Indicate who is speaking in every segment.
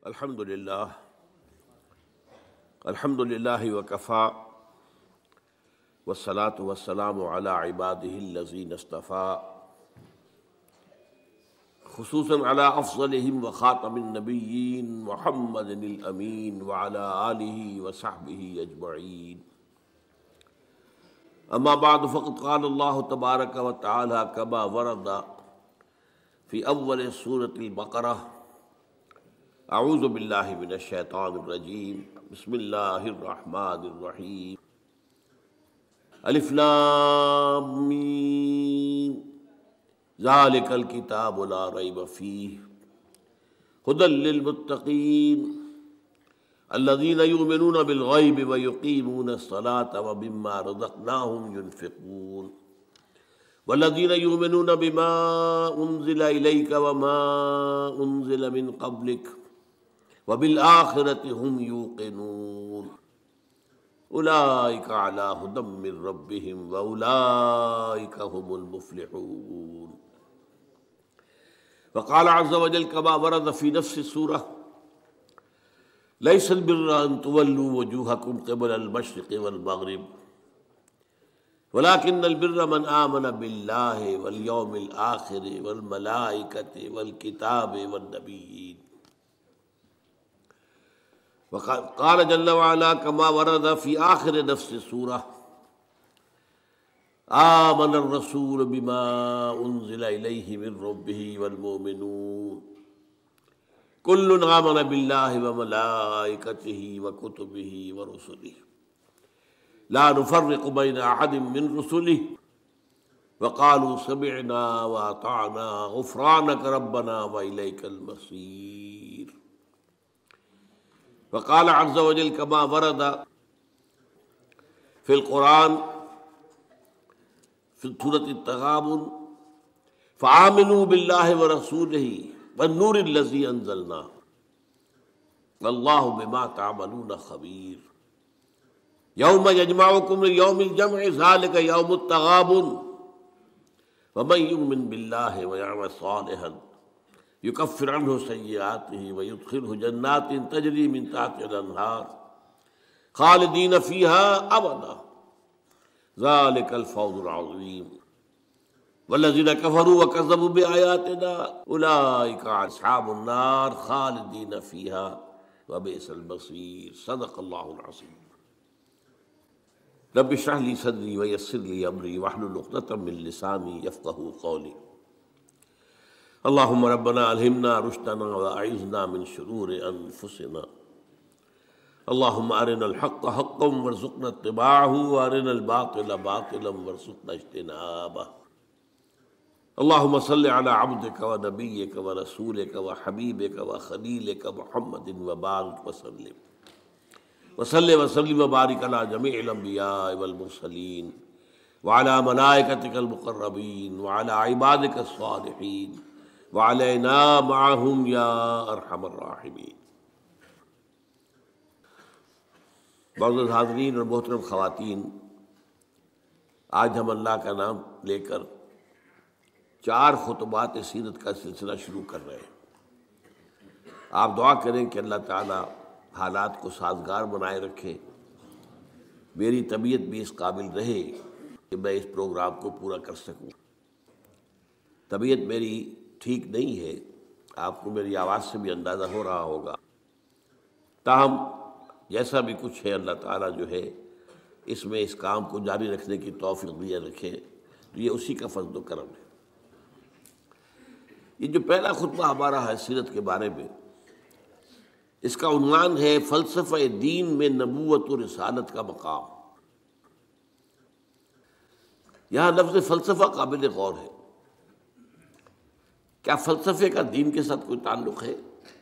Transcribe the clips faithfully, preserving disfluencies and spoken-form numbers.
Speaker 1: الحمد للہ الحمد للہ وکفیٰ والصلاة والسلام علی عبادہ الذین اصطفیٰ خصوصاً علی افضلہم وخاتم النبیین محمد الامین وعلی آلہ وصحبہ اجمعین اما بعد فقد قال اللہ تبارک وتعالی کما ورد فی اول سورۃ البقرہ اعوذ باللہ من الشیطان الرجیم بسم اللہ الرحمن الرحیم الف لام میم ذالک الکتاب لا ریب فیہ ھدی للمتقین الذین یؤمنون بالغیب ویقیمون الصلاۃ ومما رزقناہم ینفقون والذین یؤمنون بما انزل الیک وما انزل من قبلک وبالآخرۃ ہم یوقنون اولئک علی ھدی من ربہم واولئک هم المفلحون وقال عز وجل كما ورد في نفس السورة ليس البر أن تولوا وجوهكم قبل المشرق والمغرب ولكن البر من آمن بالله واليوم الآخر والملائكة والكتاب والنبيين وقال جل وعلا كما ورد في آخر نفس السورة آمن الرسول بما أنزل إليه من ربه والمؤمنون كل آمن بالله وملائكته وكتبه ورسله لا نفرق بين أحد من رسله وقالوا سمعنا وأطعنا غفرانك ربنا وإليك المصير وقال عز وجل كما ورد في القرآن في سورة التغابن فآمنوا بالله ورسوله والنور الذي أنزلنا والله بما تعملون خبير يوم يجمعكم ليوم الجمع ذلك يوم التغابن ومن يؤمن بالله ويعمل صالحا يكفر عنه سيئاته ويدخله جنات تجري من تحتها الأنهار خالدين فيها أبدا ذلك الفوز العظيم والذين كفروا وكذبوا بآياتنا أولئك أصحاب النار خالدين فيها وبئس المصير صدق الله العظيم رب اشرح لي صدري ويسر لي أمري واحلل عقدة من لساني يفقهوا قولي اللهم ربنا ألهمنا رشدنا وأعذنا من شرور أنفسنا اللهم أرنا الحق حقا وارزقنا اتباعه وأرنا الباطل باطلا وارزقنا اجتنابه اللهم صل على عبدك ونبيك ورسولك وحبيبك وخليلك محمد وبارك وسلم وصل وسلم وبارك على جميع الأنبياء والمرسلين وعلى ملائكتك المقربين وعلى عبادك الصالحين وعلينا معهم يا ارحم الراحمين۔ معزز حاضرین اور محترم خواتین، آج ہم اللہ کا نام لے کر چار خطبات سیرت کا سلسلہ شروع کر رہے ہیں۔ آپ دعا کریں کہ اللہ تعالی حالات کو سازگار بنائے رکھے، میری طبیعت بھی اس قابل رہے کہ میں اس پروگرام کو پورا کر سکوں۔ طبیعت میری ٹھیک نہیں ہے، آپ کو میری آواز سے بھی اندازہ ہو رہا ہوگا، تاہم جیسا بھی کچھ ہے اللہ تعالیٰ جو ہے اس میں اس کام کو جاری رکھنے کی توفیق دیا رکھے، تو یہ اسی کا فضل و کرم ہے۔ یہ جو پہلا خطبہ ہمارا ہے سیرت کے بارے میں، اس کا عنوان ہے فلسفہ دین میں نبوت و رسالت کا مقام۔ یہاں لفظ فلسفہ قابل غور ہے۔ کیا فلسفے کا دین کے ساتھ کوئی تعلق ہے؟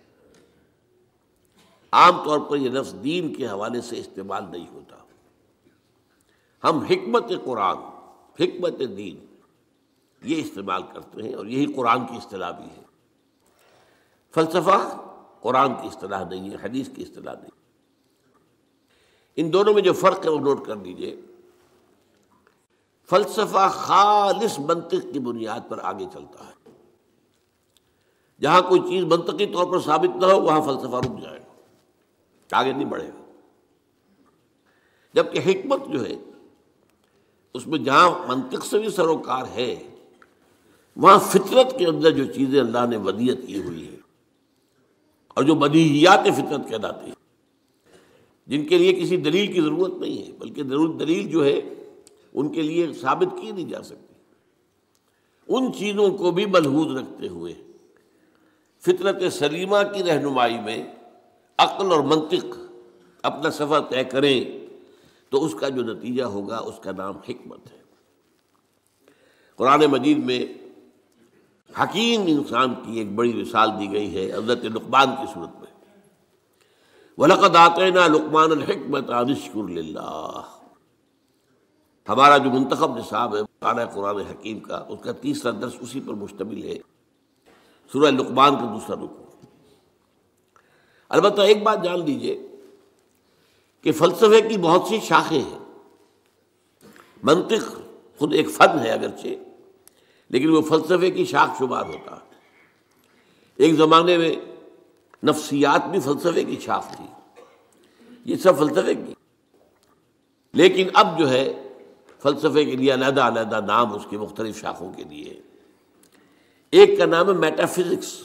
Speaker 1: عام طور پر یہ لفظ دین کے حوالے سے استعمال نہیں ہوتا۔ ہم حکمت قرآن، حکمت دین یہ استعمال کرتے ہیں، اور یہی قرآن کی اصطلاح بھی ہے۔ فلسفہ قرآن کی اصطلاح نہیں ہے، حدیث کی اصطلاح نہیں۔ ان دونوں میں جو فرق ہے وہ نوٹ کر لیجئے۔ فلسفہ خالص منطق کی بنیاد پر آگے چلتا ہے، جہاں کوئی چیز منطقی طور پر ثابت نہ ہو وہاں فلسفہ رک جائے گا، آگے نہیں بڑھے گا۔ جبکہ حکمت جو ہے اس میں جہاں منطق سے بھی سروکار ہے، وہاں فطرت کے اندر جو چیزیں اللہ نے ودیعت کی ہوئی ہے اور جو بدیہیات فطرت کہلاتی ہیں، جن کے لیے کسی دلیل کی ضرورت نہیں ہے، بلکہ ضرور دلیل جو ہے ان کے لیے ثابت کی نہیں جا سکتی، ان چیزوں کو بھی ملحوظ رکھتے ہوئے فطرت سلیمہ کی رہنمائی میں عقل اور منطق اپنا سفر طے کریں تو اس کا جو نتیجہ ہوگا اس کا نام حکمت ہے۔ قرآن مجید میں حکیم انسان کی ایک بڑی مثال دی گئی ہے حضرت لقمان کی صورت میں، وَلَقَدْ آتَيْنَا لُقْمَانَ الْحِكْمَةَ أَنِ اشْكُرْ لِلَّهِ۔ ہمارا جو منتخب نصاب ہے مطالعہ قرآن حکیم کا، اس کا تیسرا درس اسی پر مشتمل ہے، سورہ لقمان کا دوسرا رکوع۔ البتہ ایک بات جان لیجئے کہ فلسفے کی بہت سی شاخیں ہیں۔ منطق خود ایک فن ہے اگرچہ، لیکن وہ فلسفے کی شاخ شمار ہوتا ہے۔ ایک زمانے میں نفسیات بھی فلسفے کی شاخ تھی، یہ سب فلسفے کی، لیکن اب جو ہے فلسفے کے لیے علیحدہ علیحدہ نام اس کی مختلف شاخوں کے لیے۔ ایک کا نام ہے میٹا فزکس۔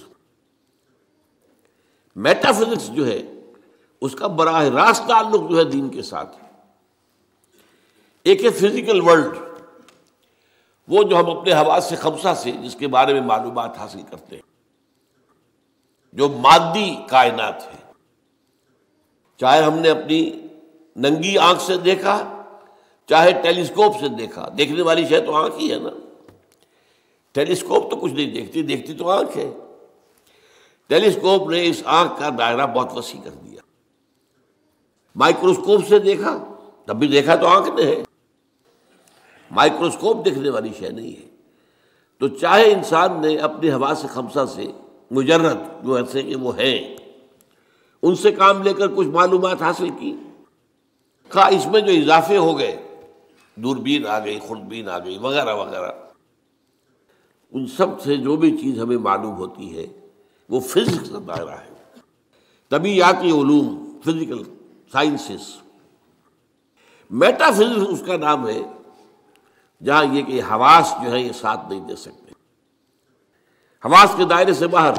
Speaker 1: میٹا فزکس جو ہے اس کا براہ راست تعلق جو ہے دین کے ساتھ ہے۔ ایک ہے فزیکل ورلڈ، وہ جو ہم اپنے حواس سے خمسہ سے جس کے بارے میں معلومات حاصل کرتے ہیں، جو مادی کائنات ہے، چاہے ہم نے اپنی ننگی آنکھ سے دیکھا چاہے ٹیلیسکوپ سے دیکھا، دیکھنے والی شے تو آنکھ ہی ہے نا۔ ٹیلیسکوپ تو کچھ نہیں دیکھتی، دیکھتی تو آنکھ ہے۔ ٹیلیسکوپ نے اس آنکھ کا دائرہ بہت وسیع کر دیا۔ مائکروسکوپ سے دیکھا تب بھی دیکھا تو آنکھ نے ہے، مائکروسکوپ دیکھنے والی شے نہیں ہے۔ تو چاہے انسان نے اپنے حواس خمسہ سے مجرد جو ایسے کہ وہ ہیں ان سے کام لے کر کچھ معلومات حاصل کی، خواہ اس میں جو اضافے ہو گئے، دوربین آ گئی، خوردبین آ گئی وغیرہ وغیرہ، ان سب سے جو بھی چیز ہمیں معلوم ہوتی ہے وہ فزکس کا دائرہ ہے، طبیعیاتی علوم، فزیکل سائنسز۔ میٹا فزکس اس کا نام ہے جہاں یہ کہ حواس جو ہے یہ ساتھ نہیں دے سکتے، حواس کے دائرے سے باہر۔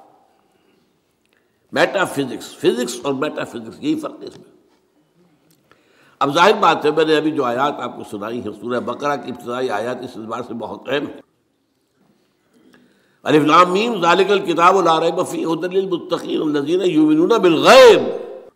Speaker 1: میٹا فزکس، فزکس اور میٹا فزکس یہی فرق ہے اس میں۔ اب ظاہر بات ہے، میں نے ابھی جو آیات آپ کو سنائی ہیں سورہ بقرہ کی ابتدائی آیات اس اعتبار سے بہت اہم ہے۔ الف لام میم ذالک الکتاب لا ریب فیہ ھدی للمتقین الذین یؤمنون بالغیب۔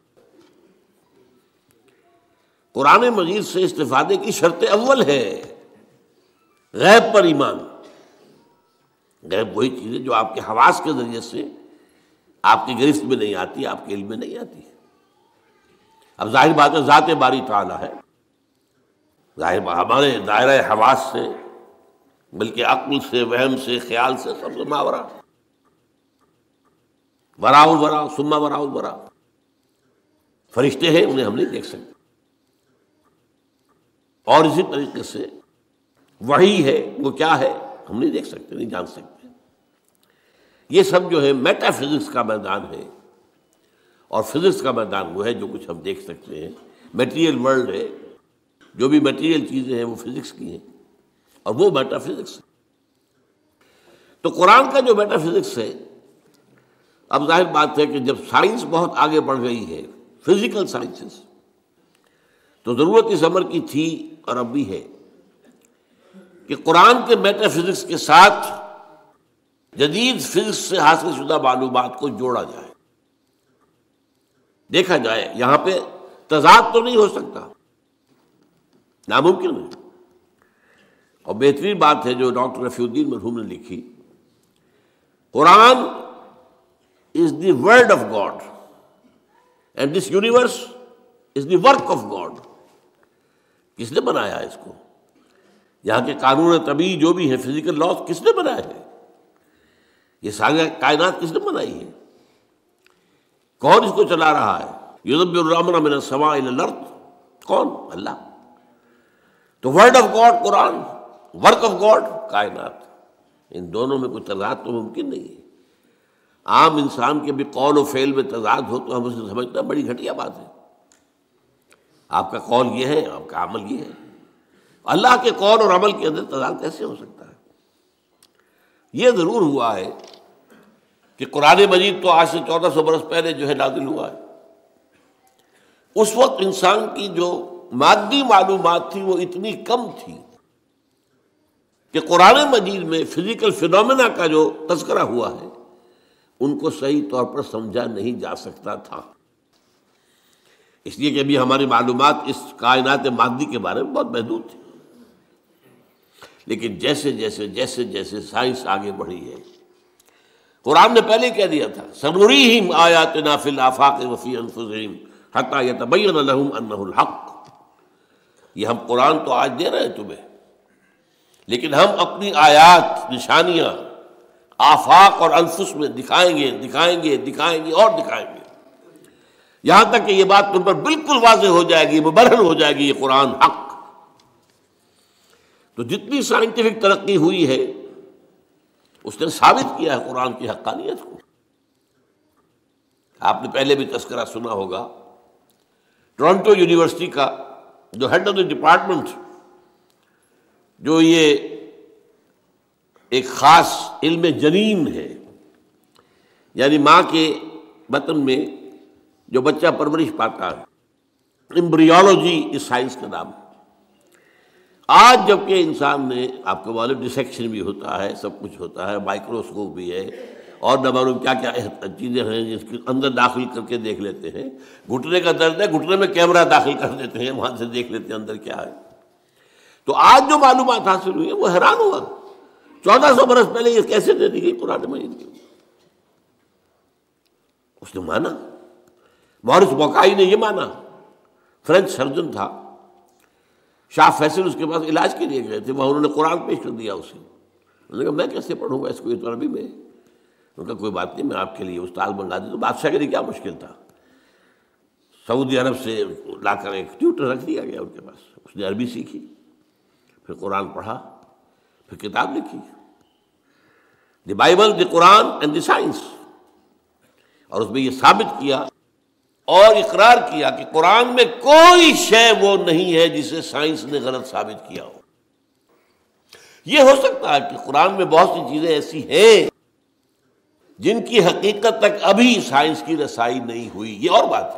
Speaker 1: قرآن مجید سے استفادے کی شرط اول ہے غیب پر ایمان۔ غیب وہی چیز ہے جو آپ کے حواس کے ذریعے سے آپ کی گرفت میں نہیں آتی، آپ کے علم میں نہیں آتی۔ اب ظاہر بات ہے ذات باری تعالیٰ ہے، ظاہر ہمارے دائرہ حواس سے بلکہ عقل سے، وہم سے، خیال سے سب سے ماورا، وراء الورا ثم وراء الورا۔ فرشتے ہیں انہیں ہم نہیں دیکھ سکتے، اور اسی طریقے سے وحی ہے وہ کیا ہے ہم نہیں دیکھ سکتے، نہیں جان سکتے۔ یہ سب جو ہے میٹا فزکس کا میدان ہے، اور فزکس کا میدان وہ ہے جو کچھ ہم دیکھ سکتے ہیں۔ میٹیریل ورلڈ ہے، جو بھی میٹیریل چیزیں ہیں وہ فزکس کی ہیں، اور وہ میٹا فزکس ہے۔ تو قرآن کا جو میٹا فزکس ہے، اب ظاہر بات ہے کہ جب سائنس بہت آگے بڑھ گئی ہے، فزیکل سائنسز، تو ضرورت اس امر کی تھی اور اب بھی ہے کہ قرآن کے میٹا فزکس کے ساتھ جدید فزکس سے حاصل شدہ معلومات کو جوڑا جائے، دیکھا جائے۔ یہاں پہ تضاد تو نہیں ہو سکتا، ناممکن ہے۔ اور بہترین بات ہے جو ڈاکٹر رفیع الدین مرحوم نے لکھی، Quran is the word of God and this universe is the work of God. کس نے بنایا اس کو؟ یہاں کے قانون طبیعی جو بھی ہے، فزیکل لاز، کس نے بنایا ہے؟ یہ ساری کائنات کس نے بنائی ہے؟ کون اس کو چلا رہا ہے؟ یدبر الامر من السماء الی الارض، کون؟ اللہ۔ تو word of God Quran, work of God کائنات، ان دونوں میں کوئی تضاد تو ممکن نہیں ہے۔ عام انسان کے بھی قول و فعل میں تضاد ہو تو ہم اسے سمجھنا بڑی گھٹیا بات ہے. آپ کا قول یہ ہے، آپ کا عمل یہ ہے. اللہ کے قول اور عمل کے اندر تضاد کیسے ہو سکتا ہے؟ یہ ضرور ہوا ہے کہ قرآن مجید تو آج سے چودہ سو برس پہلے جو ہے نازل ہوا ہے. اس وقت انسان کی جو مادی معلومات تھی وہ اتنی کم تھی کہ قرآن مجید میں فزیکل فینومینا کا جو تذکرہ ہوا ہے ان کو صحیح طور پر سمجھا نہیں جا سکتا تھا. اس لیے کہ ابھی ہماری معلومات اس کائنات مادی کے بارے میں بہت محدود تھی. لیکن جیسے جیسے جیسے جیسے سائنس آگے بڑھی ہے، قرآن نے پہلے کہہ دیا تھا سنریہم آیاتنا فی الآفاق وفی انفسہم حتی یتبین لہم انہ الحق. یہ ہم قرآن تو آج دے رہے ہیں تمہیں، لیکن ہم اپنی آیات، نشانیاں آفاق اور انفس میں دکھائیں گے دکھائیں گے دکھائیں گے اور دکھائیں گے، یہاں تک کہ یہ بات تم پر بالکل واضح ہو جائے گی، مبرہن ہو جائے گی یہ قرآن حق. تو جتنی سائنٹیفک ترقی ہوئی ہے اس نے ثابت کیا ہے قرآن کی حقانیت کو. آپ نے پہلے بھی تذکرہ سنا ہوگا ٹورنٹو یونیورسٹی کا جو ہیڈ آف دی ڈپارٹمنٹ، جو یہ ایک خاص علم جنین ہے، یعنی ماں کے بطن میں جو بچہ پرورش پاتا ہے، ایمبریولوجی اس سائنس کا نام ہے. آج جب کہ انسان نے، آپ کو معلوم ڈسیکشن بھی ہوتا ہے، سب کچھ ہوتا ہے، مائکروسکوپ بھی ہے اور نہ معلوم کیا کیا چیزیں ہیں جس کے اندر داخل کر کے دیکھ لیتے ہیں. گھٹنے کا درد ہے، گھٹنے میں کیمرہ داخل کر دیتے ہیں، وہاں سے دیکھ لیتے ہیں اندر کیا ہے. تو آج جو معلومات حاصل ہوئی ہیں وہ حیران ہوا. چودہ سو برس پہلے یہ کیسے دے دی گئی قرآن مجید کی؟ اس نے مانا. مورس بوکائی نے یہ مانا، فرینچ سرجن تھا، شاہ فیصل اس کے پاس علاج کے لیے گئے تھے، وہاں انہوں نے قرآن پیش کر دیا اسے. انہوں نے کہا میں کیسے پڑھوں گا اس کو، یہ تو عربی میں. ان کا کوئی بات نہیں، میں آپ کے لیے استاد منگا دوں. تو بادشاہ کے لیے کیا مشکل تھا، سعودی عرب سے لا کر ایک ٹیوٹر رکھ دیا گیا ان کے پاس. اس نے عربی سیکھی، پھر قرآن پڑھا، پھر کتاب لکھی، the Bible, the Quran and the science. اور اس میں یہ ثابت کیا اور اقرار کیا کہ قرآن میں کوئی شے وہ نہیں ہے جسے سائنس نے غلط ثابت کیا ہو. یہ ہو سکتا ہے کہ قرآن میں بہت سی چیزیں ایسی ہیں جن کی حقیقت تک ابھی سائنس کی رسائی نہیں ہوئی، یہ اور بات ہے.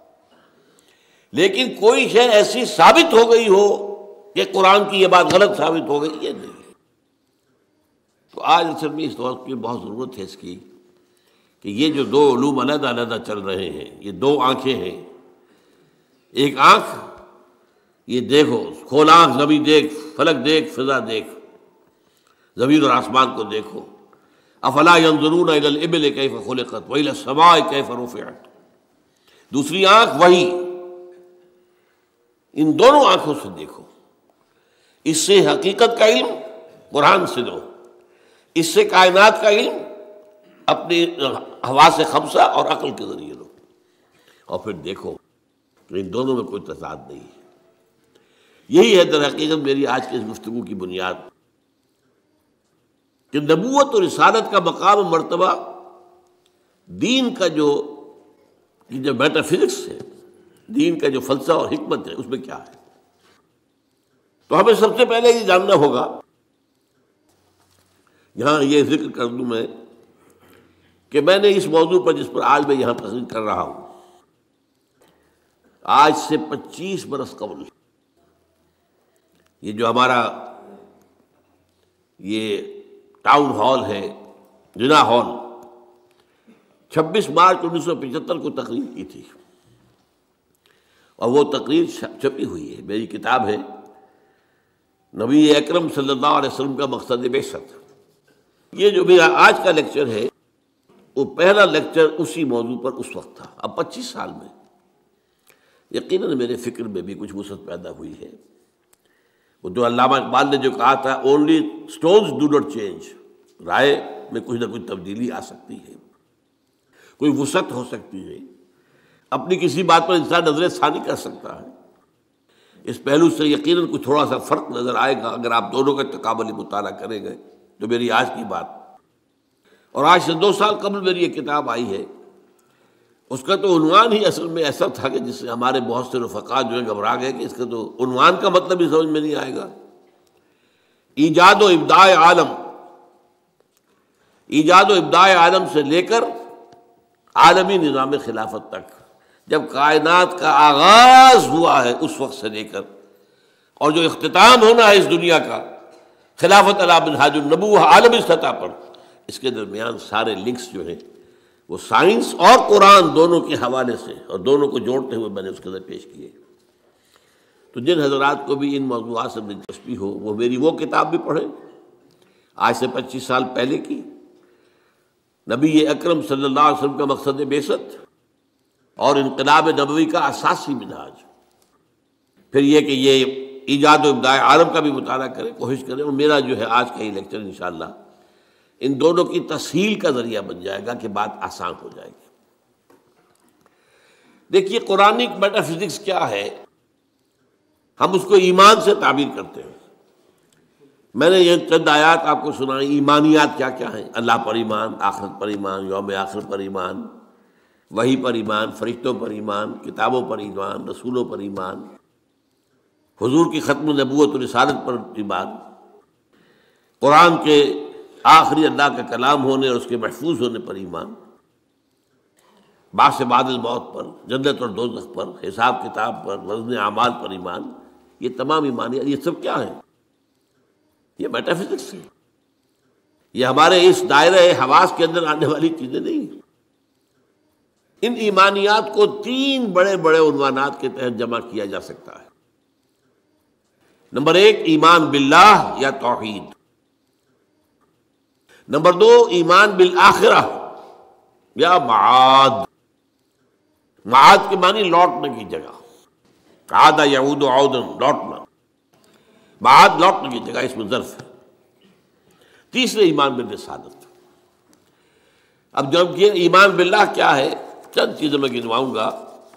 Speaker 1: لیکن کوئی شے ایسی ثابت ہو گئی ہو کہ قرآن کی یہ بات غلط ثابت ہو گئی، یہ نہیں. تو آج اصل میں اس وقت کی بہت ضرورت ہے اس کی کہ یہ جو دو علوم علیحدہ علیحدہ چل رہے ہیں، یہ دو آنکھیں ہیں. ایک آنکھ یہ دیکھو، کھول آنکھ زمین دیکھ، فلک دیکھ، فضا دیکھ، زمین اور آسمان کو دیکھو. افلا ينظرون الى الابل كيف خلقت والى السماء كيف رفعت. دوسری آنکھ وہی. ان دونوں آنکھوں سے دیکھو. اس سے حقیقت کا علم قرآن سے دو، اس سے کائنات کا علم اپنی حواس خمسہ اور عقل کے ذریعے لو، اور پھر دیکھو کہ ان دونوں میں کوئی تضاد نہیں ہے. یہی ہے در حقیقت میری آج کی اس گفتگو کی بنیاد، کہ نبوت اور رسالت کا مقام و مرتبہ دین کا جو جو میٹا فزکس ہے، دین کا جو فلسفہ اور حکمت ہے، اس میں کیا ہے. تو ہمیں سب سے پہلے یہ جاننا ہوگا، یہاں یہ ذکر کر دوں میں کہ میں نے اس موضوع پر جس پر آج میں یہاں تقریر کر رہا ہوں، آج سے پچیس برس قبل یہ جو ہمارا یہ ٹاؤن ہال ہے، جنا ہال، چھبیس مارچ انیس سو پچہتر کو تقریر کی تھی، اور وہ تقریر چھپی ہوئی ہے. میری کتاب ہے نبی اکرم صلی اللہ علیہ وسلم کا مقصد بعثت. یہ جو میرا آج کا لیکچر ہے وہ پہلا لیکچر اسی موضوع پر اس وقت تھا. اب پچیس سال میں یقیناً میرے فکر میں بھی کچھ وسعت پیدا ہوئی ہے. وہ جو علامہ اقبال نے جو کہا تھا، only stones do not change, رائے میں کچھ نہ کچھ تبدیلی آ سکتی ہے، کوئی وسعت ہو سکتی ہے. اپنی کسی بات پر انسان نظر ثانی کر سکتا ہے. اس پہلو سے یقیناً کچھ تھوڑا سا فرق نظر آئے گا اگر آپ دونوں کا تقابلی مطالعہ کریں گے تو میری آج کی بات. اور آج سے دو سال قبل میری یہ کتاب آئی ہے، اس کا تو عنوان ہی اصل میں ایسا تھا کہ جس سے ہمارے بہت سے رفقا جو ہے گھبرا گئے کہ اس کا تو عنوان کا مطلب ہی سمجھ میں نہیں آئے گا۔ ایجاد و ابداع عالم، ایجاد و ابداع عالم سے لے کر عالمی نظام خلافت تک، جب کائنات کا آغاز ہوا ہے اس وقت سے لے کر اور جو اختتام ہونا ہے اس دنیا کا خلافت علی منہاج النبوہ عالمی سطح پر، اس کے درمیان سارے لنکس جو ہیں وہ سائنس اور قرآن دونوں کے حوالے سے اور دونوں کو جوڑتے ہوئے میں نے اس کے اندر پیش کیے۔ تو جن حضرات کو بھی ان موضوعات سے دلچسپی ہو وہ میری وہ کتاب بھی پڑھیں، آج سے پچیس سال پہلے کی، نبی اکرم صلی اللہ علیہ وسلم کا مقصد بعثت اور انقلاب نبوی کا اساسی منہاج۔ پھر یہ کہ یہ ایجاد و ابداع عالم کا بھی مطالعہ کریں، کوشش کریں، اور میرا جو ہے آج کا یہ لیکچر انشاءاللہ ان دونوں کی تسہیل کا ذریعہ بن جائے گا کہ بات آسان ہو جائے گی۔ دیکھیے قرآنک میٹا فزکس کیا ہے، ہم اس کو ایمان سے تعبیر کرتے ہیں۔ میں نے یہ چند آیات آپ کو سنائی، ایمانیات کیا کیا ہیں؟ اللہ پر ایمان، آخرت پر ایمان، یوم آخر پر ایمان، وحی پر ایمان، فرشتوں پر ایمان، کتابوں پر ایمان، رسولوں پر ایمان، حضور کی ختم نبوت و رسالت پر ایمان، قرآن کے آخری اللہ کا کلام ہونے اور اس کے محفوظ ہونے پر ایمان، بعث بعد الموت پر، جنت اور دوزخ پر، حساب کتاب پر، وزن اعمال پر ایمان۔ یہ تمام ایمانیات، یہ سب کیا ہے؟ یہ میٹا فزکس ہے، یہ ہمارے اس دائرہ حواس کے اندر آنے والی چیزیں نہیں ہیں۔ ان ایمانیات کو تین بڑے بڑے عنوانات کے تحت جمع کیا جا سکتا ہے۔ نمبر ایک، ایمان باللہ یا توحید۔ نمبر دو، ایمان بالآخرہ یا معاد۔ معاد کے معنی لوٹنے کی جگہ، عاد یعود عودا، لوٹنا، معاد لوٹنے کی جگہ، اس میں ظرف ہے۔ تیسرے، ایمان بالرسالت۔ اب جب یہ ایمان باللہ کیا ہے، چند چیزیں میں گنواؤں گا۔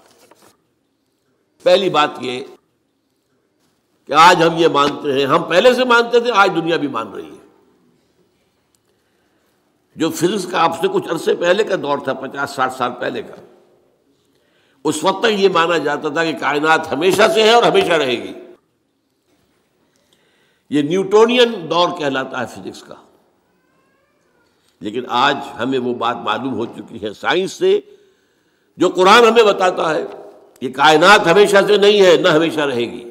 Speaker 1: پہلی بات یہ کہ آج ہم یہ مانتے ہیں، ہم پہلے سے مانتے تھے، آج دنیا بھی مان رہی ہے۔ جو فزکس کا اب سے کچھ عرصے پہلے کا دور تھا، پچاس ساٹھ سال پہلے کا، اس وقت تک یہ مانا جاتا تھا کہ کائنات ہمیشہ سے ہے اور ہمیشہ رہے گی۔ یہ نیوٹونین دور کہلاتا ہے فزکس کا۔ لیکن آج ہمیں وہ بات معلوم ہو چکی ہے سائنس سے، جو قرآن ہمیں بتاتا ہے یہ کائنات ہمیشہ سے نہیں ہے، نہ ہمیشہ رہے گی،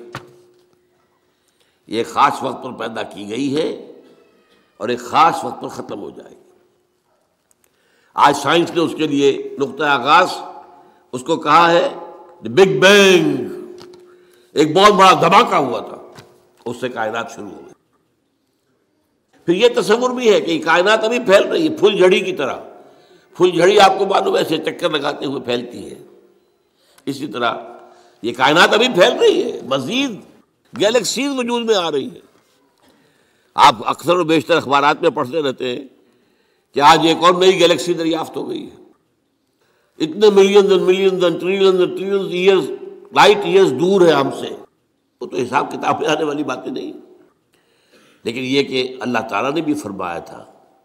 Speaker 1: یہ خاص وقت پر پیدا کی گئی ہے اور ایک خاص وقت پر ختم ہو جائے گی۔ آج سائنس نے اس کے لیے نقطہ آغاز اس کو کہا ہے بگ بینگ، ایک بہت بڑا دھماکہ ہوا تھا، اس سے کائنات شروع ہو گئی۔ پھر یہ تصور بھی ہے کہ یہ کائنات ابھی پھیل رہی ہے، پھول جھڑی کی طرح۔ پھول جھڑی آپ کو معلوم ہے ایسے چکر لگاتے ہوئے پھیلتی ہے، اسی طرح یہ کائنات ابھی پھیل رہی ہے، مزید گیلیکسیز وجود میں آ رہی ہے۔ آپ اکثر و بیشتر اخبارات میں پڑھتے رہتے ہیں کہ آج ایک اور نئی گیلیکسی دریافت ہو گئی ہے، اتنے millions and millions and trillions and trillions years, light years دور ہے ہم سے۔ وہ تو حساب کتاب میں آنے والی باتیں نہیں، لیکن یہ کہ اللہ تعالیٰ نے بھی فرمایا تھا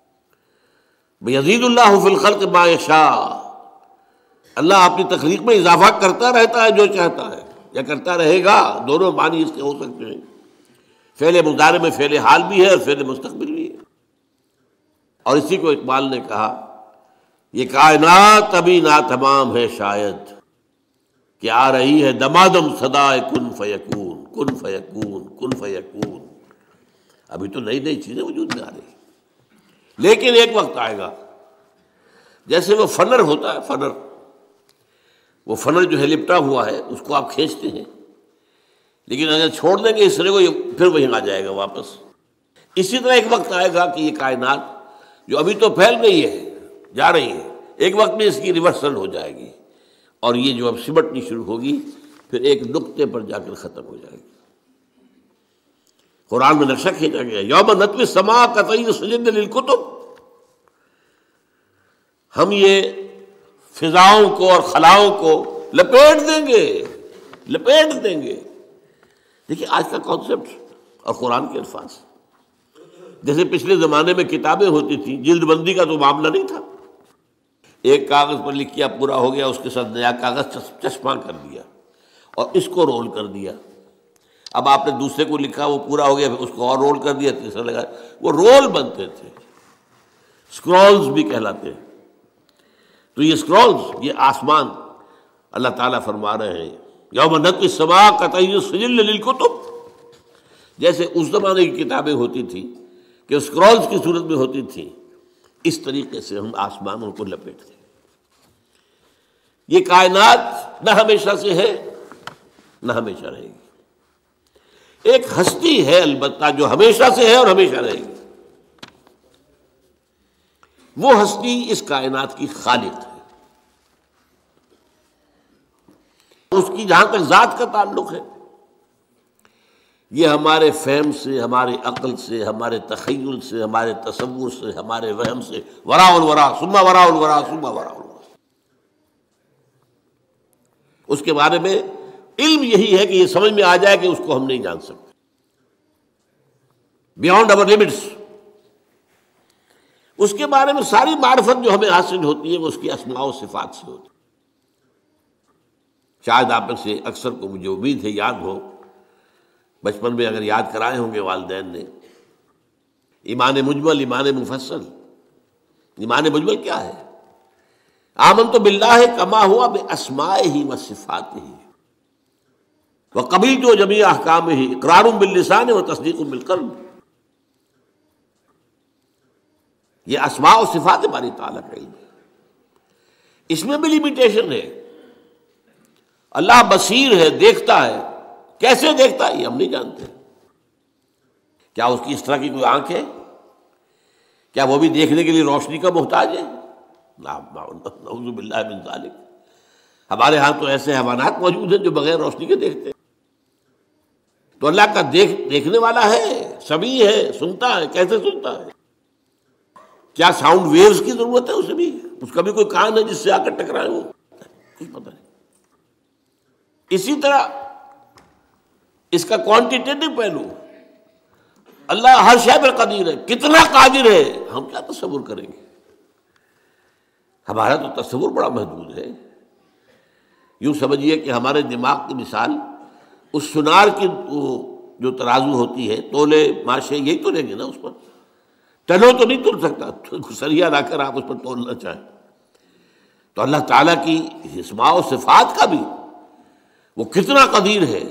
Speaker 1: یزید اللہ فی الخلق ما یشاء، اللہ اپنی تخلیق میں اضافہ کرتا رہتا ہے جو چاہتا ہے، یا کرتا رہے گا، دونوں معنی اس کے ہو سکتے ہیں۔ فعل مضارع میں فعل حال بھی ہے اور فعل مستقبل بھی ہے۔ اور اسی کو اقبال نے کہا، یہ کائنات ابھی ناتمام ہے شاید، کہ آ رہی ہے دمادم صدائے کن فیکون، کن فیکون، کن فیکون۔ ابھی تو نئی نئی چیزیں وجود میں آ رہی ہیں، لیکن ایک وقت آئے گا، جیسے وہ فنر ہوتا ہے، فنر، وہ فنر جو ہے لپٹا ہوا ہے، اس کو آپ کھینچتے ہیں، لیکن اگر چھوڑ دیں گے اس طرح کو، یہ پھر وہیں آ جائے گا واپس۔ اسی طرح ایک وقت آئے گا کہ یہ کائنات جو ابھی تو پھیل رہی ہے، جا رہی ہے، ایک وقت میں اس کی ریورسل ہو جائے گی، اور یہ جو اب سمٹنی شروع ہوگی پھر ایک نقطے پر جا کر ختم ہو جائے گی۔ قرآن میں نقشہ کھینچا گیا، یوم نطوی السماء کطی سجل للکتب، ہم یہ فضاؤں کو اور خلاؤں کو لپیٹ دیں گے، لپیٹ دیں گے۔ دیکھیے آج کا کانسیپٹ اور قرآن کے الفاظ، جیسے پچھلے زمانے میں کتابیں ہوتی تھیں، جلد بندی کا تو معاملہ نہیں تھا، ایک کاغذ پر لکھ کیا پورا ہو گیا، اس کے ساتھ نیا کاغذ چسپاں کر دیا اور اس کو رول کر دیا۔ اب آپ نے دوسرے کو لکھا، وہ پورا ہو گیا، پھر اس کو اور رول کر دیا، تیسرا لگا، وہ رول بنتے تھے، اسکرولز بھی کہلاتے ہیں۔ تو یہ اسکرولز، یہ آسمان، اللہ تعالیٰ فرما رہے ہیں یوم نطوی السماء کطی السجل للکتب، جیسے اس زمانے کی کتابیں ہوتی تھیں کہ اسکرولز کی صورت میں ہوتی تھیں، اس طریقے سے ہم آسمانوں کو لپیٹتے ہیں۔ یہ کائنات نہ ہمیشہ سے ہے نہ ہمیشہ رہے گی، ایک ہستی ہے البتہ جو ہمیشہ سے ہے اور ہمیشہ رہے گی، وہ ہستی اس کائنات کی خالق ہے۔ اس کی جہاں تک ذات کا تعلق ہے، یہ ہمارے فہم سے، ہمارے عقل سے، ہمارے تخیل سے، ہمارے تصور سے، ہمارے وہم سے وراء الورا ثم وراء الورا ثم وراء الورا، اس کے بارے میں علم یہی ہے کہ یہ سمجھ میں آ جائے کہ اس کو ہم نہیں جان سکتے، بیانڈ اور لمٹس۔ اس کے بارے میں ساری معرفت جو ہمیں حاصل ہوتی ہے وہ اس کی اسماء و صفات سے ہوتی ہے۔ شاید آپ میں سے اکثر کو مجھے امید ہے یاد ہو، بچپن میں اگر یاد کرائے ہوں گے والدین نے، ایمان مجمل، ایمان مفصل۔ ایمان مجمل کیا ہے؟ آمنت باللہ کما ہوا باسمائہ و صفاتہ وقبلت جمیع احکامہ اقرار باللسان و تصدیق بالقلب۔ یہ اسماء و صفات باری تعالیٰ کا علم ہے، اس میں بھی لمیٹیشن ہے۔ اللہ بصیر ہے، دیکھتا ہے، کیسے دیکھتا ہے یہ ہم نہیں جانتے۔ کیا اس کی اس طرح کی کوئی آنکھ ہے؟ کیا وہ بھی دیکھنے کے لیے روشنی کا محتاج ہے؟ نعوذ باللہ من ذالک۔ ہمارے ہاں تو ایسے حیوانات موجود ہیں جو بغیر روشنی کے دیکھتے ہیں۔ تو اللہ کا دیکھ دیکھنے والا ہے، سمیع ہے، سنتا ہے، کیسے سنتا ہے؟ کیا ساؤنڈ ویوز کی ضرورت ہے اسے بھی؟ اس کا بھی کوئی کان ہے جس سے آ کر ٹکرائے وہ؟ کچھ پتہ نہیں۔ اسی طرح اس کا کوانٹیٹیو پہلو، اللہ ہر شے پر قدیر ہے، کتنا قادر ہے ہم کیا تصور کریں گے؟ ہمارا تو تصور بڑا محدود ہے۔ یوں سمجھیے کہ ہمارے دماغ کی مثال اس سنار کی جو ترازو ہوتی ہے، تولے ماشے یہی تو لیں گے نا، اس پر ٹنوں تو نہیں تول سکتا، سریا لا کر آپ اس پر تولنا چاہیں۔ تو اللہ تعالیٰ کی اسماء و صفات کا بھی وہ کتنا قدیر ہے،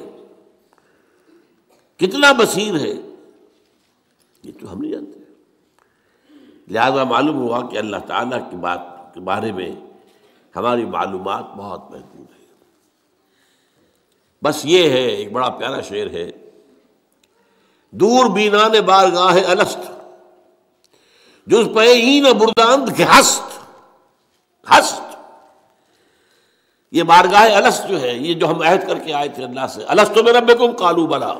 Speaker 1: کتنا بصیر ہے، یہ تو ہم نہیں جانتے۔ لہذا معلوم ہوا کہ اللہ تعالیٰ کی بات کے بارے میں ہماری معلومات بہت محدود ہے۔ بس یہ ہے، ایک بڑا پیارا شعر ہے، دور بینان بارگاہ الست جز پہ این برداند کے ہست ہست۔ یہ بارگاہ الست جو ہے، یہ جو ہم عہد کر کے آئے تھے اللہ سے، الست بربکم قالوا بلی،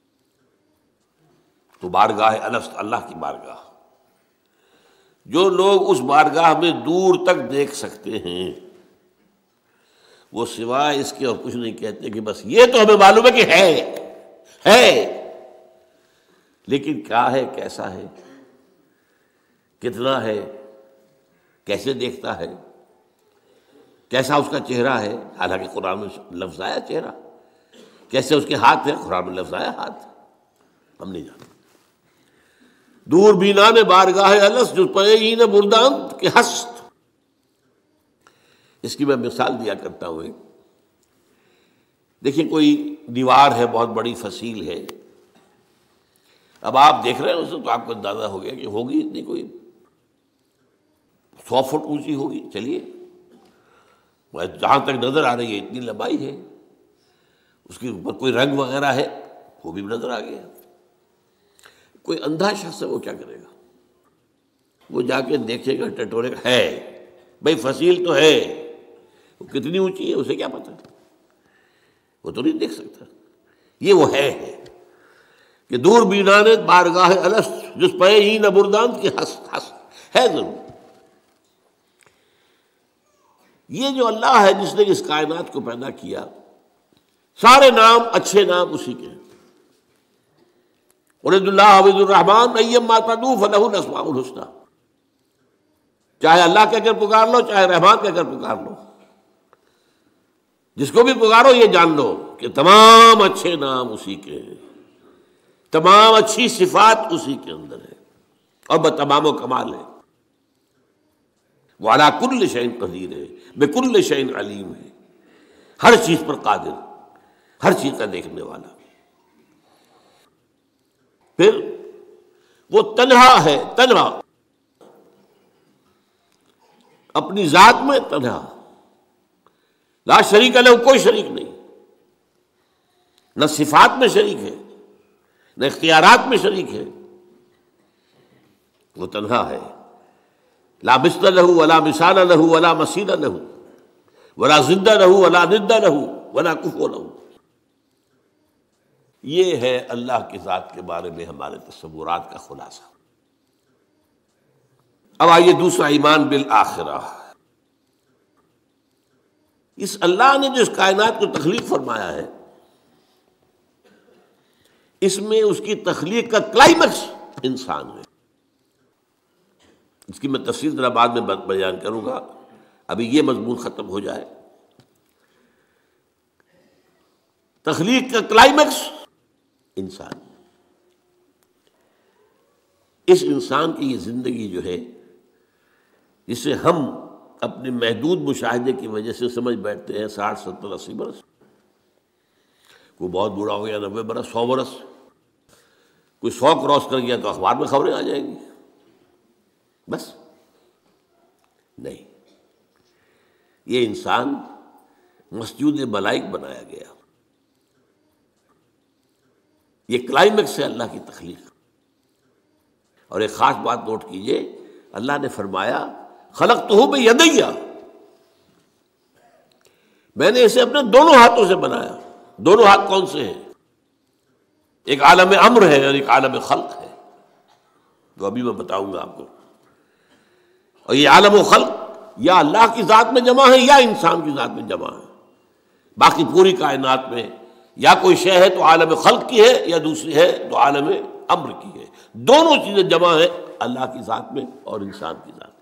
Speaker 1: تو بارگاہ الست اللہ کی بارگاہ، جو لوگ اس بارگاہ میں دور تک دیکھ سکتے ہیں وہ سوائے اس کے اور کچھ نہیں کہتے کہ بس یہ تو ہمیں معلوم ہے کہ ہے ہے لیکن کیا ہے، کیسا ہے، کتنا ہے، کیسے دیکھتا ہے، کیسا اس کا چہرہ ہے، حالانکہ قرآن میں لفظ آیا چہرہ، کیسے اس کے ہاتھ ہیں، قرآن میں لفظ آیا ہاتھ، ہم نہیں جانتے۔ دور بینان بارگاہ الست جو پئین برداند کے ہست، اس کی میں مثال دیا کرتا ہوں۔ دیکھیں کوئی دیوار ہے، بہت بڑی فصیل ہے، اب آپ دیکھ رہے ہیں اسے تو آپ کو اندازہ ہو گیا کہ ہوگی اتنی، کوئی سو فٹ اونچی ہوگی، چلیے جہاں تک نظر آ رہی ہے اتنی لمبائی ہے، اس کے اوپر کوئی رنگ وغیرہ ہے وہ بھی نظر آ گیا۔ کوئی اندھا شخص ہے وہ کیا کرے گا؟ وہ جا کے دیکھے گا، ٹٹولے گا، ہے بھائی فصیل تو ہے، وہ کتنی اونچی ہے اسے کیا پتہ، وہ تو نہیں دیکھ سکتا۔ یہ وہ ہے ہے کہ دور بینان بارگاہ الست جس پہ این برداند کے ہست ہست ہے ضرور۔ یہ جو اللہ ہے جس نے اس کائنات کو پیدا کیا، سارے نام اچھے نام اسی کے ہیں، ارید اللہ عبد الرحمن ایما تدعو فلہ الاسماء الحسنی، چاہے اللہ کہہ کر پکار لو چاہے رحمان کہہ کر پکار لو، جس کو بھی پکارو یہ جان لو کہ تمام اچھے نام اسی کے ہیں، تمام اچھی صفات اسی کے اندر ہے اور بتمام و کمال ہے، وعلیٰ کل شیء قدیر ہے، بکل شیء علیم ہے، ہر چیز پر قادر، ہر چیز کا دیکھنے والا۔ پھر وہ تنہا ہے، تنہا اپنی ذات میں تنہا، لا شریک لہ، کوئی شریک نہیں، نہ صفات میں شریک ہے نہ اختیارات میں شریک ہے، وہ تنہا ہے، لا مثل لہ ولا مثال لہ ولا مثیل لہ ولا ضد لہ ولا ند لہ ولا کفو لہ۔ یہ ہے اللہ کی ذات کے بارے میں ہمارے تصورات کا خلاصہ۔ اب آئیے دوسرا، ایمان بالآخرہ۔ اس اللہ نے جو اس کائنات کو تخلیق فرمایا ہے، اس میں اس کی تخلیق کا کلائمیکس انسان ہے۔ اس کی میں تفصیل ذرا بعد میں بیان کروں گا، ابھی یہ مضمون ختم ہو جائے۔ تخلیق کا کلائمیکس انسان، اس انسان کی یہ زندگی جو ہے، جسے ہم اپنے محدود مشاہدے کی وجہ سے سمجھ بیٹھتے ہیں ساٹھ ستر اسی برس، کوئی بہت بوڑھا ہو گیا نبے برس، سو برس، کوئی سو کراس کر گیا تو اخبار میں خبریں آ جائیں گی، بس نہیں، یہ انسان مسجود ملائک بنایا گیا، یہ کلائمیکس ہے اللہ کی تخلیق۔ اور ایک خاص بات نوٹ کیجئے، اللہ نے فرمایا خلقتہ بیدی، میں نے اسے اپنے دونوں ہاتھوں سے بنایا۔ دونوں ہاتھ کون سے ہیں؟ ایک عالم امر ہے اور ایک عالم خلق ہے، تو ابھی میں بتاؤں گا آپ کو۔ اور یہ عالم و خلق یا اللہ کی ذات میں جمع ہے یا انسان کی ذات میں جمع ہے۔ باقی پوری کائنات میں یا کوئی شے ہے تو عالم خلق کی ہے، یا دوسری ہے تو عالم امر کی ہے، دونوں چیزیں جمع ہے اللہ کی ذات میں اور انسان کی ذات میں۔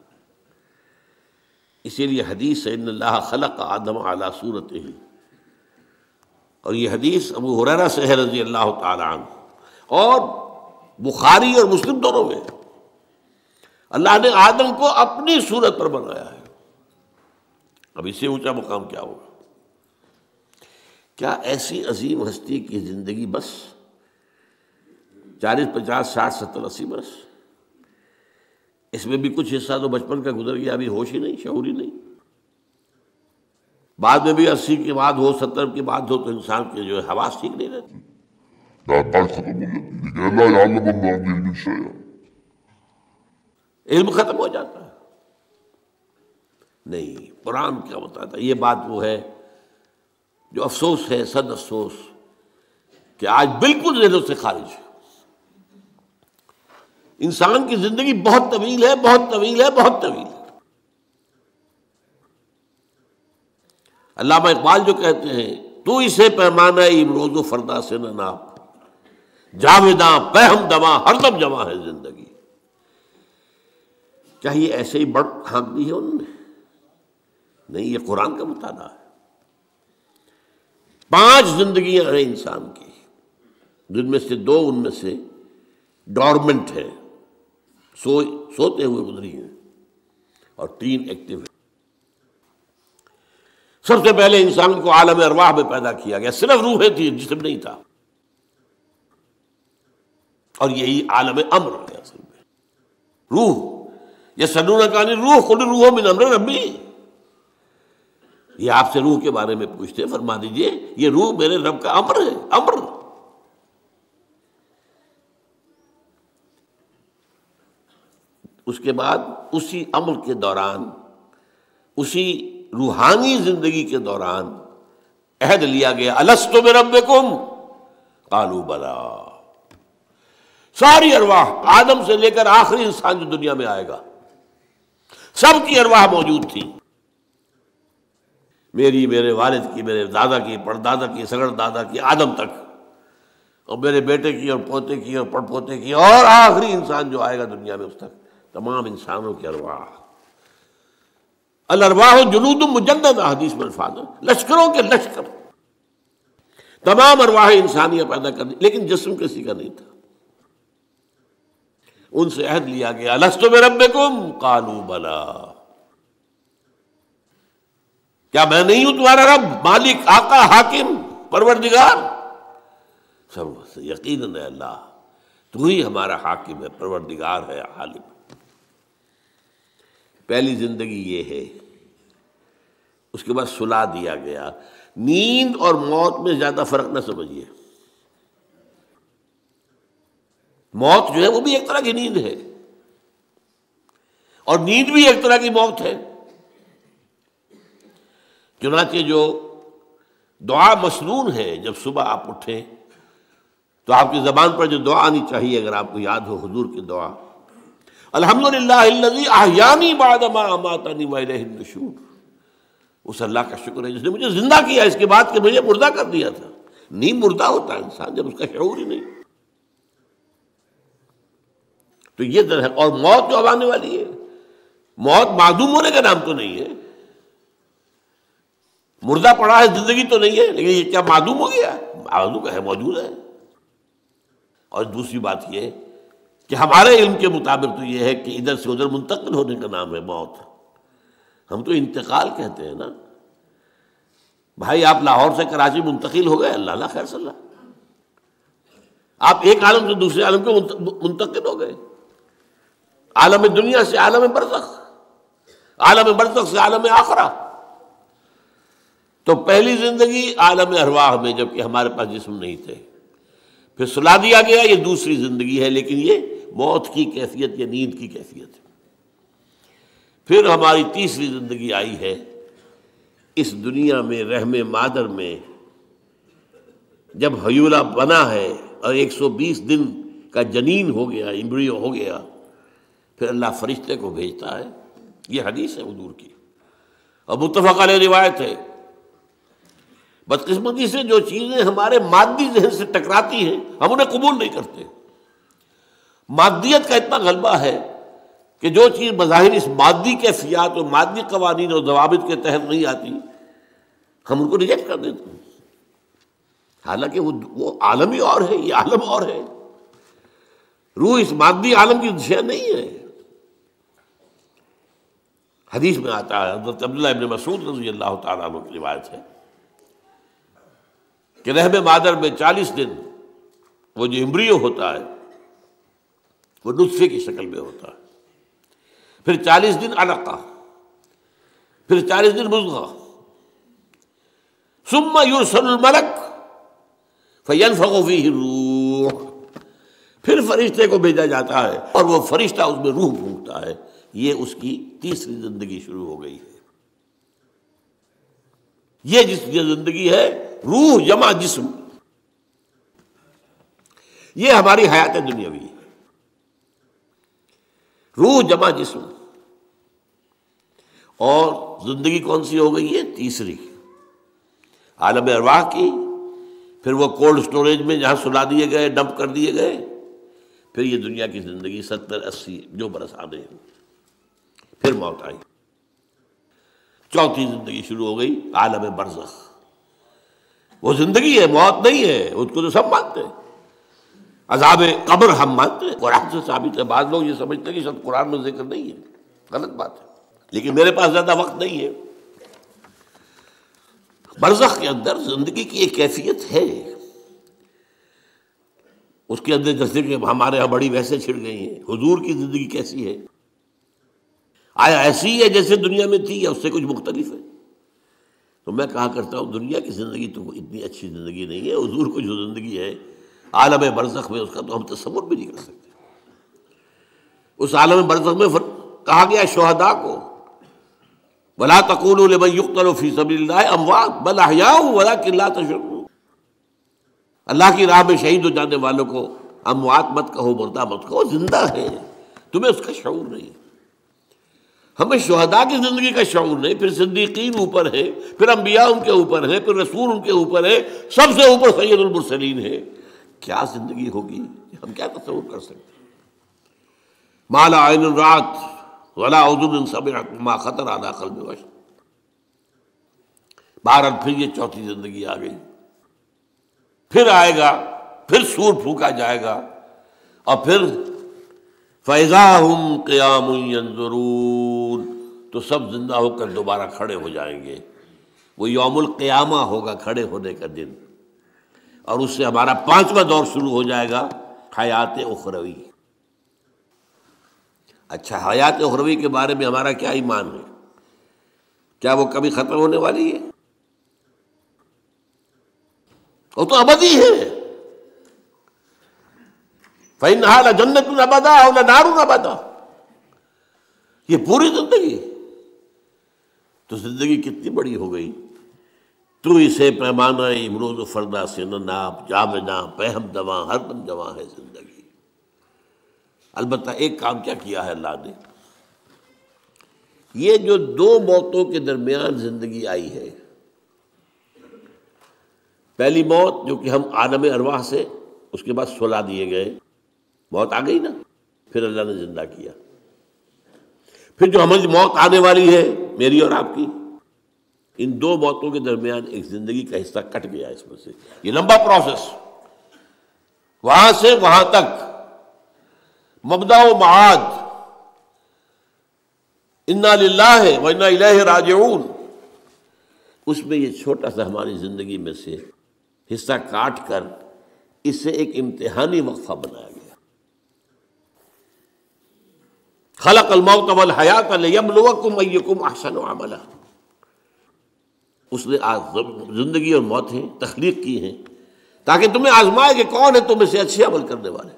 Speaker 1: اسی لیے حدیث ہے ان اللہ خلق آدم علی صورتہ، اور یہ حدیث ابو ہریرہ سے ہے رضی اللہ تعالی عنہ، اور بخاری اور مسلم دونوں میں اللہ نے آدم کو اپنی صورت پر بنایا ہے۔ اب اس سے اونچا مقام کیا ہوگا؟ کیا ایسی عظیم ہستی کی زندگی بس چالیس پچاس ساٹھ ستر اسی برس؟ اس میں بھی کچھ حصہ تو بچپن کا گزر گیا، ابھی ہوش ہی نہیں، شعور ہی نہیں، بعد میں بھی اسی کے بعد ہو، ستر کے بعد ہو، تو انسان کے جو ہے حواس ٹھیک نہیں رہتی،
Speaker 2: یادداشت ختم ہو جاتی، لیکن اللہ یعلم ما فی الشیء،
Speaker 1: علم ختم ہو جاتا ہے۔ نہیں، قرآن کیا بتاتا ہے؟ یہ بات وہ ہے جو افسوس ہے، صد افسوس، کہ آج بالکل ذہنوں سے خارج ہے۔ انسان کی زندگی بہت طویل ہے، بہت طویل ہے، بہت طویل ہے۔ علامہ اقبال جو کہتے ہیں، تو اسے پیمانہ امروز و فردا سے نہ ناپ، جاویداں پہم دماں ہر دم جمع ہے زندگی۔ کیا یہ ایسے ہی بڑھ ہانک دی ہے انہوں نے؟ نہیں، یہ قرآن کا مطالعہ ہے۔ پانچ زندگیاں ہیں انسان کی، جن میں سے دو ان میں سے ڈورمنٹ ہیں، سو سوتے ہوئے گزری ہیں، اور تین ایکٹیو ہیں۔ سب سے پہلے انسان کو عالم ارواح میں پیدا کیا گیا، صرف روحیں تھی، جسم نہیں تھا، اور یہی عالم امر ہے اصل میں، روح۔ یسألونک عن الروح قل الروح من امر ربی، یہ آپ سے روح کے بارے میں پوچھتے، فرما دیجئے یہ روح میرے رب کا امر ہے، امر۔ اس کے بعد اسی امر کے دوران، اسی روحانی زندگی کے دوران عہد لیا گیا، الست بربکم قالوا بلی۔ ساری ارواح، آدم سے لے کر آخری انسان جو دنیا میں آئے گا، سب کی ارواح موجود تھی، میری، میرے والد کی، میرے دادا کی، پردادا کی، سگڑ دادا کی، آدم تک، اور میرے بیٹے کی اور پوتے کی اور پڑ پوتے کی اور آخری انسان جو آئے گا دنیا میں اس تک تمام انسانوں کی ارواح. الارواح جنود مجندہ حدیث میں الفاظ ہے، لشکروں کے لشکر، تمام ارواح انسانیہ پیدا کرنی، لیکن جسم کسی کا نہیں تھا. ان سے عہد لیا گیا الست بربکم قالوا بلا، کیا میں نہیں ہوں تمہارا رب، مالک، آقا، حاکم، پروردگار؟ سب یقیناً ہے اللہ، تو ہی ہمارا حاکم ہے، پروردگار ہے، عالم. پہلی زندگی یہ ہے. اس کے بعد سلا دیا گیا. نیند اور موت میں زیادہ فرق نہ سمجھیے. موت جو ہے وہ بھی ایک طرح کی نیند ہے، اور نیند بھی ایک طرح کی موت ہے. چنانچہ جو دعا مسنون ہے، جب صبح آپ اٹھیں تو آپ کی زبان پر جو دعا آنی چاہیے، اگر آپ کو یاد ہو حضور کی دعا، الحمدللہ الذی احیانی بعد ما اماتنی والیہ النشور. اس اللہ کا شکر ہے جس نے مجھے زندہ کیا اس کے بعد کہ مجھے مردہ کر دیا تھا. نیند مردہ ہوتا ہے انسان جب اس کا شعور ہی نہیں. تو یہ در ہے. اور موت جو اب آنے والی ہے، موت معدوم ہونے کا نام تو نہیں ہے. مردہ پڑا ہے، زندگی تو نہیں ہے، لیکن یہ کیا معدوم ہو گیا؟ معدوم ہے، موجود ہے. اور دوسری بات یہ کہ ہمارے علم کے مطابق تو یہ ہے کہ ادھر سے ادھر منتقل ہونے کا نام ہے موت. ہم تو انتقال کہتے ہیں نا. بھائی آپ لاہور سے کراچی منتقل ہو گئے، اللہ اللہ خیر صلی اللہ، آپ ایک عالم سے دوسرے عالم کے منتقل ہو گئے. عالم دنیا سے عالم برزخ، عالم برزخ سے عالم آخرہ. تو پہلی زندگی عالم ارواح میں، جبکہ ہمارے پاس جسم نہیں تھے. پھر سلا دیا گیا، یہ دوسری زندگی ہے، لیکن یہ موت کی کیفیت یا نیند کی کیفیت ہے. پھر ہماری تیسری زندگی آئی ہے اس دنیا میں، رحم مادر میں جب حیولہ بنا ہے اور ایک سو بیس دن کا جنین ہو گیا، ایمبریو ہو گیا، پھر اللہ فرشتے کو بھیجتا ہے. یہ حدیث ہے حضور کی اور متفق علیہ روایت ہے. بدقسمتی سے جو چیزیں ہمارے مادی ذہن سے ٹکراتی ہیں ہم انہیں قبول نہیں کرتے. مادیت کا اتنا غلبہ ہے کہ جو چیز بظاہر اس مادی کیفیات اور مادی قوانین اور ضوابط کے تحت نہیں آتی ہم ان کو ریجیکٹ کر دیتے ہیں، حالانکہ وہ وہ عالم ہی اور ہے، یہ عالم اور ہے. روح اس مادی عالم کی شے نہیں ہے. حدیث میں آتا ہے، حضرت عبداللہ ابن مسعود رضی اللہ تعالیٰ عنہ کی روایت ہے کہ رحم مادر میں چالیس دن وہ جو ایمبریو ہوتا ہے وہ نطفے کی شکل میں ہوتا ہے، پھر چالیس دن علقہ، پھر چالیس دن مضغہ، ثم یرسل الملک فینفخ فیہ الروح، پھر فرشتے کو بھیجا جاتا ہے اور وہ فرشتہ اس میں روح پھونکتا ہے. یہ اس کی تیسری زندگی شروع ہو گئی ہے. یہ جس یہ زندگی ہے روح جمع جسم، یہ ہماری حیات دنیاوی ہے. روح جمع جسم. اور زندگی کون سی ہو گئی ہے؟ تیسری، عالم ارواح کی. پھر وہ کولڈ سٹوریج میں جہاں سلا دیے گئے، ڈمپ کر دیے گئے. پھر یہ دنیا کی زندگی ستر اسی جو برس آنے ہیں. پھر موت آئی. چوتھی زندگی شروع ہو گئی، عالم برزخ. وہ زندگی ہے، موت نہیں ہے. اس کو تو سب مانتے ہیں. عذاب قبر ہم مانتے ہیں، قرآن سے ثابت ہے. بعض لوگ یہ سمجھتے ہیں کہ شاید قرآن میں ذکر نہیں ہے، غلط بات ہے، لیکن میرے پاس زیادہ وقت نہیں ہے. برزخ کے اندر زندگی کی ایک کیفیت ہے. اس کے اندر جیسے کہ ہمارے یہاں بڑی ویسے چھڑ گئی ہیں. حضور کی زندگی کیسی ہے؟ آیا ایسی ہے جیسے دنیا میں تھی یا اس سے کچھ مختلف ہے؟ تو میں کہا کرتا ہوں دنیا کی زندگی تو اتنی اچھی زندگی نہیں ہے. حضور کو جو زندگی ہے عالم برزخ میں، اس کا تو ہم تصور بھی نہیں کر سکتے. اس عالم برزخ میں کہا گیا شہداء کو وَلَا تَقُولُوا لِمَن يُقْتَلُ فِي سَبِيلِ اللَّهِ أَمْوَاتٌ بَلْ أَحْيَاءٌ وَلَٰكِن لَا تَشْعُرُونَ. اللہ کی راہ میں شہید ہو جانے والوں کو اموات مت کہو، مردہ مت کہو، زندہ ہے. تمہیں اس کا شعور نہیں. ہمیں شہداء کی زندگی کا شعور نہیں. پھر صدیقین اوپر ہے، پھر انبیاء ان کے اوپر ہے، پھر رسول ان کے اوپر ہے، سب سے اوپر سید المرسلین ہے. کیا زندگی ہوگی ہم کیا تصور کر سکتے ہیں؟ ما لا عین رات ولا اذن سمعت ما خطر علی قلب بشر. بہرحال پھر یہ چوتھی زندگی آ گئی، پھر آئے گا، پھر سور پھونکا جائے گا، اور پھر فَإِذَا هُمْ قِيَامٌ يَنظُرُونَ، تو سب زندہ ہو کر دوبارہ کھڑے ہو جائیں گے. وہ یوم القیامہ ہوگا، کھڑے ہونے کا دن، اور اس سے ہمارا پانچواں دور شروع ہو جائے گا، حیات اخروی. اچھا، حیات اخروی کے بارے میں ہمارا کیا ایمان ہے؟ کیا وہ کبھی ختم ہونے والی ہے؟ وہ تو ابدی ہے. فَإِنَّهَا لَجَنَّةٌ أَبَدًا أَوْ لَنَارٌ أَبَدًا. یہ پوری زندگی تو زندگی کتنی بڑی ہو گئی. تو اسے پیمانہ امروز و فردا سے نہ ناپ، جامنا پہم دواں ہر دم جواں ہے زندگی. البتہ ایک کام کیا کیا ہے اللہ نے، یہ جو دو موتوں کے درمیان زندگی آئی ہے، پہلی موت جو کہ ہم عالم ارواح سے، اس کے بعد سلا دیے گئے، موت آ گئی نا، پھر اللہ نے زندہ کیا. پھر جو ہماری موت آنے والی ہے میری اور آپ کی، ان دو موتوں کے درمیان ایک زندگی کا حصہ کٹ گیا اس میں سے. یہ لمبا پروسیس، وہاں سے وہاں تک مبدا و معاد، انا للہ و انا الیہ راجعون، اس میں یہ چھوٹا سا ہماری زندگی میں سے حصہ کاٹ کر اس سے ایک امتحانی وقفہ بنایا گیا. خلق الموت والحیات لیبلوکم ایکم احسن عملا. اس نے زندگی اور موتیں تخلیق کی ہیں تاکہ تمہیں آزمائے کہ کون ہے تم میں سے اچھے عمل کرنے والے.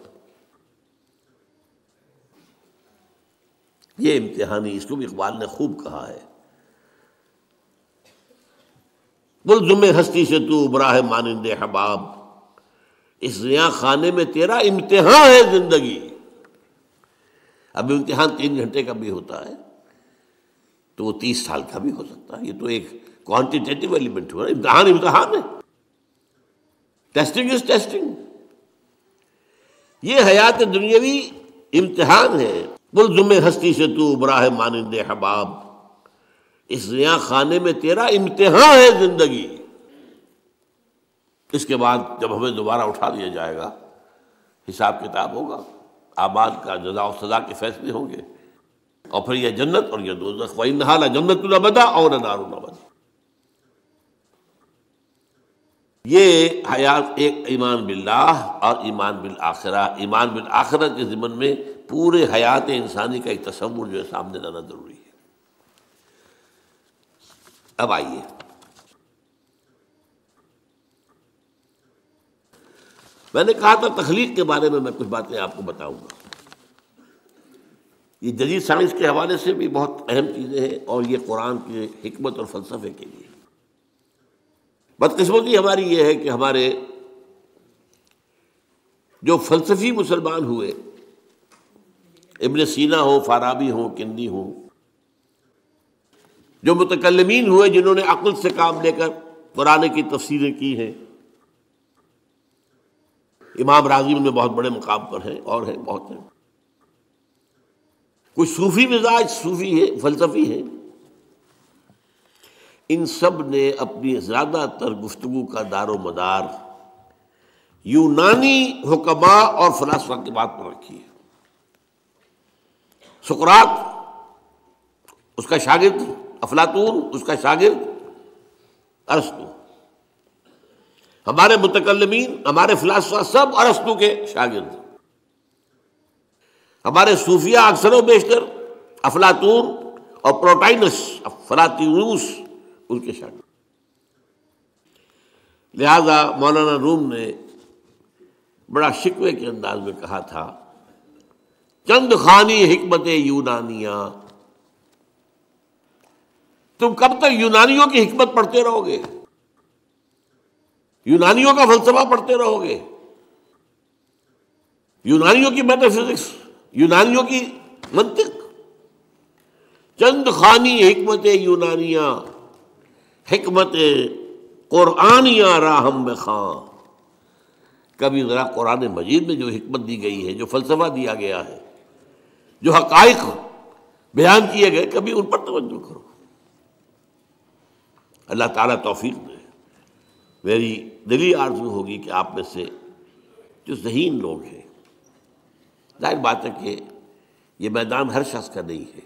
Speaker 1: یہ امتحانی، اس کو بھی اقبال نے خوب کہا ہے. ملزم ہستی سے تو ابراہ مانند حباب، اس زیاں خانے میں تیرا امتحان ہے زندگی. اب امتحان تین گھنٹے کا بھی ہوتا ہے تو وہ تیس سال کا بھی ہو سکتا ہے. یہ تو ایک کوانٹیٹیو ایلیمنٹ ہوا. امتحان امتحان ہے، ٹیسٹنگ از ٹیسٹنگ. یہ حیات دنیاوی امتحان ہے. ملزم ہستی سے تو ابراہ مانند حباب، اس زیاں خانے میں تیرا امتحان ہے زندگی. اس کے بعد جب ہمیں دوبارہ اٹھا دیا جائے گا، حساب کتاب ہوگا، اعمال کا جزا و سزا کے فیصلے ہوں گے، اور پھر یہ جنت اور یہ دوزخ. وَإِنَّهَا لَجَنَّةٌ أَبَدًا أَوْ لَنَارٌ أَبَدًا. یہ حیات ایک ایمان باللہ اور ایمان بالآخرہ. ایمان بالآخرہ کے ضمن میں پورے حیات انسانی کا ایک تصور جو ہے سامنے لانا ضروری ہے. اب آئیے میں نے کہا تھا تخلیق کے بارے میں میں کچھ باتیں آپ کو بتاؤں گا. یہ جدید سائنس کے حوالے سے بھی بہت اہم چیزیں ہیں، اور یہ قرآن کی حکمت اور فلسفے کے لیے. بدقسمتی ہماری یہ ہے کہ ہمارے جو فلسفی مسلمان ہوئے، ابن سینا ہو، فارابی ہو، کندی ہو، جو متکلمین ہوئے جنہوں نے عقل سے کام لے کر قرآن کی تفسیریں کی ہیں، امام راضی میں بہت بڑے مقام پر ہیں، اور ہیں بہت ہیں. کچھ صوفی مزاج صوفی ہے، فلسفی ہے. ان سب نے اپنی زیادہ تر گفتگو کا دار و مدار یونانی حکماء اور فلاسفہ کی بات پر رکھی ہے. سقراط اس کا شاگرد، افلاطون اس کا شاگرد ارسطو. ہمارے متکلمین، ہمارے فلاسفہ سب ارسطو کے شاگرد. ہمارے صوفیہ اکثر و بیشتر افلاطون اور پروٹائنس فلاطینوس ان کے شاگرد. لہذا مولانا روم نے بڑا شکوے کے انداز میں کہا تھا، چند خانی حکمت یونانیہ. تم کب تک یونانیوں کی حکمت پڑھتے رہو گے، یونانیوں کا فلسفہ پڑھتے رہو گے، یونانیوں کی میٹا فزکس، یونانیوں کی منطق. چند خانی حکمت یونانیہ، حکمت قرآنیہ راہم بخواں. کبھی ذرا قرآن مجید میں جو حکمت دی گئی ہے، جو فلسفہ دیا گیا ہے، جو حقائق بیان کیے گئے، کبھی ان پر توجہ کرو۔ اللہ تعالیٰ توفیق دے۔ میری دلی آرزو ہوگی کہ آپ میں سے جو ذہین لوگ ہیں، ظاہر بات ہے کہ یہ میدان ہر شخص کا نہیں ہے۔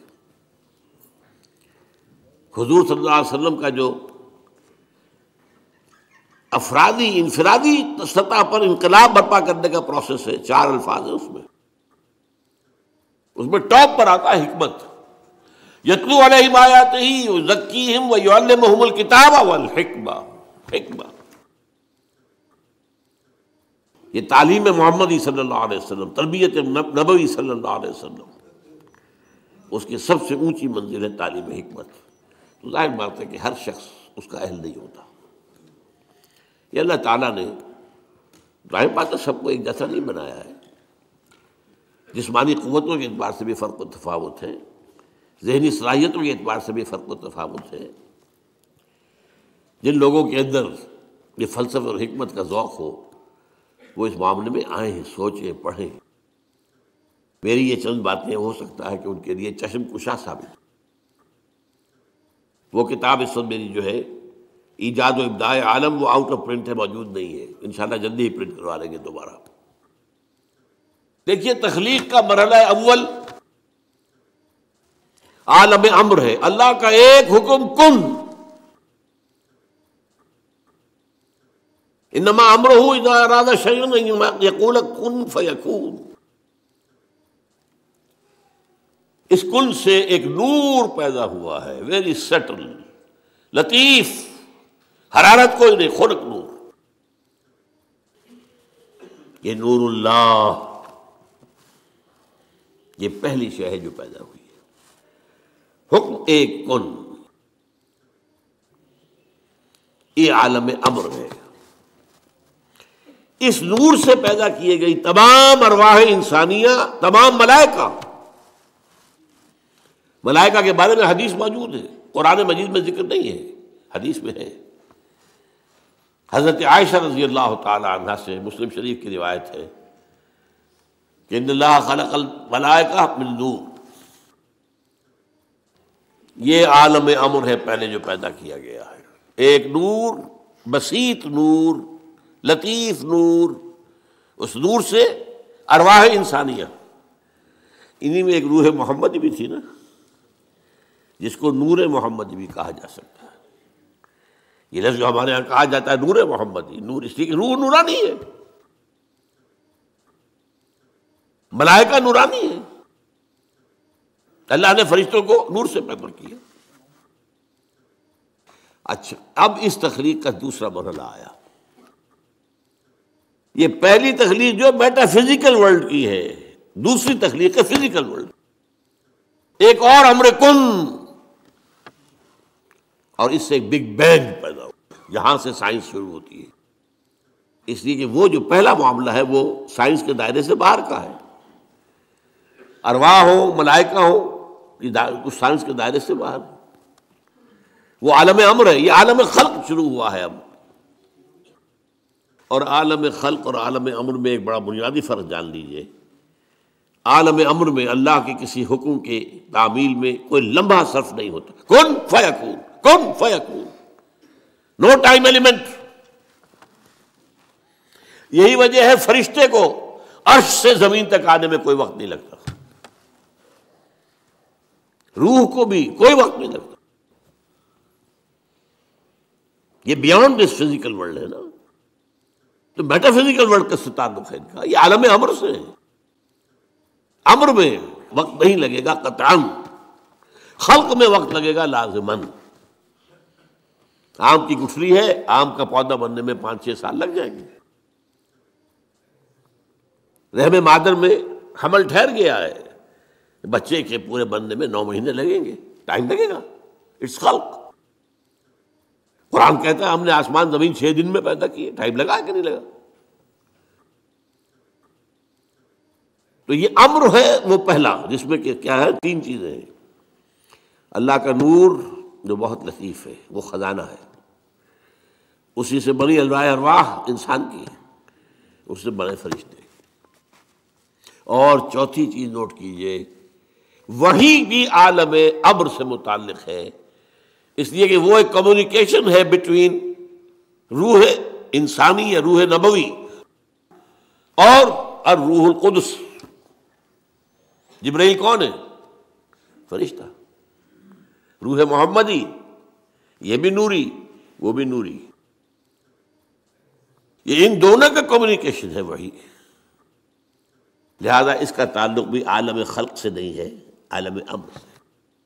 Speaker 1: حضور صلی اللہ علیہ وسلم کا جو افرادی انفرادی سطح پر انقلاب برپا کرنے کا پروسیس ہے، چار الفاظ ہیں اس میں، اس میں ٹاپ پر آتا ہے حکمت۔ یتلو علیہم آیاتہ ویزکیہم ویعلمہم الکتاب والحکمہ، حکمہ یہ تعلیم محمدی صلی اللہ علیہ وسلم، تربیت نبوی صلی اللہ علیہ وسلم، اس کی سب سے اونچی منزل ہے تعلیم حکمت۔ تو ظاہر بات ہے کہ ہر شخص اس کا اہل نہیں ہوتا۔ یہ اللہ تعالیٰ نے ظاہر بات ہے سب کو ایک جیسا نہیں بنایا ہے، جسمانی قوتوں کے اعتبار سے بھی فرق و تفاوت ہے، ذہنی صلاحیتوں کے اعتبار سے بھی فرق و تفاوت ہے۔ جن لوگوں کے اندر یہ فلسفہ اور حکمت کا ذوق ہو وہ اس معاملے میں آئیں، سوچیں، پڑھیں۔ میری یہ چند باتیں ہو سکتا ہے کہ ان کے لیے چشم کشا ثابت۔ وہ کتاب اس وقت میری جو ہے ایجاد و ابداع عالم، وہ آؤٹ آف پرنٹ ہے، موجود نہیں ہے، انشاءاللہ جلدی ہی پرنٹ کروا لیں گے دوبارہ۔ دیکھیے تخلیق کا مرحلہ اول عالم امر ہے، اللہ کا ایک حکم کن، انما امرہ اذا اراد شیئا ان یقول کن فیکون۔ اس کن سے ایک نور پیدا ہوا ہے، ویری سٹل، لطیف، حرارت کوئی نہیں، خنک نور۔ یہ نور اللہ، یہ پہلی شے ہے جو پیدا ہوئی ہے۔ حکم ایک کن، یہ عالم امر ہے۔ اس نور سے پیدا کیے گئی تمام ارواح انسانیہ، تمام ملائکہ۔ ملائکہ کے بارے میں حدیث موجود ہے، قرآن مجید میں ذکر نہیں ہے، حدیث میں ہے۔ حضرت عائشہ رضی اللہ تعالی عنہ سے مسلم شریف کی روایت ہے کہ ان اللہ خلق الملائکہ من نور، یہ عالم امر ہے پہلے جو پیدا کیا گیا ہے، ایک نور، بسیط نور، لطیف نور۔ اس نور سے ارواح انسانیہ، انہی میں ایک روح محمدی بھی تھی نا، جس کو نور محمدی بھی کہا جا سکتا ہے۔ یہ لفظ جو ہمارے یہاں کہا جاتا ہے نور محمدی، نور اس لیے کہ روح نورانی ہے، ملائکہ نورانی ہے، اللہ نے فرشتوں کو نور سے پیدا کیا۔ اچھا، اب اس تخلیق کا دوسرا مرحلہ آیا۔ یہ پہلی تخلیق جو میٹا فزیکل ورلڈ کی ہے، دوسری تخلیق ہے فزیکل ورلڈ، ایک اور امر کن، اور اس سے ایک بگ بینگ پیدا ہوا۔ یہاں سے سائنس شروع ہوتی ہے، اس لیے کہ وہ جو پہلا معاملہ ہے وہ سائنس کے دائرے سے باہر کا ہے۔ ارواح ہو، ملائکہ ہو، یہ کچھ سائنس کے دائرے سے باہر ہے۔ وہ عالم امر ہے، یہ عالم خلق شروع ہوا ہے اب۔ اور عالم خلق اور عالم امر میں ایک بڑا بنیادی فرق جان لیجئے۔ عالم امر میں اللہ کے کسی حکم کے تعمیل میں کوئی لمحہ صرف نہیں ہوتا، کن فیکون، کن فیکون، نو ٹائم ایلیمنٹ۔ یہی وجہ ہے فرشتے کو عرش سے زمین تک آنے میں کوئی وقت نہیں لگتا، روح کو بھی کوئی وقت نہیں لگتا۔ یہ بیانڈ دس فزیکل ورلڈ ہے نا، تو میٹا فزیکل ورلڈ کا تعلق ہے ان کا، یہ عالم امر سے ہے۔ امر میں وقت نہیں لگے گا قطعاً، خلق میں وقت لگے گا لازماً۔ آم کی گٹھلی ہے، آم کا پودا بننے میں پانچ چھ سال لگ جائیں گے۔ رحم مادر میں حمل ٹھہر گیا ہے، بچے کے پورے بننے میں نو مہینے لگیں گے، ٹائم لگے گا، اٹس خلق۔ قرآن کہتا ہے ہم نے آسمان زمین چھ دن میں پیدا کیے، ٹائم لگا کہ نہیں لگا؟ تو یہ امر ہے وہ پہلا، جس میں کہ کیا ہے، تین چیزیں ہیں۔ اللہ کا نور جو بہت لطیف ہے، وہ خزانہ ہے، اسی سے بنی الواح ارواح انسان کی ہے۔ اس سے بنے فرشتے۔ اور چوتھی چیز نوٹ کیجئے، وحی بھی عالم امر سے متعلق ہے، اس لیے کہ وہ ایک کمیونیکیشن ہے بٹوین روح انسانی یا روح نبوی اور الروح القدس۔ جبرائیل کون ہے؟ فرشتہ۔ روح محمدی یہ بھی نوری وہ بھی نوری، یہ ان دونوں کا کمیونیکیشن ہے وحی، لہذا اس کا تعلق بھی عالم خلق سے نہیں ہے، عالم امر سے۔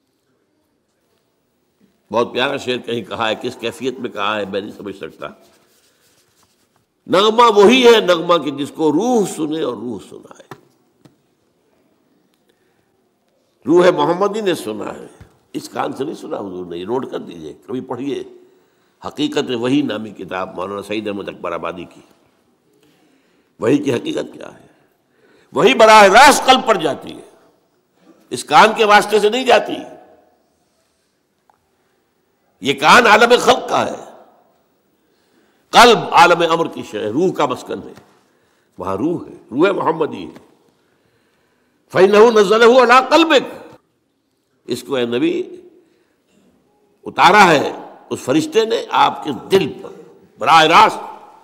Speaker 1: بہت پیارا شعر کہیں کہا ہے، کس کیفیت میں کہا ہے میں نہیں سمجھ سکتا۔ نغمہ وہی ہے نغمہ کہ جس کو روح سنے اور روح سنائے۔ روح محمدی نے سنا ہے، اس کان سے نہیں سنا حضور نے، یہ نوٹ کر دیجئے، کبھی پڑھیے حقیقت وحی نامی کتاب مولانا سعید احمد اکبر آبادی کی۔ وحی کی حقیقت کیا ہے؟ وحی براہ راست قلب پر جاتی ہے، اس کان کے واسطے سے نہیں جاتی۔ یہ کان عالم خلق کا ہے، قلب عالم امر کی شے، روح کا مسکن ہے، وہاں روح ہے، روح محمدی ہے۔ فَإِنَّهُ نَزَّلَهُ عَلَىٰ قَلْبِكَ، اس کو اے نبی اتارا ہے اس فرشتے نے آپ کے دل پر براہ راست۔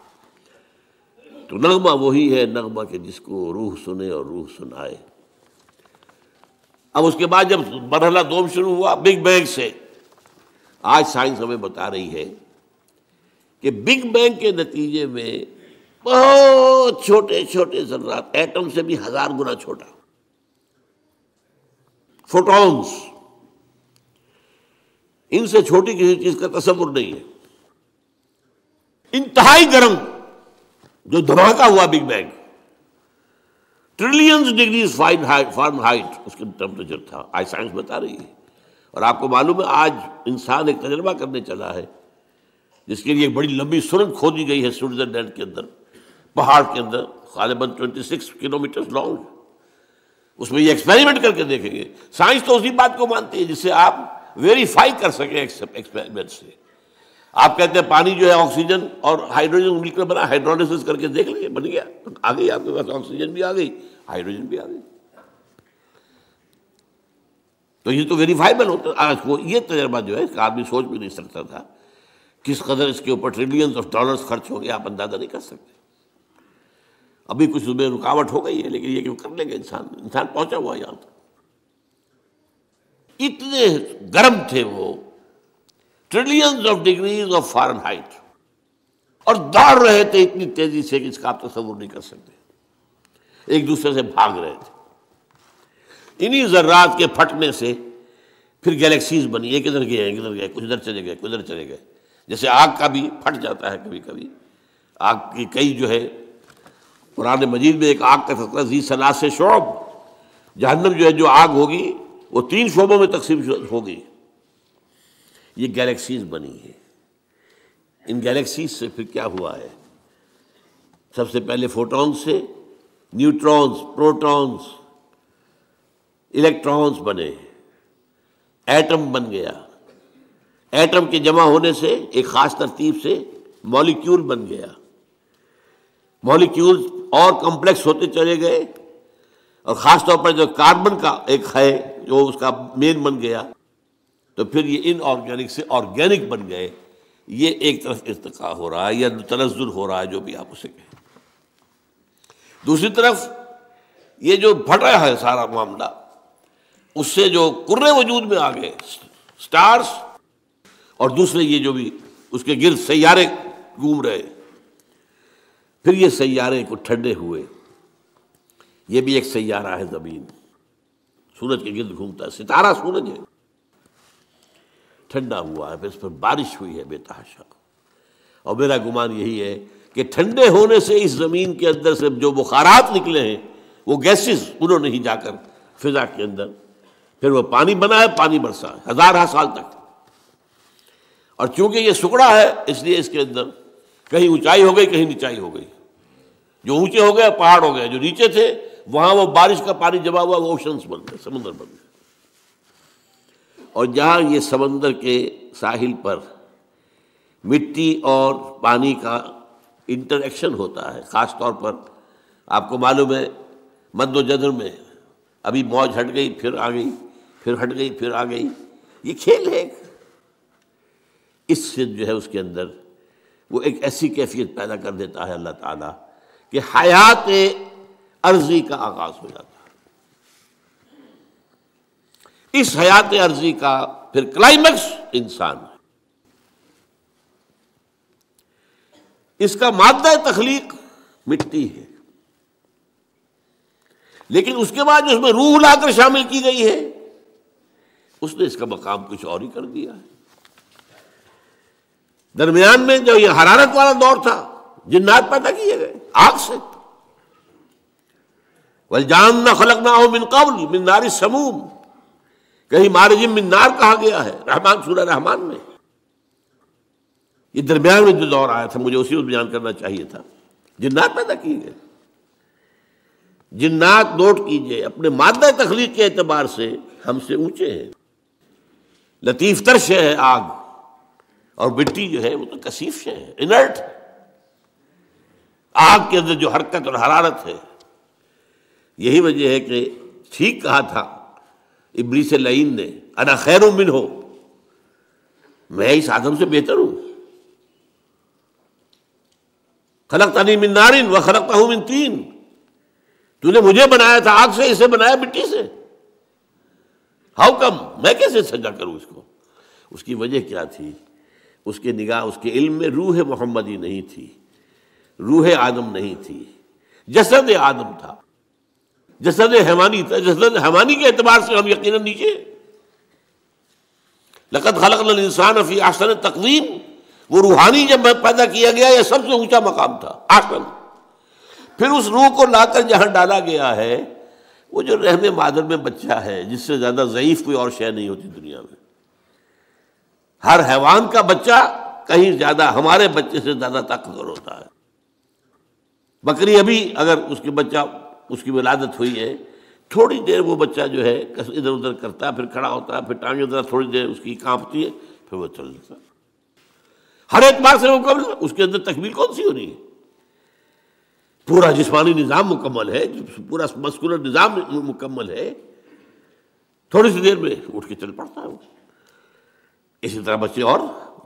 Speaker 1: تو نغمہ وہی ہے نغمہ کہ جس کو روح سنے اور روح سنائے۔ اب اس کے بعد جب مرحلہ دوم شروع ہوا بگ بینگ سے، آج سائنس ہمیں بتا رہی ہے کہ بگ بینگ کے نتیجے میں بہت چھوٹے چھوٹے ذرات، ایٹم سے بھی ہزار گنا چھوٹا، فوٹونز، ان سے چھوٹی کسی چیز کا تصور نہیں ہے، انتہائی گرم جو دھماکہ ہوا big bang, trillions degrees Fahrenheit اس کا ٹیمپریچر تھا، آج سائنس بتا رہی ہے۔ اور آپ کو معلوم ہے آج انسان ایک تجربہ کرنے چلا ہے جس کے لیے ایک بڑی لمبی سرنگ کھودی گئی ہے سوئٹزرلینڈ کے اندر، پہاڑ کے اندر، غالباً twenty six kilometre long. اس میں یہ ایکسپیریمنٹ کر کے دیکھیں گے۔ سائنس تو اسی بات کو مانتی ہے جس سے آپ ویریفائی کر سکیں ایکسپیریمنٹ سے۔ آپ کہتے ہیں پانی جو ہے آکسیجن اور ہائیڈروجن مل کر بنا، ہائیڈرولسس کر کے دیکھ لیں، بن گیا، آ گئی آپ کے پاس آکسیجن بھی آ گئی، ہائیڈروجن بھی آ گئی۔ تو یہ تو ویریفائبل ہوتا ہے۔ آج کو یہ تجربہ جو ہے اس کا آدمی سوچ بھی نہیں سکتا تھا، کس قدر اس کے اوپر ٹریلینز آف ڈالرز خرچ ہو گئے، آپ اندازہ نہیں کر سکتے۔ ابھی کچھ میں رکاوٹ ہو گئی ہے لیکن یہ کہ کر لیں گے، انسان انسان پہنچا ہوا یہاں تک۔ اتنے گرم تھے وہ، trillions of degrees of Fahrenheit, اور دوڑ رہے تھے اتنی تیزی سے کہ اس کا آپ تصور نہیں کر سکتے، ایک دوسرے سے بھاگ رہے تھے۔ انہی ذرات کے پھٹنے سے پھر گیلیکسیز بنی، ایک ادھر گئے ایک ادھر گئے، کچھ ادھر چلے گئے کچھ ادھر چلے گئے۔ جیسے آگ کا بھی پھٹ جاتا ہے کبھی کبھی، آگ کی کئی جو ہے قرآن مجید میں ایک آگ کا تذکرہ ذی ثلاث شعب، جہنم جو ہے جو آگ ہوگی وہ تین شعبوں میں تقسیم ہوگی۔ یہ گیلیکسیز بنی ہے، ان گیلیکسیز سے پھر کیا ہوا ہے؟ سب سے پہلے فوٹونز سے نیوٹرونز، پروٹونز، الیکٹرونز بنے، ایٹم بن گیا، ایٹم کے جمع ہونے سے ایک خاص ترتیب سے مالیکیول بن گیا، مالیکیول اور کمپلیکس ہوتے چلے گئے، اور خاص طور پر جو کاربن کا ایک ہے جو اس کا مین بن گیا، تو پھر یہ ان آرگینک سے آرگینک بن گئے۔ یہ ایک طرف ارتقاء ہو رہا ہے یا تنزل ہو رہا ہے، جو بھی آپ اسے کہیں۔ دوسری طرف یہ جو پھٹا ہے سارا معاملہ، اس سے جو کرے وجود میں آ گئے سٹارز، اور دوسرے یہ جو بھی اس کے گرد سیارے گھوم رہے، پھر یہ سیارے کو ٹھنڈے ہوئے۔ یہ بھی ایک سیارہ ہے زمین، سورج کے گرد گھومتا ہے، ستارہ سورج ہے، ٹھنڈا ہوا ہے، پھر اس پر بارش ہوئی ہے بے تحاشا۔ اور میرا گمان یہی ہے کہ ٹھنڈے ہونے سے اس زمین کے اندر سے جو بخارات نکلے ہیں، وہ گیسز، انہوں نے ہی جا کر فضا کے اندر پھر وہ پانی بنا ہے، پانی برسا ہے ہزارہ سال تک۔ اور چونکہ یہ سکڑا ہے اس لیے اس کے اندر کہیں اونچائی ہو گئی کہیں نیچائی ہو گئی، جو اونچے ہو گئے پہاڑ ہو گئے، جو نیچے تھے وہاں وہ بارش کا پانی جمع ہوا، وہ اوشنز بن گئے، سمندر بن گئے۔ اور جہاں یہ سمندر کے ساحل پر مٹی اور پانی کا انٹریکشن ہوتا ہے. خاص طور پر آپ کو معلوم ہے مد و جزر میں ابھی موج ہٹ گئی پھر آ گئی، پھر ہٹ گئی پھر آ گئی، یہ کھیل ہے. اس سے جو ہے اس کے اندر وہ ایک ایسی کیفیت پیدا کر دیتا ہے اللہ تعالیٰ کہ حیات عرضی کا آغاز ہو جاتا ہے. اس حیات عرضی کا پھر کلائمیکس انسان ہے. اس کا مادہ تخلیق مٹی ہے، لیکن اس کے بعد جو اس میں روح لا کر شامل کی گئی ہے اس نے اس کا مقام کچھ اور ہی کر دیا ہے. درمیان میں جو یہ حرارت والا دور تھا جنات پیدا کیے گئے آگ سے. وَالْجَانَّ خَلَقْنَاهُ مِنْ قَبْلِ مِنْ نَارِ السَّمُومِ، کہیں مارج من نار کہا گیا ہے رحمان سورہ رحمان میں. یہ درمیان میں جو دور آیا تھا مجھے اسی وقت بیان کرنا چاہیے تھا. جنات پیدا کیے گئے. جنات نوٹ کیجئے اپنے مادہ تخلیق کے اعتبار سے ہم سے اونچے ہیں. لطیف تر شے ہے آگ، اور مٹی جو ہے وہ تو کثیف شے ہے، انرٹ. آگ کے اندر جو حرکت اور حرارت ہے، یہی وجہ ہے کہ ٹھیک کہا تھا ابلیس لعین نے، انا خیر منہ، میں اس آدم سے بہتر ہوں. خلقتنی من نار وخلقتہ من طین، تو نے مجھے بنایا تھا آگ سے، اسے بنایا مٹی سے. ہاؤ کم، میں کیسے سجا کروں اس کو؟ اس کی وجہ کیا تھی؟ اس کے نگاہ اس کے علم میں روح محمدی نہیں تھی، روح آدم نہیں تھی، جسد آدم تھا، جسد حیوانی تھا. جسد حیوانی کے اعتبار سے ہم یقیناً نیچے. لقد خلقنا الانسان فی احسن تقویم، وہ روحانی جب پیدا کیا گیا یہ سب سے اونچا مقام تھا احسن. پھر اس روح کو لا کر جہاں ڈالا گیا ہے وہ جو رحم مادر میں بچہ ہے، جس سے زیادہ ضعیف کوئی اور شے نہیں ہوتی دنیا میں. ہر حیوان کا بچہ کہیں زیادہ ہمارے بچے سے زیادہ طاقتور ہوتا ہے. بکری ابھی اگر اس کے بچہ اس کی ولادت ہوئی ہے، تھوڑی دیر وہ بچہ جو ہے ادھر ادھر کرتا ہے، پھر کھڑا ہوتا ہے، پھر ٹانگیں ذرا تھوڑی دیر اس کی کانپتی ہے، پھر وہ چل دیتا ہے. ہر اعتبار سے مکمل. اس کے اندر تکمیل کون سی ہو رہی ہے؟ پورا جسمانی نظام مکمل ہے، پورا مسکولر نظام مکمل ہے، تھوڑی سی دیر میں اٹھ کے چل پڑتا ہے وہ. اسی طرح بچے اور.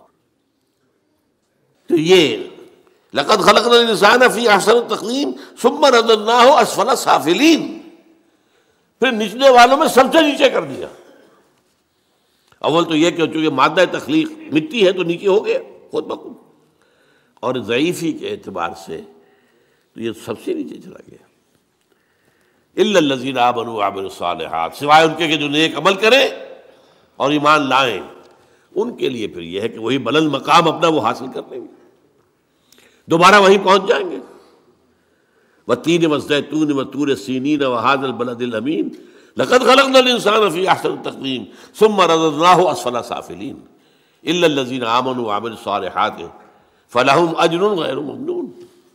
Speaker 1: تو یہ لقد خلقنا الانسان فی احسن تقویم ثم رددناہ اسفل سافلین، پھر نچلے والوں میں سب سے نیچے کر دیا. اول تو یہ کہ چونکہ مادہ تخلیق مٹی ہے تو نیچے ہو گیا خود بخود، اور ضعیفی کے اعتبار سے تو یہ سب سے نیچے چلا گیا. الا الذین آمنوا وعملوا الصالحات، سوائے ان کے کہ جو نیک عمل کریں اور ایمان لائیں، ان کے لیے پھر یہ ہے کہ وہی بلند مقام اپنا وہ حاصل کر لیں گے، دوبارہ وہیں پہنچ جائیں گے. والتین والزیتون وطور سینین وہذا البلد الامین لقد خلقنا الانسان فی احسن تقویم ثم رددناہ اسفل سافلین الا الذین آمنوا وعملوا الصالحات فلہم اجر غیر ممنون.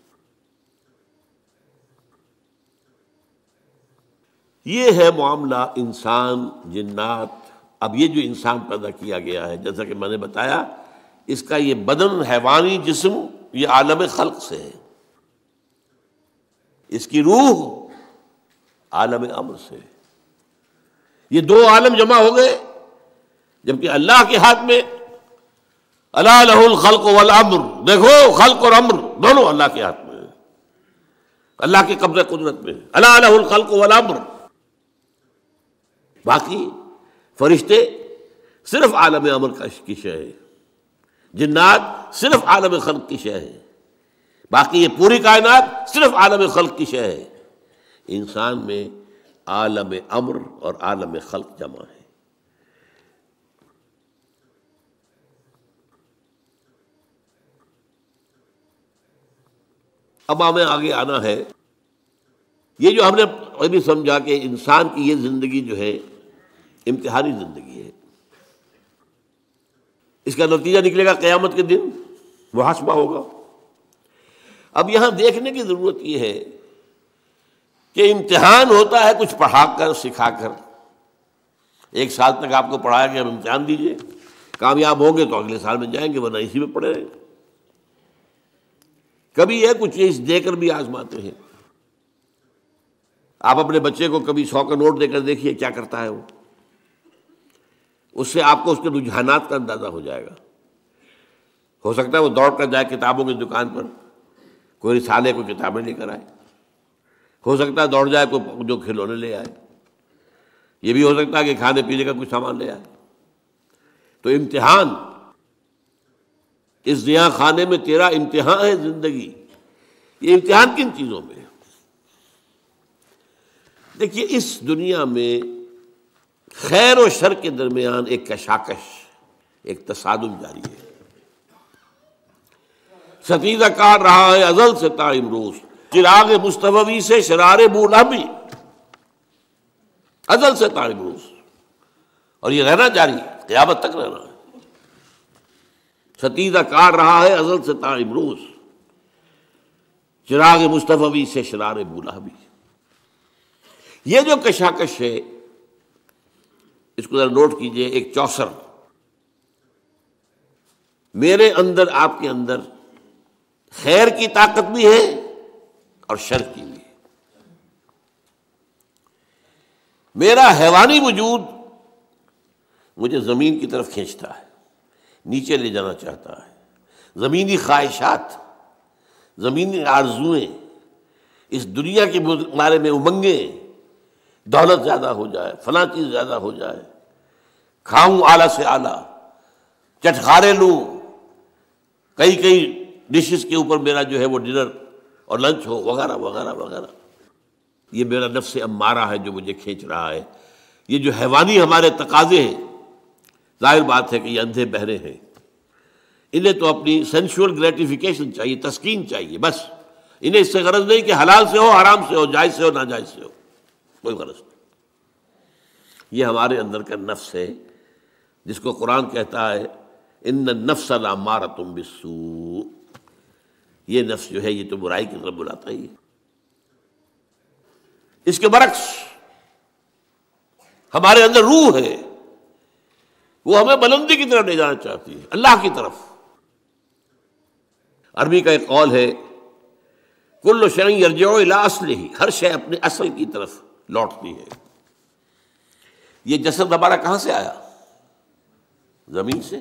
Speaker 1: یہ ہے معاملہ انسان جنات. اب یہ جو انسان پیدا کیا گیا ہے، جیسا کہ میں نے بتایا، اس کا یہ بدن حیوانی جسم یہ عالم خلق سے ہے، اس کی روح عالم امر سے. یہ دو عالم جمع ہو گئے، جبکہ اللہ کے ہاتھ میں الا لہ الخلق والامر، دیکھو خلق اور امر دونوں اللہ کے ہاتھ میں، اللہ کے قبضہ قدرت میں. الا لہ الخلق والامر. باقی فرشتے صرف عالم امر کی شے ہے، جنات صرف عالم خلق کی شے ہے، باقی یہ پوری کائنات صرف عالم خلق کی شے ہے. انسان میں عالم امر اور عالم خلق جمع ہے. اب ہمیں آگے آنا ہے. یہ جو ہم نے ابھی سمجھا کہ انسان کی یہ زندگی جو ہے امتحانی زندگی ہے، اس کا نتیجہ نکلے گا قیامت کے دن، محاسبہ ہوگا. اب یہاں دیکھنے کی ضرورت یہ ہے کہ امتحان ہوتا ہے کچھ پڑھا کر سکھا کر. ایک سال تک آپ کو پڑھایا گیا، اب امتحان دیجئے، کامیاب ہوں گے تو اگلے سال میں جائیں گے، ورنہ اسی میں پڑے رہیں گے. کبھی یہ کچھ چیز دے کر بھی آزماتے ہیں. آپ اپنے بچے کو کبھی سو کا نوٹ دے کر دیکھیے کیا کرتا ہے وہ. اس سے آپ کو اس کے رجحانات کا اندازہ ہو جائے گا. ہو سکتا ہے وہ دوڑ کر جائے کتابوں کی دکان پر, کوئی رسالے کو کتابیں لے کر آئے. ہو سکتا ہے دوڑ جائے کوئی جو کھلونے لے آئے. یہ بھی ہو سکتا ہے کہ کھانے پینے کا کچھ سامان لے آئے. تو امتحان, اس زیاں خانے میں تیرا امتحان ہے زندگی. یہ امتحان کن چیزوں میں ہے؟ دیکھیے, اس دنیا میں خیر و شر کے درمیان ایک کشاکش, ایک تصادم جاری ہے. ستیزہ کار رہا ہے ازل سے تا امروز, چراغ مصطفی سے شرار بولہبی, ازل سے تا امروز. اور یہ رہنا جاری ہے, قیامت تک رہنا ہے. ستیزہ کار رہا ہے ازل سے تا امروز, چراغ مصطفی سے شرار بولہبی. یہ جو کشاکش ہے اس کو ذرا نوٹ کیجئے, ایک چوسر. میرے اندر آپ کے اندر خیر کی طاقت بھی ہے اور شر کی بھی ہے. میرا حیوانی وجود مجھے زمین کی طرف کھینچتا ہے, نیچے لے جانا چاہتا ہے. زمینی خواہشات, زمینی آرزوئیں, اس دنیا کے بارے میں امنگیں, دولت زیادہ ہو جائے, فلاں چیز زیادہ ہو جائے, کھاؤں اعلیٰ سے اعلیٰ, چٹخارے لوں, کئی کئی ڈشز کے اوپر میرا جو ہے وہ ڈنر اور لنچ ہو, وغیرہ وغیرہ وغیرہ. یہ میرا نفس امارہ ہے جو مجھے کھینچ رہا ہے. یہ جو حیوانی ہمارے تقاضے ہیں, ظاہر بات ہے کہ یہ اندھے بہرے ہیں. انہیں تو اپنی سینشول گریٹیفیکیشن چاہیے, تسکین چاہیے, بس. انہیں اس سے غرض نہیں کہ حلال سے ہو, حرام سے ہو, جائز سے ہو, ناجائز سے ہو, کوئی غرض نہیں. یہ ہمارے اندر کا نفس ہے جس کو قرآن کہتا ہے ان النفس لامارۃ بالسوء. یہ نفس جو ہے یہ تو برائی کی طرف بلاتا ہی ہے. اس کے برعکس ہمارے اندر روح ہے, وہ ہمیں بلندی کی طرف لے جانا چاہتی ہے, اللہ کی طرف. عربی کا ایک قول ہے کل شیء یرجع الی اصلہ, ہر شے اپنے اصل کی طرف لوٹتی ہے. یہ جسد ہمارا کہاں سے آیا؟ زمین سے.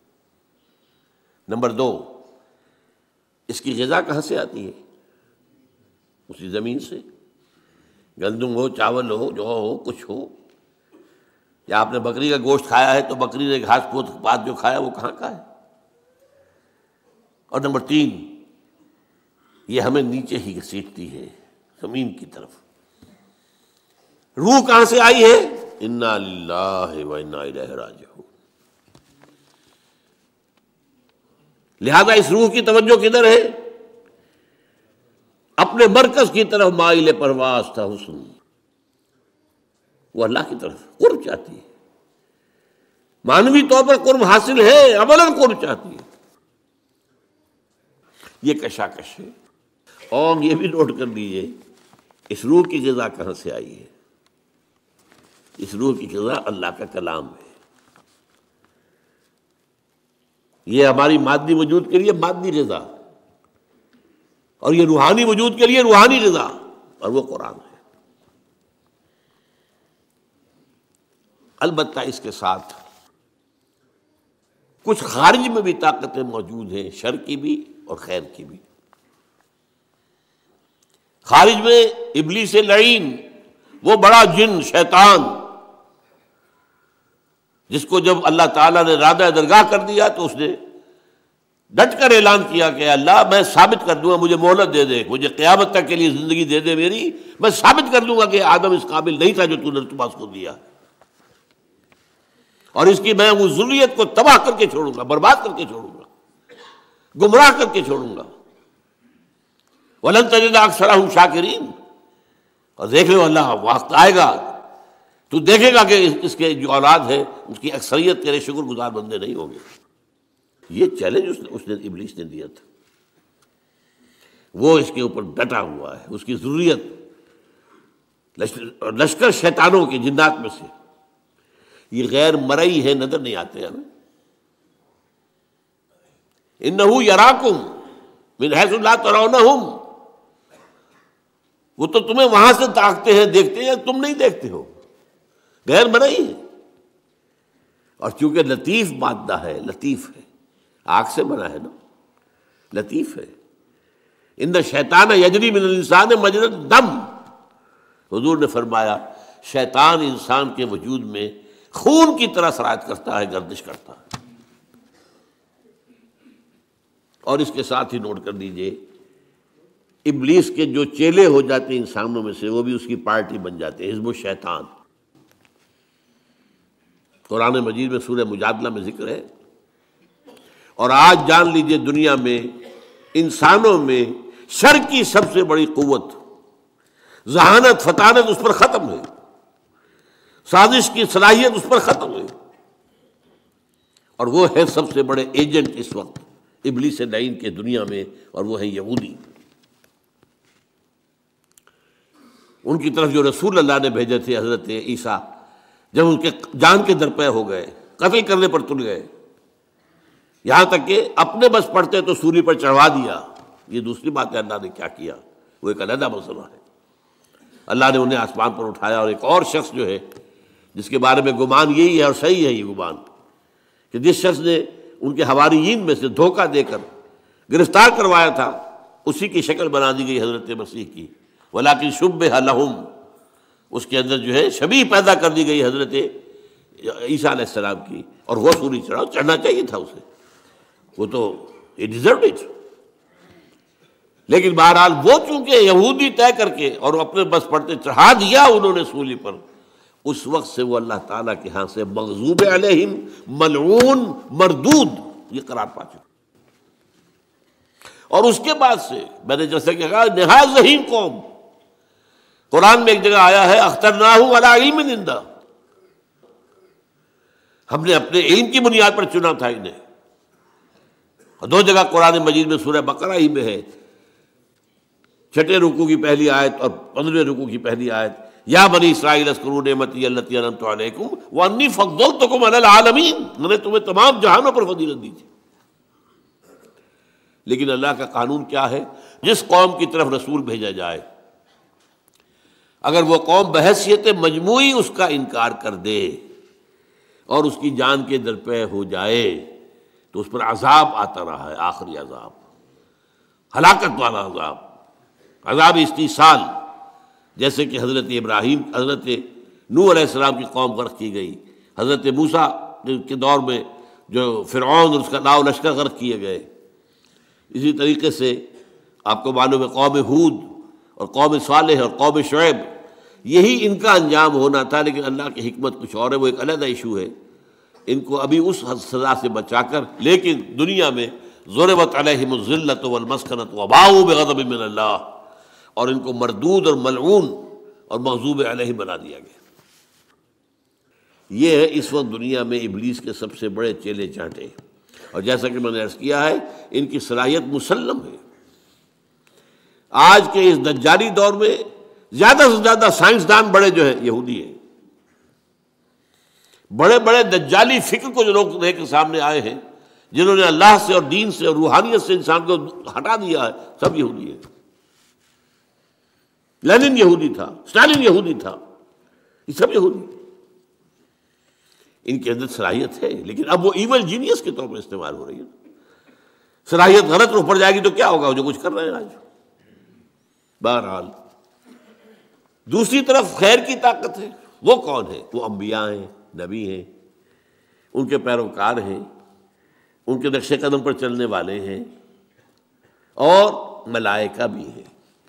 Speaker 1: نمبر دو, اس کی غذا کہاں سے آتی ہے؟ اسی زمین سے. گندم ہو, چاول ہو, جو ہو, کچھ ہو. یا آپ نے بکری کا گوشت کھایا ہے تو بکری نے گھاس پھوس پات جو کھایا وہ کہاں کا ہے؟ اور نمبر تین, یہ ہمیں نیچے ہی گھسیٹتی ہے, زمین کی طرف. روح کہاں سے آئی ہے؟ انا للہ و انا الیہ راجعون. لہذا اس روح کی توجہ کدھر ہے؟ اپنے مرکز کی طرف مائل پرواز تھا حسن. وہ اللہ کی طرف قرب چاہتی ہے. معنوی طور پر قرب حاصل ہے, عملاً قرب چاہتی ہے. یہ کشاکش ہے. اور یہ بھی نوٹ کر لیجیے اس روح کی غذا کہاں سے آئی ہے. اس روح کی غذا اللہ کا کلام ہے. یہ ہماری مادی وجود کے لیے مادی غذا, اور یہ روحانی وجود کے لیے روحانی غذا, اور وہ قرآن ہے. البتہ اس کے ساتھ کچھ خارج میں بھی طاقتیں موجود ہیں, شر کی بھی اور خیر کی بھی. خارج میں ابلیس لعین, وہ بڑا جن شیطان, جس کو جب اللہ تعالیٰ نے رادہ درگاہ کر دیا تو اس نے ڈٹ کر اعلان کیا کہ اللہ میں ثابت کر دوں گا, مجھے مہلت دے دے, مجھے قیامت تک کے لیے زندگی دے دے میری, میں ثابت کر دوں گا کہ آدم اس قابل نہیں تھا جو تو نے تمہاس کو دیا, اور اس کی میں وہ ذریت کو تباہ کر کے چھوڑوں گا, برباد کر کے چھوڑوں گا, گمراہ کر کے چھوڑوں گا. وَلَن تَجِدَ أَكْثَرَهُمْ شَاكِرِينَ. اور دیکھ لو اللہ وقت آئے گا تو دیکھے گا کہ اس کے جو اولاد ہے اس کی اکثریت تیرے شکر گزار بندے نہیں ہوں گے. یہ چیلنج اس نے, اس نے ابلیس نے دیا تھا. وہ اس کے اوپر ڈٹا ہوا ہے. اس کی ضروریت لشکر شیطانوں کے جنات میں سے, یہ غیر مرئی ہے, نظر نہیں آتے ہمیں. انہو یراکم من حیث لا ترونہم، وہ تو تمہیں وہاں سے تاکتے ہیں دیکھتے ہیں، تم نہیں دیکھتے ہو، غیر مرئی ہے۔ اور چونکہ لطیف مادہ ہے، لطیف ہے، آگ سے بنا ہے نا، لطیف ہے۔ ان الشیطان یجری من الانسان مجری الدم، حضور نے فرمایا شیطان انسان کے وجود میں خون کی طرح سرایت کرتا ہے، گردش کرتا ہے۔ اور اس کے ساتھ ہی نوٹ کر دیجئے، ابلیس کے جو چیلے ہو جاتے ہیں انسانوں میں سے، وہ بھی اس کی پارٹی بن جاتے ہیں، حزب الشیطان۔ قرآن مجید میں سورہ مجادلہ میں ذکر ہے۔ اور آج جان لیجئے دنیا میں انسانوں میں شر کی سب سے بڑی قوت، ذہانت، فطانت اس پر ختم ہے، سازش کی صلاحیت اس پر ختم ہے، اور وہ ہے سب سے بڑے ایجنٹ اس وقت ابلیس لعین کے دنیا میں، اور وہ ہے یہودی۔ ان کی طرف جو رسول اللہ نے بھیجے تھے حضرت عیسیٰ، جب ان کے جان کے درپے ہو گئے، قتل کرنے پر تل گئے، یہاں تک کہ اپنے بس پڑتے تو سولی پر چڑھوا دیا۔ یہ دوسری بات ہے اللہ نے کیا کیا، وہ ایک علیحدہ مسئلہ ہے۔ اللہ نے انہیں آسمان پر اٹھایا، اور ایک اور شخص جو ہے جس کے بارے میں گمان یہی ہے، اور صحیح ہے یہ گمان، کہ جس شخص نے ان کے حواریین میں سے دھوکہ دے کر گرفتار کروایا تھا، اسی کی شکل بنا دی گئی حضرت مسیح کی، ولیکن شبہ لہم، اس کے اندر جو ہے شبیہ پیدا کر دی گئی حضرت عیسیٰ علیہ السلام کی، اور وہ سوری چڑھا، چڑھنا چاہیے تھا اسے، وہ تو he deserved it۔ لیکن بہرحال وہ چونکہ یہودی طے کر کے اور اپنے بس پڑتے چڑھا دیا انہوں نے سولی پر، اس وقت سے وہ اللہ تعالیٰ کے ہاں سے مغضوب علیہم، ملعون، مردود، یہ قرار پا چکے۔ اور اس کے بعد سے میں نے جیسے کہ کہا نہایت ذہین قوم، قرآن میں ایک جگہ آیا ہے اخترناہ علی علم عندنا، ہم نے اپنے علم کی بنیاد پر چنا تھا انہیں۔ اور دو جگہ قرآن مجید میں سورہ بقرہ ہی میں ہے، چھٹے رکوع کی پہلی آیت اور پندرہویں رکوع کی پہلی آیت، یا بنی اسرائیل اذکروا نعمتی التی انعمت علیکم وانی فضلتکم علی العالمین، میں نے تمہیں تمام جہانوں پر فضیلت دی تھی۔ لیکن اللہ کا قانون کیا ہے، جس قوم کی طرف رسول بھیجا جائے، اگر وہ قوم بحیثیت مجموعی اس کا انکار کر دے اور اس کی جان کے درپے ہو جائے تو اس پر عذاب آتا رہا ہے، آخری عذاب، ہلاکت والا عذاب، عذاب استیصال، جیسے کہ حضرت ابراہیم، حضرت نوح علیہ السلام کی قوم غرق کی گئی، حضرت موسیٰ کے دور میں جو فرعون اور اس کا لاؤ لشکر غرق کیے گئے۔ اسی طریقے سے آپ کو معلوم ہے قوم ہود اور قوم صالح اور قوم شعیب، یہی ان کا انجام ہونا تھا، لیکن اللہ کی حکمت کچھ اور ہے، وہ ایک علیحدہ ایشو ہے۔ ان کو ابھی اس سزا سے بچا کر، لیکن دنیا میں ضربت علیہم الذلۃ والمسکنۃ وباؤوا بغضب من اللہ، اور ان کو مردود اور ملعون اور مغضوب علیہ بنا دیا گیا۔ یہ ہے اس وقت دنیا میں ابلیس کے سب سے بڑے چیلے چانٹے، اور جیسا کہ میں نے عرض کیا ہے ان کی صلاحیت مسلم ہے۔ آج کے اس دجالی دور میں زیادہ سے زیادہ سائنسدان بڑے جو ہیں یہودی ہیں، بڑے بڑے دجالی فکر کو جو لوگ لے کے سامنے آئے ہیں، جنہوں نے اللہ سے اور دین سے اور روحانیت سے انسان کو ہٹا دیا ہے، سب یہودی ہیں۔ لینن یہودی تھا، اسٹالن یہودی تھا، یہ سب یہودی۔ ان کے اندر صلاحیت ہے، لیکن اب وہ ایول جینیس کے طور پر استعمال ہو رہی ہے۔ صلاحیت غلط روح پر جائے گی تو کیا ہوگا، جو کچھ کر رہے ہیں آج۔ بہرحال دوسری طرف خیر کی طاقت ہے، وہ کون ہے؟ وہ انبیاء ہیں، نبی ہیں، ان کے پیروکار ہیں، ان کے نقش قدم پر چلنے والے ہیں، اور ملائکہ بھی ہیں۔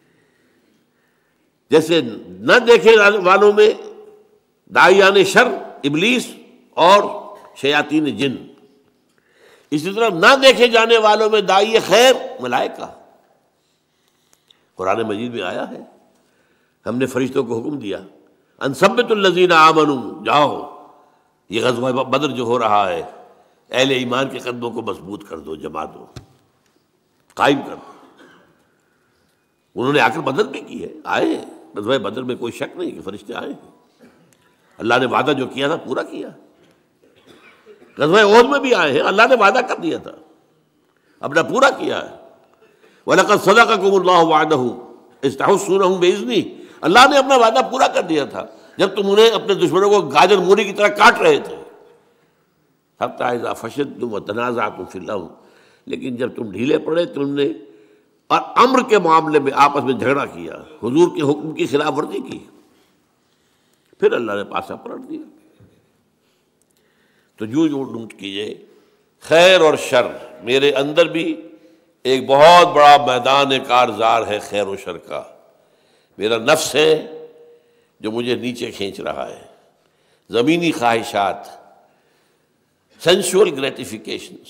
Speaker 1: جیسے نہ دیکھے والوں میں داعیان شر ابلیس اور شیاطین جن، اسی طرح نہ دیکھے جانے والوں میں داعی خیر ملائکہ۔ قرآن مجید میں آیا ہے، ہم نے فرشتوں کو حکم دیا ان ثبتوا الذین آمنوا، جاؤ یہ غزوہ بدر جو ہو رہا ہے، اہل ایمان کے قدموں کو مضبوط کر دو، جما دو، قائم کر دو۔ انہوں نے آ کر بدر بھی کی ہے، آئے ہیں غزوہ بدر میں، کوئی شک نہیں کہ فرشتے آئے ہیں۔ اللہ نے وعدہ جو کیا تھا پورا کیا۔ غزوہ احد میں بھی آئے ہیں، اللہ نے وعدہ کر دیا تھا، اپنا پورا کیا ہے۔ وَلَقَدْ صَدَقَكُمُ اللَّهُ وَعْدَهُ إِذْ تَحُسُّونَهُمْ بِإِذْنِهِ، اللہ نے اپنا وعدہ پورا کر دیا تھا جب تم انہیں اپنے دشمنوں کو گاجر مولی کی طرح کاٹ رہے تھے. حَتَّىٰ إِذَا فَشِلْتُمْ وَتَنَازَعْتُمْ فِي الْأَمْرِ، لیکن جب تم ڈھیلے پڑے تم نے اور امر کے معاملے میں آپس میں جھگڑا کیا، حضور کے حکم کی خلاف ورزی کی، پھر اللہ نے پاسا پلٹ دیا. تو جو جو نوٹ کیجئے خیر اور شر، میرے اندر بھی ایک بہت بڑا میدان کارزار ہے خیر و شر کا. میرا نفس ہے جو مجھے نیچے کھینچ رہا ہے، زمینی خواہشات، سینشول گریٹیفیکیشنز.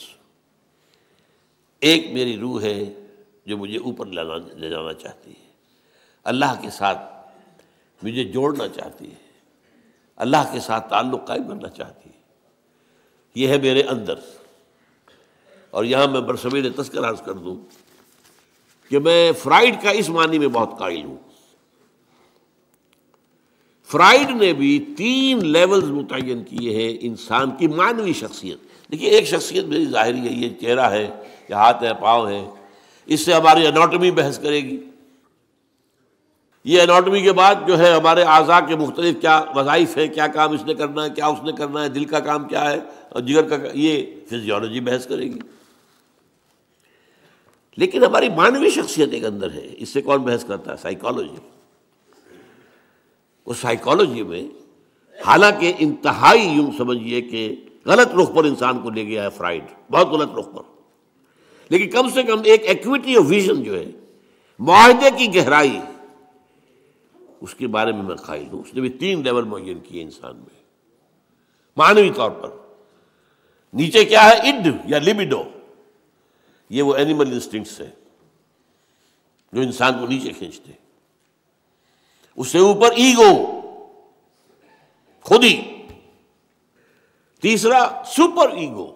Speaker 1: ایک میری روح ہے جو مجھے اوپر لے جانا چاہتی ہے، اللہ کے ساتھ مجھے جوڑنا چاہتی ہے، اللہ کے ساتھ تعلق قائم کرنا چاہتی ہے. یہ ہے میرے اندر. اور یہاں میں برصغیر تذکرہ عرض کر دوں کہ میں فرائیڈ کا اس معنی میں بہت قائل ہوں. فرائیڈ نے بھی تین لیولز متعین کیے ہیں انسان کی معنوی شخصیت. دیکھیے ایک شخصیت میری ظاہری ہے، یہ چہرہ ہے، یہ ہاتھ ہے، پاؤں ہے، اس سے ہماری اناٹومی بحث کرے گی. یہ اناٹومی کے بعد جو ہے ہمارے اعضاء کے مختلف کیا وظائف ہیں، کیا کام اس نے کرنا ہے، کیا اس نے کرنا ہے، دل کا کام کیا ہے اور جگر کا، یہ فزیولوجی بحث کرے گی. لیکن ہماری معنوی شخصیت ایک اندر ہے، اس سے کون بحث کرتا ہے؟ سائیکالوجی. اس سائیکالوجی میں حالانکہ انتہائی یوں سمجھیے کہ غلط رخ پر انسان کو لے گیا ہے فرائیڈ، بہت غلط رخ پر، لیکن کم سے کم ایک ایکویٹی آف ویژن جو ہے، معاہدے کی گہرائی، اس کے بارے میں میں قائل ہوں. اس نے بھی تین لیول معین کیے انسان میں معنوی طور پر. نیچے کیا ہے؟ اڈ یا لبیڈو، یہ وہ اینیمل انسٹنکٹس ہے جو انسان کو نیچے کھینچتے. اس سے اوپر ایگو، خودی. تیسرا سپر ایگو.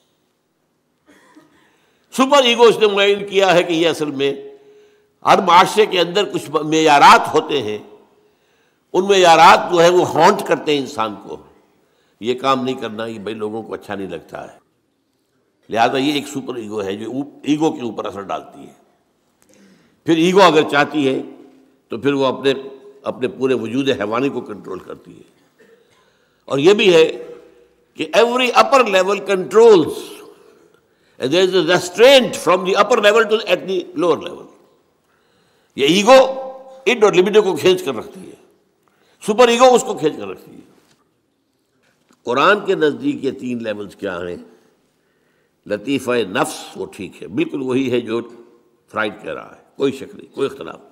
Speaker 1: سپر ایگو اس نے معین کیا ہے کہ یہ اصل میں ہر معاشرے کے اندر کچھ معیارات ہوتے ہیں، ان معیارات جو ہے وہ ہانٹ کرتے ہیں انسان کو. یہ کام نہیں کرنا، یہ بھائی لوگوں کو اچھا نہیں لگتا ہے، لہذا یہ ایک سپر ایگو ہے جو ایگو کے اوپر اثر ڈالتی ہے. پھر ایگو اگر چاہتی ہے تو پھر وہ اپنے اپنے پورے وجود حیوانی کو کنٹرول کرتی ہے. اور یہ بھی ہے کہ every upper level controls, there is a restraint from the upper level to at the lower level. یہ ایگو اڈ اور لبیڈو کو کھینچ کر رکھتی ہے، سپر ایگو اس کو کھینچ کر رکھتی ہے. قرآن کے نزدیک یہ تین لیولز کیا ہیں؟ لطیفہ نفس، وہ ٹھیک ہے، بالکل وہی ہے جو فرائیڈ کہہ رہا ہے، کوئی شک نہیں، کوئی اختلاف نہیں.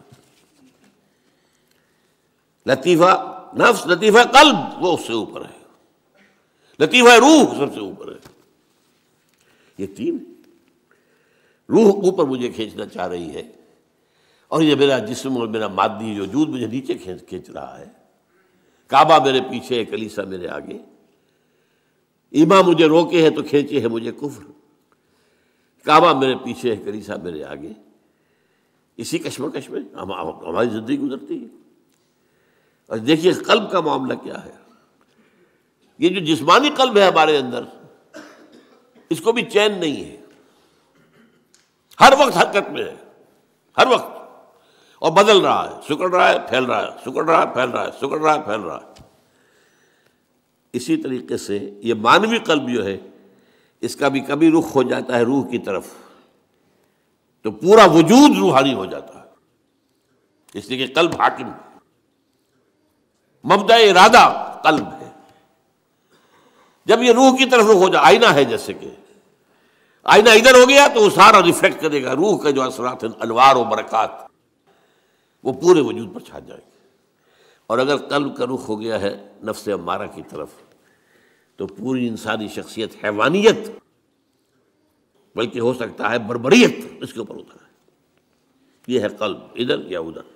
Speaker 1: لطیفہ نفس، لطیفہ قلب وہ اس سے اوپر ہے، لطیفہ روح سب سے اوپر ہے. یہ تین، روح اوپر مجھے کھینچنا چاہ رہی ہے اور یہ میرا جسم اور میرا مادی وجود مجھے نیچے کھینچ کھینچ رہا ہے. کعبہ میرے پیچھے ہے، کلیسا میرے آگے. ایمان مجھے روکے ہے تو کھینچے ہے مجھے کفر. کعبہ میرے پیچھے ہے، کلیسا میرے آگے. اسی کشمکش میں ہماری زندگی گزرتی ہے. اور دیکھیے قلب کا معاملہ کیا ہے. یہ جو جسمانی قلب ہے ہمارے اندر، اس کو بھی چین نہیں ہے، ہر وقت حرکت میں ہے، ہر وقت، اور بدل رہا ہے، سکڑ رہا ہے، پھیل رہا ہے، سکڑ رہا ہے، پھیل رہا ہے، سکڑ رہا ہے، پھیل رہا ہے. اسی طریقے سے یہ مانوی قلب جو ہے، اس کا بھی کبھی رخ ہو جاتا ہے روح کی طرف تو پورا وجود روحانی ہو جاتا ہے، اس لیے کہ قلب حاکم ہے. مبدأ ارادہ قلب ہے. جب یہ روح کی طرف رخ ہو جائے، آئینہ ہے جیسے کہ آئینہ ادھر ہو گیا تو وہ سارا ریفلیکٹ کرے گا، روح کے جو اثرات ہیں، انوار و برکات، وہ پورے وجود پر چھا جائیں گے. اور اگر قلب کا رخ ہو گیا ہے نفس امارہ کی طرف تو پوری انسانی شخصیت حیوانیت، بلکہ ہو سکتا ہے بربریت، اس کے اوپر اترا ہے. یہ ہے قلب، ادھر یا ادھر.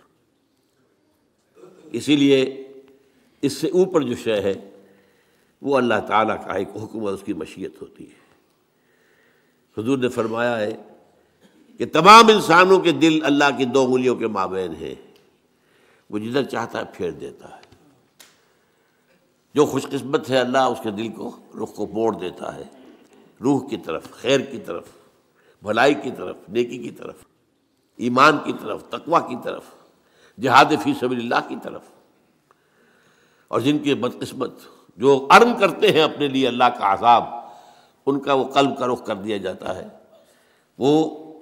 Speaker 1: اسی لیے اس سے اوپر جو شے ہے وہ اللہ تعالیٰ کا ایک حکم اور اس کی مشیت ہوتی ہے. حضور نے فرمایا ہے کہ تمام انسانوں کے دل اللہ کی دو انگلیوں کے مابین ہیں، وہ جدھر چاہتا ہے پھیر دیتا ہے. جو خوش قسمت ہے اللہ اس کے دل کو، رخ کو موڑ دیتا ہے روح کی طرف، خیر کی طرف، بھلائی کی طرف، نیکی کی طرف. ایمان کی طرف، تقوی کی طرف، جہاد فی سبیل اللہ کی طرف. اور جن کے بدقسمت جو ارن کرتے ہیں اپنے لیے اللہ کا عذاب، ان کا وہ قلب کا رخ کر دیا جاتا ہے وہ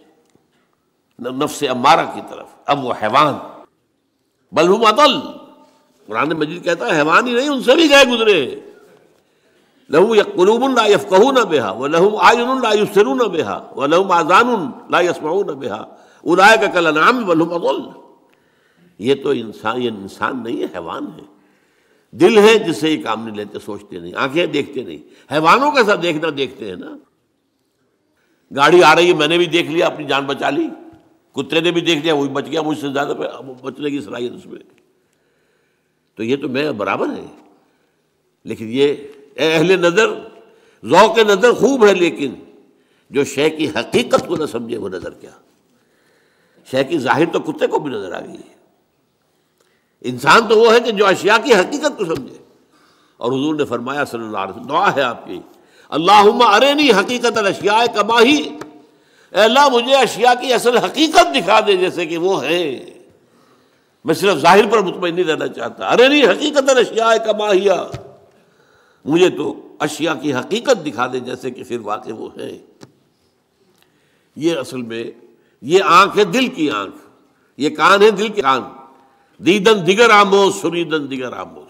Speaker 1: نفس امارہ کی طرف. اب وہ حیوان، بل ہم اضل، قرآن مجید کہتا ہے حیوان ہی نہیں، ان سے بھی گئے گزرے. لہم قلوب لا یفقہون بہا ولہم اعین لا یبصرون بہا ولہم آذان لا یسمعون بہا اولئک کالانعام بل ہم اضل. یہ تو انسان، یہ انسان نہیں ہے، حیوان ہے. دل ہے جس سے یہ کام نہیں لیتے، سوچتے نہیں، آنکھیں دیکھتے نہیں. حیوانوں کا سب دیکھنا دیکھتے ہیں نا. گاڑی آ رہی ہے، میں نے بھی دیکھ لیا، اپنی جان بچا لی. کتے نے بھی دیکھ لیا، وہی بچ گیا، مجھ سے زیادہ بچنے کی صلاحیت اس میں. تو یہ تو میں برابر ہے. لیکن یہ اہل نظر، ذوق نظر خوب ہے، لیکن جو شے کی حقیقت کو نہ سمجھے وہ نظر کیا. شے کی ظاہر تو کتے کو بھی نظر آ گئی ہے. انسان تو وہ ہے کہ جو اشیاء کی حقیقت کو سمجھے. اور حضور نے فرمایا صلی اللہ علیہ وسلم، دعا ہے آپ کی، اللہم ارینی حقیقت الاشیاء کما ہی، اے اللہ مجھے اشیاء کی اصل حقیقت دکھا دے جیسے کہ وہ ہے. میں صرف ظاہر پر مطمئن نہیں رہنا چاہتا. ارینی حقیقت الاشیاء کما ہی، مجھے تو اشیاء کی حقیقت دکھا دے جیسے کہ پھر واقع وہ ہے. یہ اصل میں یہ آنکھ ہے دل کی آنکھ، یہ کان ہے دل کے کان. دیدن دیگر آموز سنیدن دیگر آموز.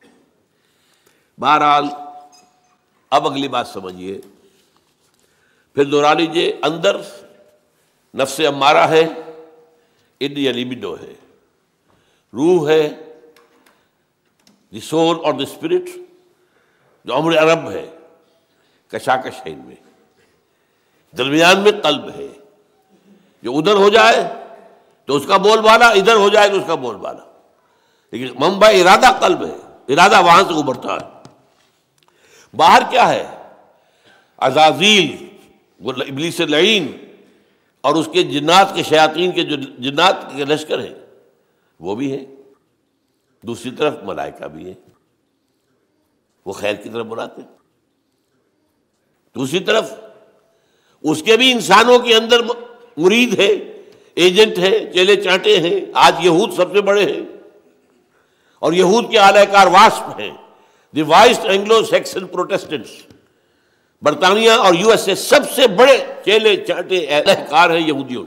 Speaker 1: بہرحال اب اگلی بات سمجھیے، پھر دوہرا لیجیے. اندر نفس امارہ ہے، ان یعنی لبیڈو ہے، روح ہے، دی سول اور دی اسپرٹ، جو امر عرب ہے، کشاکش ہے ان میں. درمیان میں قلب ہے، جو ادھر ہو جائے تو اس کا بول بالا، ادھر ہو جائے تو اس کا بول بالا. لیکن منبع ارادہ قلب ہے، ارادہ وہاں سے ابھرتا ہے. باہر کیا ہے؟ عزازیل، وہ ابلیس لعین اور اس کے جنات کے شیاطین کے جو جنات کے لشکر ہیں وہ بھی ہیں. دوسری طرف ملائکہ بھی ہیں، وہ خیر کی طرف بلاتے ہیں. دوسری طرف اس کے بھی انسانوں کے اندر مرید ہے، ایجنٹ ہے، چیلے چانٹے ہیں. آج یہود سب سے بڑے ہیں، اور یہود کے اعلی کار واسپ ہیں، the white Anglo Saxon Protestants. برطانیہ اور یو ایس اے سب سے بڑے چیلے چانٹے اعلی کار ہیں یہودیوں.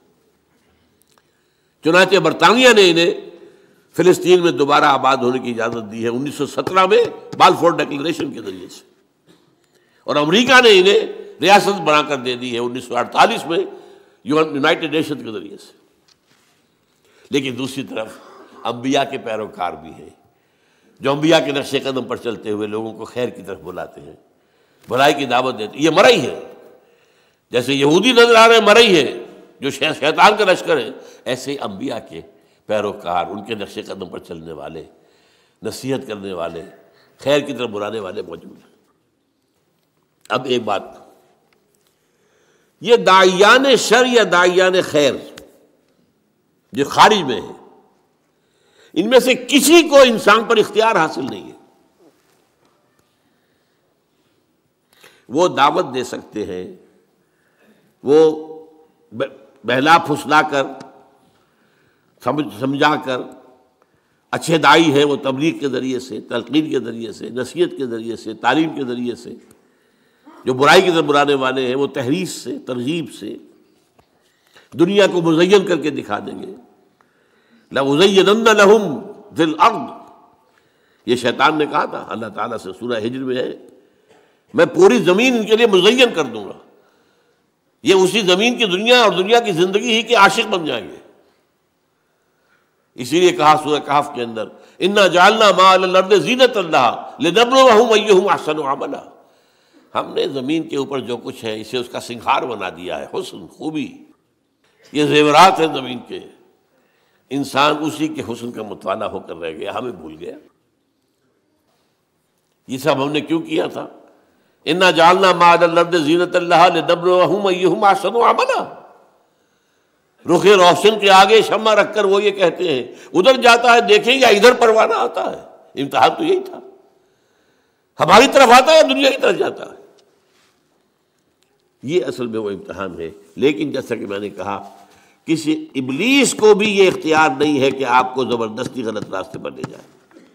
Speaker 1: چنانچہ برطانیہ نے انہیں فلسطین میں دوبارہ آباد ہونے کی اجازت دی ہے انیس سو سترہ میں بالفور ڈکلریشن کے ذریعے سے، اور امریکہ نے انہیں ریاست بنا کر دے دی ہے انیس سو اڑتالیس میں یونائٹڈ نیشن کے ذریعے سے. لیکن دوسری طرف انبیاء کے پیروکار بھی ہیں، جو انبیاء کے نقش قدم پر چلتے ہوئے لوگوں کو خیر کی طرف بلاتے ہیں، بھلائی کی دعوت دیتے ہیں. یہ مرئی ہے، جیسے یہودی نظر آ رہے ہیں مرئی ہے جو شیطان کا لشکر ہے، ایسے انبیاء کے پیروکار، ان کے نقش قدم پر چلنے والے، نصیحت کرنے والے، خیر کی طرف بلانے والے موجود ہیں. اب ایک بات، یہ داعیان شر یا داعیان خیر جو خارج میں ہیں، ان میں سے کسی کو انسان پر اختیار حاصل نہیں ہے. وہ دعوت دے سکتے ہیں، وہ بہلا پھسلا کر، سمجھا کر، اچھے دائی ہیں وہ تبلیغ کے ذریعے سے، تلقین کے ذریعے سے، نصیحت کے ذریعے سے، تعلیم کے ذریعے سے. جو برائی کی طرف بلانے والے ہیں وہ تحریض سے، ترغیب سے دنیا کو مزین کر کے دکھا دیں گے. لَأُزَيِّنَنَّ لَهُمْ فِي الْأَرْضِ، یہ شیطان نے کہا تھا اللہ تعالیٰ سے، سورہ ہجر میں ہے، میں پوری زمین ان کے لیے مزین کر دوں گا. یہ اسی زمین کی دنیا اور دنیا کی زندگی ہی کے عاشق بن جائیں گے. اسی لیے کہا سورہ کہف کے اندر، اِنَّا جَعَلْنَا مَا عَلَى الْأَرْضِ زِینَةً لَهَا لِنَبْلُوَهُمْ أَيُّهُمْ أَحْسَنُ عَمَلًا. ہم نے زمین کے اوپر جو کچھ ہے اسے اس کا سنگھار بنا دیا ہے، حسن، خوبی، یہ زیورات ہیں زمین کے. انسان اسی کے حسن کا مطالعہ ہو کر رہ گیا، ہمیں بھول گیا. یہ سب ہم نے کیوں کیا تھا؟ اِنَّا جَعَلْنَا مَا عَلَى الْأَرْضِ زِینَةً لَهَا لِنَبْلُوَهُمْ أَيُّهُمْ أَحْسَنُ عَمَلًا. رخ روشن کے آگے شمع رکھ کر وہ یہ کہتے ہیں ادھر جاتا ہے دیکھیں یا ادھر پروانہ آتا ہے. امتحان تو یہی تھا، ہماری طرف آتا ہے یا دنیا کی طرف جاتا ہے. یہ اصل میں وہ امتحان ہے. لیکن جیسا کہ میں نے کہا کسی ابلیس کو بھی یہ اختیار نہیں ہے کہ آپ کو زبردستی غلط راستے پر لے جائے۔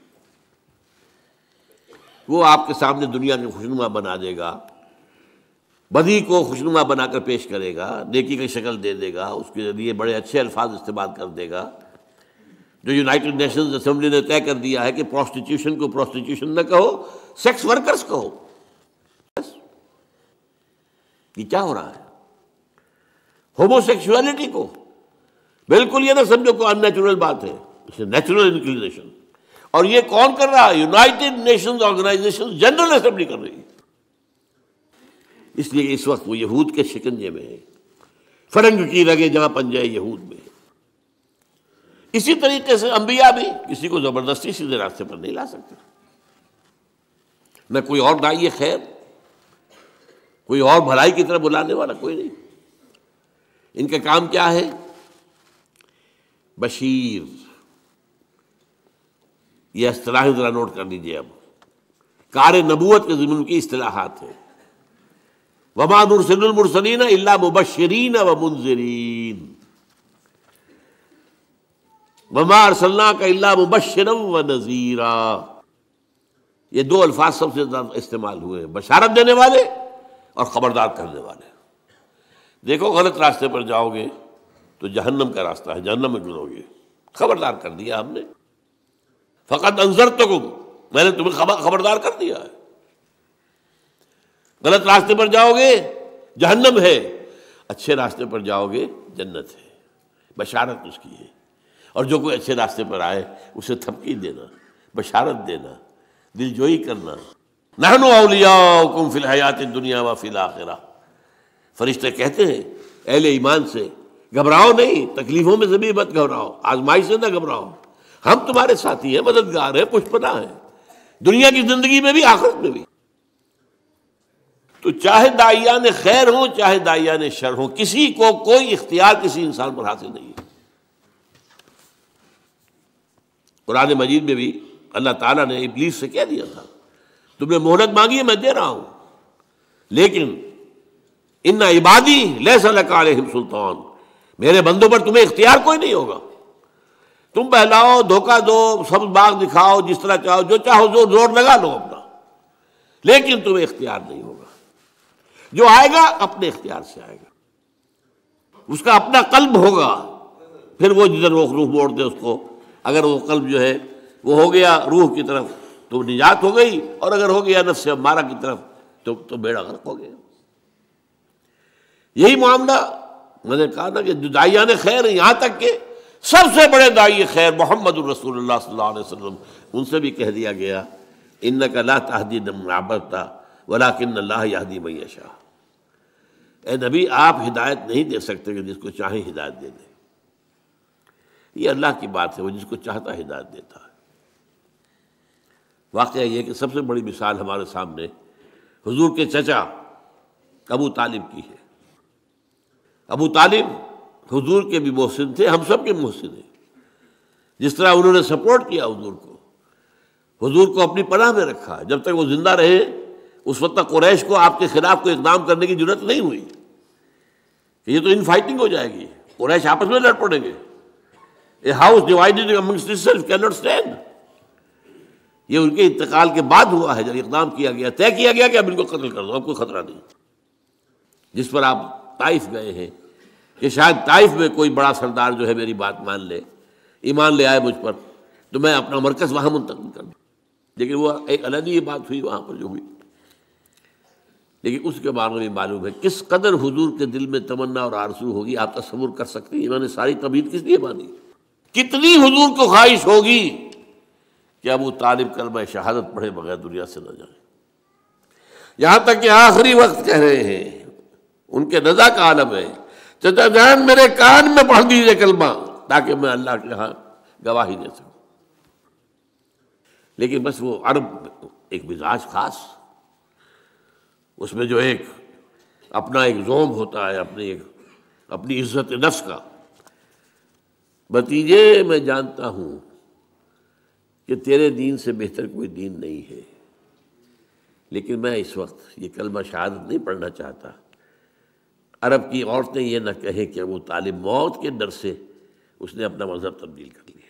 Speaker 1: وہ آپ کے سامنے دنیا کو خوشنما بنا دے گا، بدی کو خوشنما بنا کر پیش کرے گا، نیکی کی شکل دے دے گا، اس کے لیے بڑے اچھے الفاظ استعمال کر دے گا۔ جو یونائٹڈ نیشنز اسمبلی نے طے کر دیا ہے کہ پروسٹیٹیوشن کو پروسٹیٹیوشن نہ کہو، سیکس ورکرز کہو۔ بس یہ کیا ہو رہا ہے؟ ہومو سیکشولیٹی کو بالکل یہ نہ سمجھو کوئی ان نیچرل بات ہے، اسے نیچرل انکلینیشن۔ اور یہ کون کر رہا ہے؟ United Nations Organization General Assembly کر رہی ہے۔ اس لیے اس وقت وہ یہود کے شکنجے میں ہے، فرنگ کی رگے جہاں پنجے یہود میں۔ اسی طریقے سے انبیاء بھی کسی کو زبردستی سیدھے راستے پر نہیں لا سکتے، نہ کوئی اور داعی خیر، کوئی اور بھلائی کی طرف بلانے والا کوئی نہیں۔ ان کا کام کیا ہے؟ بشیر۔ یہ اصطلاحیں ذرا نوٹ کر لیجیے۔ اب کار نبوت کے ضمن کی اصطلاحات ہیں۔ وما نرسل المرسلین الا مبشرین ومنذرین، وما ارسلناک الا مبشرا ونذیرا۔ یہ دو الفاظ سب سے زیادہ استعمال ہوئے ہیں، بشارت دینے والے اور خبردار کرنے والے۔ دیکھو غلط راستے پر جاؤ گے تو جہنم کا راستہ ہے، جہنم میں گزرو گے، خبردار کر دیا ہم نے۔ فقط انذرتکم، میں نے تمہیں خبردار کر دیا ہے۔ غلط راستے پر جاؤ گے جہنم ہے، اچھے راستے پر جاؤ گے جنت ہے، بشارت اس کی ہے۔ اور جو کوئی اچھے راستے پر آئے اسے تھپکی دینا، بشارت دینا، دل جوئی کرنا۔ نحن اولیاؤکم فی الحیات الدنیا وفی الآخرہ۔ فرشتے کہتے ہیں اہل ایمان سے، گھبراؤ نہیں، تکلیفوں میں سے بھی مت گھبراؤ، آزمائی سے نہ گھبراؤ، ہم تمہارے ساتھی ہیں، مددگار ہیں، پشپنا ہیں، دنیا کی زندگی میں بھی آخرت میں بھی۔ تو چاہے داعیان خیر ہوں چاہے داعیان شر ہوں، کسی کو کوئی اختیار کسی انسان پر حاصل نہیں ہے۔ قرآن مجید میں بھی اللہ تعالیٰ نے ابلیس سے کہہ دیا تھا تم نے مہلت مانگی ہے، میں دے رہا ہوں، لیکن ان عبادی لیس لک علیہم سلطان، میرے بندوں پر تمہیں اختیار کوئی نہیں ہوگا۔ تم بہلاؤ، دھوکہ دو، سب باغ دکھاؤ، جس طرح چاہو، جو چاہو زور زور لگا لو اپنا، لیکن تمہیں اختیار نہیں ہوگا۔ جو آئے گا اپنے اختیار سے آئے گا، اس کا اپنا قلب ہوگا، پھر وہ جدھر روح روح موڑ دے اس کو۔ اگر وہ قلب جو ہے وہ ہو گیا روح کی طرف تو نجات ہو گئی، اور اگر ہو گیا نفس امارہ کی طرف تو تو بیڑا غرق ہو گیا۔ یہی معاملہ میں نے کہا نا کہ جو داعیان خیر ہیں، یہاں تک کہ سب سے بڑے داعی خیر محمد الرسول اللہ صلی اللہ علیہ وسلم، ان سے بھی کہہ دیا گیا انک لا تہدی من احببت ولکن اللہ یہدی من یشاء۔ اے نبی، آپ ہدایت نہیں دے سکتے کہ جس کو چاہیں ہدایت دے دیں، یہ اللہ کی بات ہے، وہ جس کو چاہتا ہدایت دیتا ہے۔ واقعہ یہ کہ سب سے بڑی مثال ہمارے سامنے حضور کے چچا ابو طالب کی ہے۔ ابو طالب حضور کے بھی محسن تھے، ہم سب کے محسن ہیں۔ جس طرح انہوں نے سپورٹ کیا حضور کو، حضور کو اپنی پناہ میں رکھا، جب تک وہ زندہ رہے اس وقت تک قریش کو آپ کے خلاف کوئی اقدام کرنے کی ضرورت نہیں ہوئی کہ یہ تو ان فائٹنگ ہو جائے گی، قریش آپس میں لڑ پڑیں گے۔ A house divided amongst itself can not stand. یہ ان کے انتقال کے بعد ہوا ہے، جب اقدام کیا گیا، طے کیا گیا کہ اب ان کو قتل کر دو، اب کوئی خطرہ نہیں۔ جس پر آپ طائف گئے ہیں کہ شاید طائف میں کوئی بڑا سردار جو ہے میری بات مان لے، ایمان لے آئے مجھ پر، تو میں اپنا مرکز وہاں منتقل کر دوں۔ لیکن وہ ایک علیحدہ یہ بات ہوئی وہاں پر جو ہوئی، لیکن اس کے بارے میں معلوم ہے کس قدر حضور کے دل میں تمنا اور آرزو ہوگی، آپ تصور کر سکتے ہیں۔ انہوں نے ساری طبیعت کس لیے مانی، کتنی حضور کو خواہش ہوگی کہ ابو طالب کلمہ شہادت پڑھے بغیر دنیا سے نہ جائے، یہاں تک کہ آخری وقت کہہ رہے ہیں، ان کے رضا کا عالم ہے، چچا جان میرے کان میں پڑھ دیجیے کلمہ تاکہ میں اللہ کے ہاں گواہی دے سکوں۔ لیکن بس وہ عرب ایک مزاج خاص، اس میں جو ایک اپنا ایک زوم ہوتا ہے، اپنی ایک اپنی عزت نفس کا۔ بھتیجے میں جانتا ہوں کہ تیرے دین سے بہتر کوئی دین نہیں ہے، لیکن میں اس وقت یہ کلمہ شہادت نہیں پڑھنا چاہتا، عرب کی عورتیں یہ نہ کہیں کہ وہ طالب موت کے ڈر سے اس نے اپنا مذہب تبدیل کر لیا۔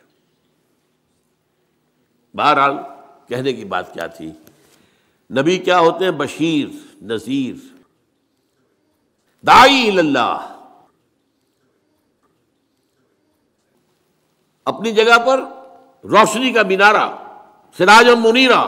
Speaker 1: بہرحال کہنے کی بات کیا تھی، نبی کیا ہوتے ہیں؟ بشیر، نذیر، داعی اللہ۔ اپنی جگہ پر روشنی کا مینارہ، سراج منیرہ،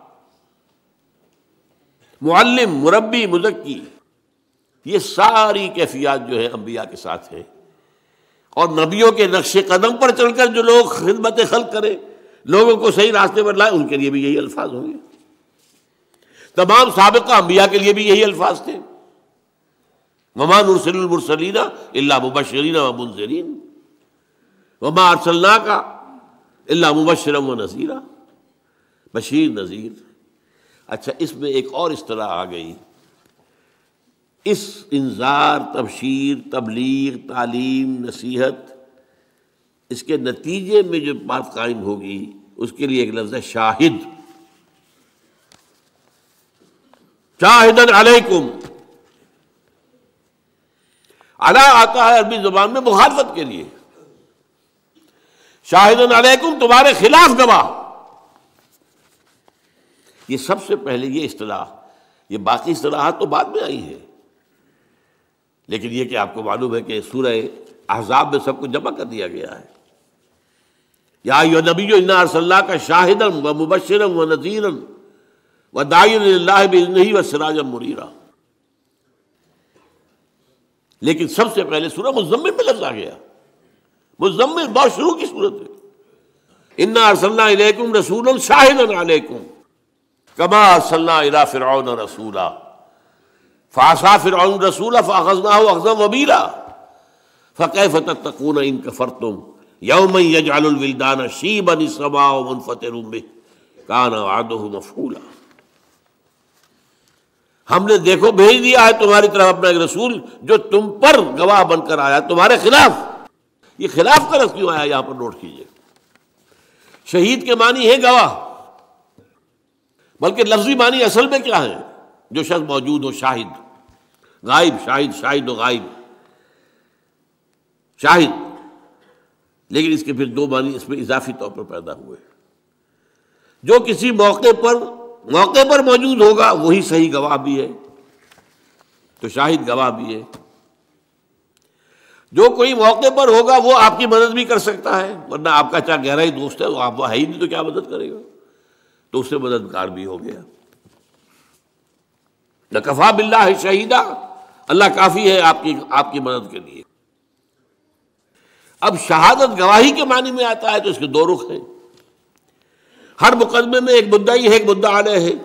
Speaker 1: معلم، مربی، مزکی، یہ ساری کیفیات جو ہے انبیاء کے ساتھ ہیں۔ اور نبیوں کے نقش قدم پر چل کر جو لوگ خدمت خلق کریں، لوگوں کو صحیح راستے پر لائے، ان کے لیے بھی یہی الفاظ ہوں گے۔ تمام سابقہ انبیاء کے لیے بھی یہی الفاظ تھے، وما نرسل المرسلین الا مبشرین ومنذرین وما ارسلناک الا مبشرا ونذیرا، بشیر، نذیر۔ اچھا، اس میں ایک اور اصطلاح آ گئی، اس انذار، تبشیر، تبلیغ، تعلیم، نصیحت، اس کے نتیجے میں جو بات قائم ہوگی اس کے لیے ایک لفظ ہے شاہد۔ شاہدن علیکم، علی آتا ہے عربی زبان میں مخالفت کے لیے، شاہدن علیکم، تمہارے خلاف گواہ۔ یہ سب سے پہلے یہ اصطلاح، یہ باقی اصطلاحات تو بعد میں آئی ہے، لیکن یہ کہ آپ کو معلوم ہے کہ سورہ احزاب میں سب کو جمع کر دیا گیا ہے۔ یا ایھا النبی انا ارسلناک شاہدا ومبشرا ونذیرا وداعیا الی اللہ باذنہ وسراجا منیرا۔ لیکن سب سے پہلے سورہ مزمل میں لفظ آ گیا، مزمل بہت شروع کی صورت ہے، انا ارسلنا الیکم رسولا شاہدا علیکم کما ارسلنا الی فرعون رسولا فعصى فرعون الرسول فاخذناه اخذا وبيلا فكيف تتقون ان كفرتم يوما يجعل الولدان شيبا السماء منفطر به كان وعده مفعولا۔ ہم نے دیکھو بھیج دیا ہے تمہاری طرف اپنا ایک رسول جو تم پر گواہ بن کر آیا تمہارے خلاف۔ یہ خلاف کا لفظ کیوں آیا یہاں پر نوٹ کیجئے۔ شہید کے معنی ہے گواہ، بلکہ لفظی معنی اصل میں کیا ہے؟ جو شخص موجود ہو، شاہد، غائب، شاہد، شاہد و غائب، شاہد۔ لیکن اس کے پھر دو معنی اس میں اضافی طور پر پیدا ہوئے، جو کسی موقع پر موقع پر موجود ہوگا وہی صحیح گواہ بھی ہے، تو شاہد گواہ بھی ہے۔ جو کوئی موقع پر ہوگا وہ آپ کی مدد بھی کر سکتا ہے، ورنہ آپ کا چاہے گہرا ہی دوست ہے، وہ آپ وہ ہے ہی نہیں تو کیا مدد کرے گا، تو اس سے مددگار بھی ہو گیا۔ لَکَفَىٰ بِاللَّهِ شَهِیدًا، اللہ کافی ہے آپ کی آپ کی مدد کے لیے۔ اب شہادت گواہی کے معنی میں آتا ہے تو اس کے دو رخ ہیں۔ ہر مقدمے میں ایک مدعی ہے، ایک مدعا علیہ ہے۔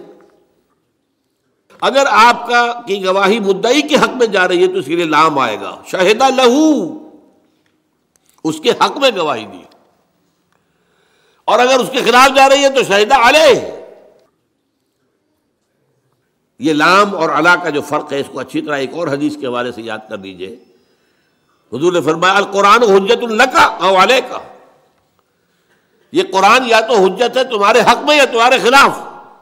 Speaker 1: اگر آپ کا کی گواہی مدعی کے حق میں جا رہی ہے تو اس کے لیے لام آئے گا، شہدہ لہو، اس کے حق میں گواہی دی، اور اگر اس کے خلاف جا رہی ہے تو شہدہ علیہ۔ یہ لام اور علا کا جو فرق ہے اس کو اچھی طرح ایک اور حدیث کے حوالے سے یاد کر لیجئے۔ حضور نے فرمایا القرآن حجت لک او علیک، یہ قرآن یا تو حجت ہے تمہارے حق میں یا تمہارے خلاف۔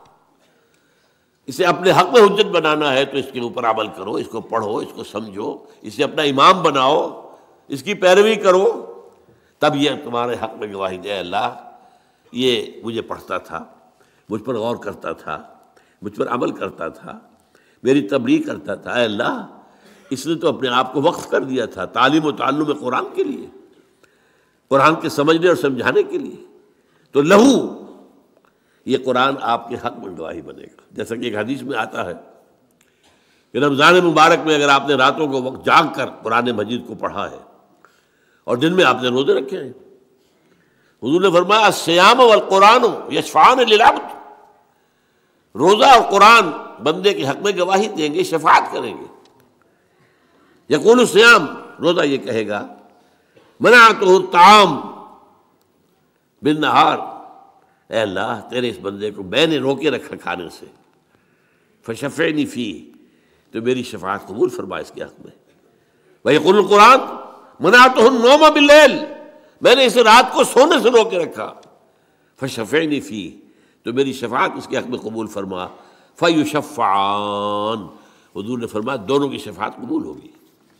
Speaker 1: اسے اپنے حق میں حجت بنانا ہے تو اس کے اوپر عمل کرو، اس کو پڑھو، اس کو سمجھو، اسے اپنا امام بناؤ، اس کی پیروی کرو، تب یہ تمہارے حق میں گواہی دے۔ اللہ یہ مجھے پڑھتا تھا، مجھ پر غور کرتا تھا، مجھ پر عمل کرتا تھا، میری تبلیغ کرتا تھا، اے اللہ اس نے تو اپنے آپ کو وقف کر دیا تھا تعلیم و تعلم قرآن کے لیے، قرآن کے سمجھنے اور سمجھانے کے لیے، تو لہو یہ قرآن آپ کے حق میں گواہی بنے گا۔ جیسا کہ ایک حدیث میں آتا ہے کہ رمضان مبارک میں اگر آپ نے راتوں کو وقت جاگ کر قرآن مجید کو پڑھا ہے اور دن میں آپ نے روزے رکھے ہیں، حضور نے فرمایا الصیام والقرآن یشفعان للعبد، روزہ اور قرآن بندے کے حق میں گواہی دیں گے، شفاعت کریں گے۔ یقول الصیام، روزہ یہ کہے گا منعتہ الطعام بالنہار، اے اللہ تیرے اس بندے کو میں نے روکے رکھا کھانے سے، فشفعنی فیہ، تو میری شفاعت قبول فرما اس کے حق میں۔ ویقول القرآن منعتہ النوم باللیل، میں نے اسے رات کو سونے سے روکے رکھا، فشفعنی فیہ، تو میری شفاعت اس کے حق میں قبول فرما۔ فیشفعان، حضور نے فرمایا دونوں کی شفاعت قبول ہوگی۔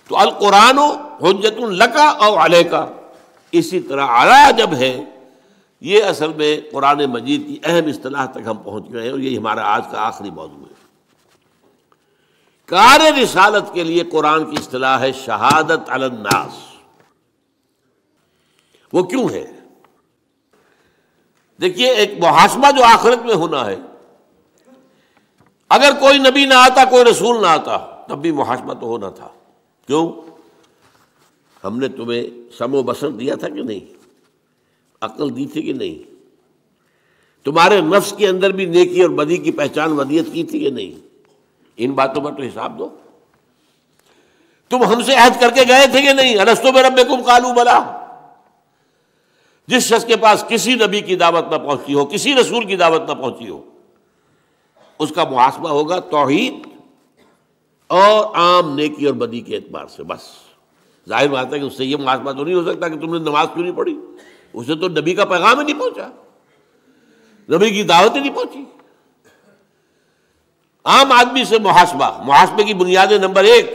Speaker 1: تو القرآن حجت لک او علیک، اسی طرح علی جب ہے، یہ اصل میں قرآن مجید کی اہم اصطلاح تک ہم پہنچ گئے ہیں، اور یہی ہمارا آج کا آخری موضوع ہے۔ کار رسالت کے لیے قرآن کی اصطلاح ہے شہادت علی الناس۔ وہ کیوں ہے؟ دیکھیے، ایک محاسبہ جو آخرت میں ہونا ہے، اگر کوئی نبی نہ آتا، کوئی رسول نہ آتا، تب بھی محاسبہ تو ہونا تھا۔ کیوں؟ ہم نے تمہیں سمع و بصر دیا تھا کہ نہیں؟ عقل دی تھی کہ نہیں؟ تمہارے نفس کے اندر بھی نیکی اور بدی کی پہچان ودیت کی تھی کہ نہیں؟ ان باتوں پر تو حساب دو۔ تم ہم سے عہد کر کے گئے تھے کہ نہیں؟ الستو بربکم قالوا بلی۔ جس شخص کے پاس کسی نبی کی دعوت نہ پہنچی ہو، کسی رسول کی دعوت نہ پہنچی ہو، اس کا محاسبہ ہوگا توحید اور عام نیکی اور بدی کے اعتبار سے، بس۔ ظاہر بات ہے کہ اس سے یہ محاسبہ تو نہیں ہو سکتا کہ تم نے نماز کیوں نہیں پڑھی، اسے تو نبی کا پیغام ہی نہیں پہنچا، نبی کی دعوت ہی نہیں پہنچی۔ عام آدمی سے محاسبہ، محاسبے کی بنیادیں نمبر ایک،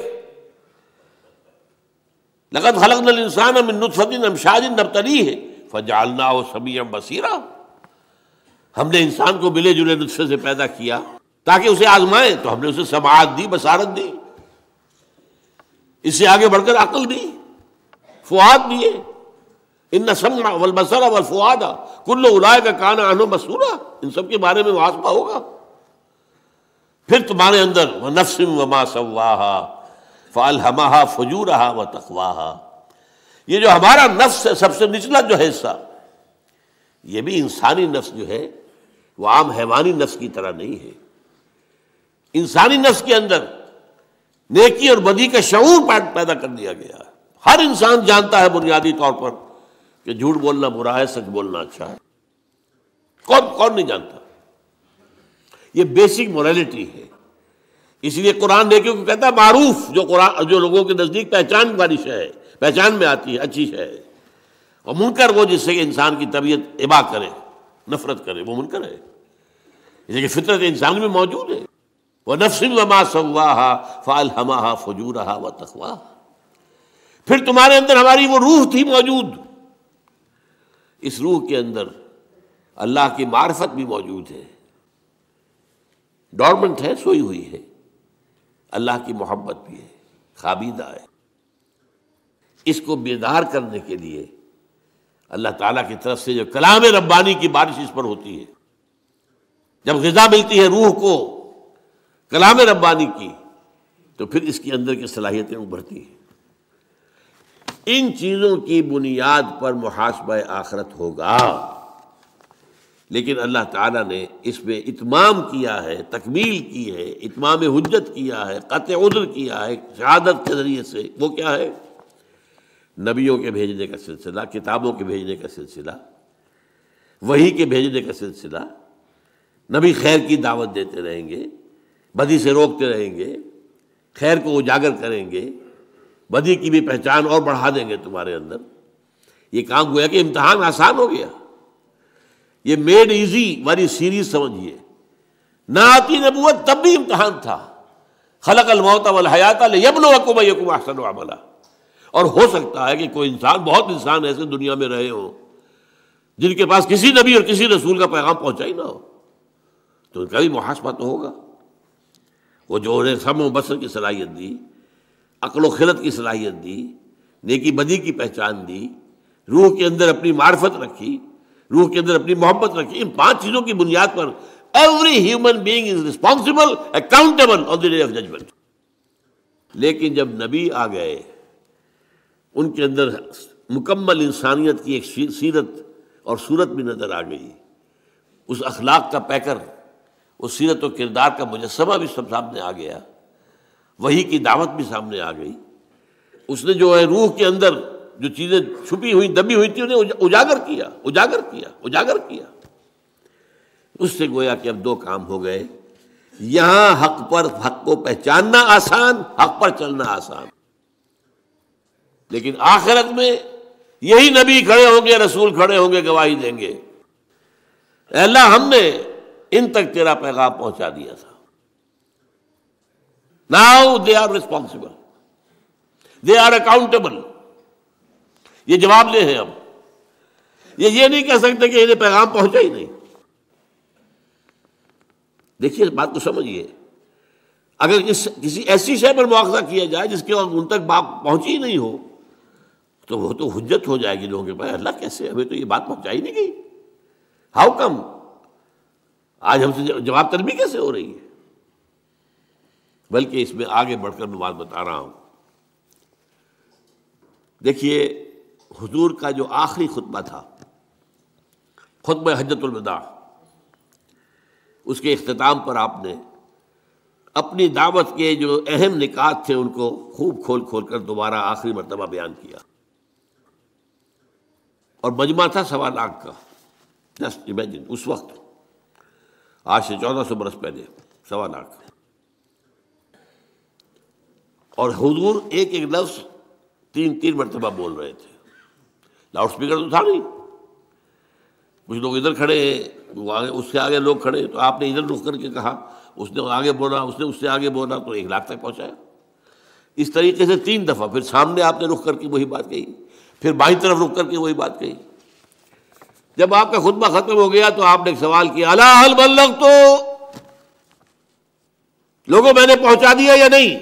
Speaker 1: لقد خلقنا الانسان من نطفة امشاج نبتلیہ فجعلناہ سمیعا بصیرا۔ ہم نے انسان کو ملے جلے نطفے سے پیدا کیا تاکہ اسے آزمائیں، تو ہم نے اسے سماعت دی، بصارت دی، اس سے آگے بڑھ کر عقل دی، فؤاد دیے۔ ان السمع والبصر والفؤاد کل اولئک کان عنہ مسئولا، ان سب کے بارے میں محاسبہ ہوگا۔ پھر تمہارے اندر وَنَفْسٍ وَمَا سَوَّاهَا فَأَلْهَمَهَا فُجُورَهَا وَتَقْوَاهَا، یہ جو ہمارا نفس ہے، سب سے نچلا جو حصہ، یہ بھی انسانی نفس جو ہے وہ عام حیوانی نفس کی طرح نہیں ہے۔ انسانی نفس کے اندر نیکی اور بدی کا شعور پیدا کر دیا گیا ہے۔ ہر انسان جانتا ہے بنیادی طور پر کہ جھوٹ بولنا برا ہے، سچ بولنا اچھا ہے۔ کون کون نہیں جانتا؟ یہ بیسک مورالٹی ہے۔ اس لیے قرآن نیکیوں کو کہتا ہے معروف، جو قرآن جو لوگوں کے نزدیک پہچان والی شے ہے، پہچان میں آتی ہے، اچھی شے ہے۔ اور منکر وہ جس سے کہ انسان کی طبیعت ابا کرے، نفرت کرے، وہ منکر ہے، جیسے کہ فطرت انسان میں موجود ہے۔ وَنَفْسٍ وَمَا سَوَّاهَا فَأَلْهَمَهَا فُجُورَهَا وَتَقْوَاهَا، پھر تمہارے اندر ہماری وہ روح تھی موجود، اس روح کے اندر اللہ کی معرفت بھی موجود ہے، ڈورمنٹ ہے، سوئی ہوئی ہے، اللہ کی محبت بھی ہے، خوابیدہ ہے۔ اس کو بیدار کرنے کے لیے اللہ تعالیٰ کی طرف سے جو کلام ربانی کی بارش اس پر ہوتی ہے، جب غذا ملتی ہے روح کو کلام ربانی کی، تو پھر اس کے اندر کی صلاحیتیں ابھرتی ہیں۔ ان چیزوں کی بنیاد پر محاسبہ آخرت ہوگا، لیکن اللہ تعالیٰ نے اس میں اتمام کیا ہے، تکمیل کی ہے، اتمام حجت کیا ہے، قطع عذر کیا ہے شہادت کے ذریعے سے۔ وہ کیا ہے؟ نبیوں کے بھیجنے کا سلسلہ، کتابوں کے بھیجنے کا سلسلہ، وحی کے بھیجنے کا سلسلہ۔ نبی خیر کی دعوت دیتے رہیں گے، بدی سے روکتے رہیں گے، خیر کو اجاگر کریں گے، بدی کی بھی پہچان اور بڑھا دیں گے تمہارے اندر۔ یہ کام گویا کہ امتحان آسان ہو گیا، یہ میڈ ایزی والی سیریز سمجھیے۔ نہ آتی نبوت تب بھی امتحان تھا، خلق الموت والحیات لیبلوکم ایکم احسن عملا۔ اور ہو سکتا ہے کہ کوئی انسان، بہت انسان ایسے دنیا میں رہے ہوں جن کے پاس کسی نبی اور کسی رسول کا پیغام پہنچا ہی نہ ہو، تو ان کا بھی محاسبہ تو ہوگا۔ وہ جو انہیں سمع و بصر کی صلاحیت دی، عقل و خرد کی صلاحیت دی، نیکی بدی کی پہچان دی، روح کے اندر اپنی معرفت رکھی، روح کے اندر اپنی محبت رکھی، ان پانچ چیزوں کی بنیاد پر every human being is responsible accountable on the day of judgment. لیکن جب نبی آ گئے، ان کے اندر مکمل انسانیت کی ایک سیرت اور صورت بھی نظر آ گئی، اس اخلاق کا پیکر، اس سیرت و کردار کا مجسمہ بھی سب سامنے آ گیا، وحی کی دعوت بھی سامنے آ گئی۔ اس نے جو ہے روح کے اندر جو چیزیں چھپی ہوئی دبی ہوئی تھی انہیں اجاگر کیا اجاگر کیا اجاگر کیا اس سے گویا کہ اب دو کام ہو گئے، یہاں حق پر حق کو پہچاننا آسان، حق پر چلنا آسان، لیکن آخرت میں یہی نبی کھڑے ہوں گے، رسول کھڑے ہوں گے، گواہی دیں گے، اے اللہ ہم نے ان تک تیرا پیغام پہنچا دیا تھا۔ Now they are responsible. They are accountable, یہ جواب دہ ہیں. اب یہ یہ نہیں کہہ سکتے کہ انہیں پیغام پہنچا ہی نہیں. دیکھیے اس بات کو سمجھیے، اگر اس کسی ایسی شے پر مواخذہ کیا جائے جس کے ان تک بات پہنچی ہی نہیں ہو تو وہ تو حجت ہو جائے گی لوگوں کے پاس. اللہ کیسے، ہمیں تو یہ بات پہنچائی نہیں گئی، ہاؤ کم؟ آج ہم سے جواب طلبی کیسے ہو رہی ہے؟ بلکہ اس میں آگے بڑھ کر میں بات بتا رہا ہوں. دیکھیے حضور کا جو آخری خطبہ تھا، خطبہ حجۃ الوداع، اس کے اختتام پر آپ نے اپنی دعوت کے جو اہم نکات تھے ان کو خوب کھول کھول کر دوبارہ آخری مرتبہ بیان کیا. اور مجمع تھا سوا لاکھ کا. جسٹ امیجن، اس وقت آج سے چودہ سو برس پہلے سوا لاکھ. اور حضور ایک ایک لفظ تین تین مرتبہ بول رہے تھے. لاؤڈ اسپیکر تو تھا نہیں. کچھ لوگ ادھر کھڑے ہیں، وہ آگے، اس سے آگے لوگ کھڑے، تو آپ نے ادھر رخ کر کے کہا، اس نے آگے بولا، اس نے اس سے آگے بولا، تو ایک لاکھ تک پہنچایا. اس طریقے سے تین دفعہ. پھر سامنے آپ نے رخ کر کے وہی بات کہی، پھر بائیں طرف رخ کر کے وہی بات کہی. جب آپ کا خطبہ ختم ہو گیا تو آپ نے ایک سوال کیا، الا ہل بلغت، تو لوگوں میں نے پہنچا دیا یا نہیں؟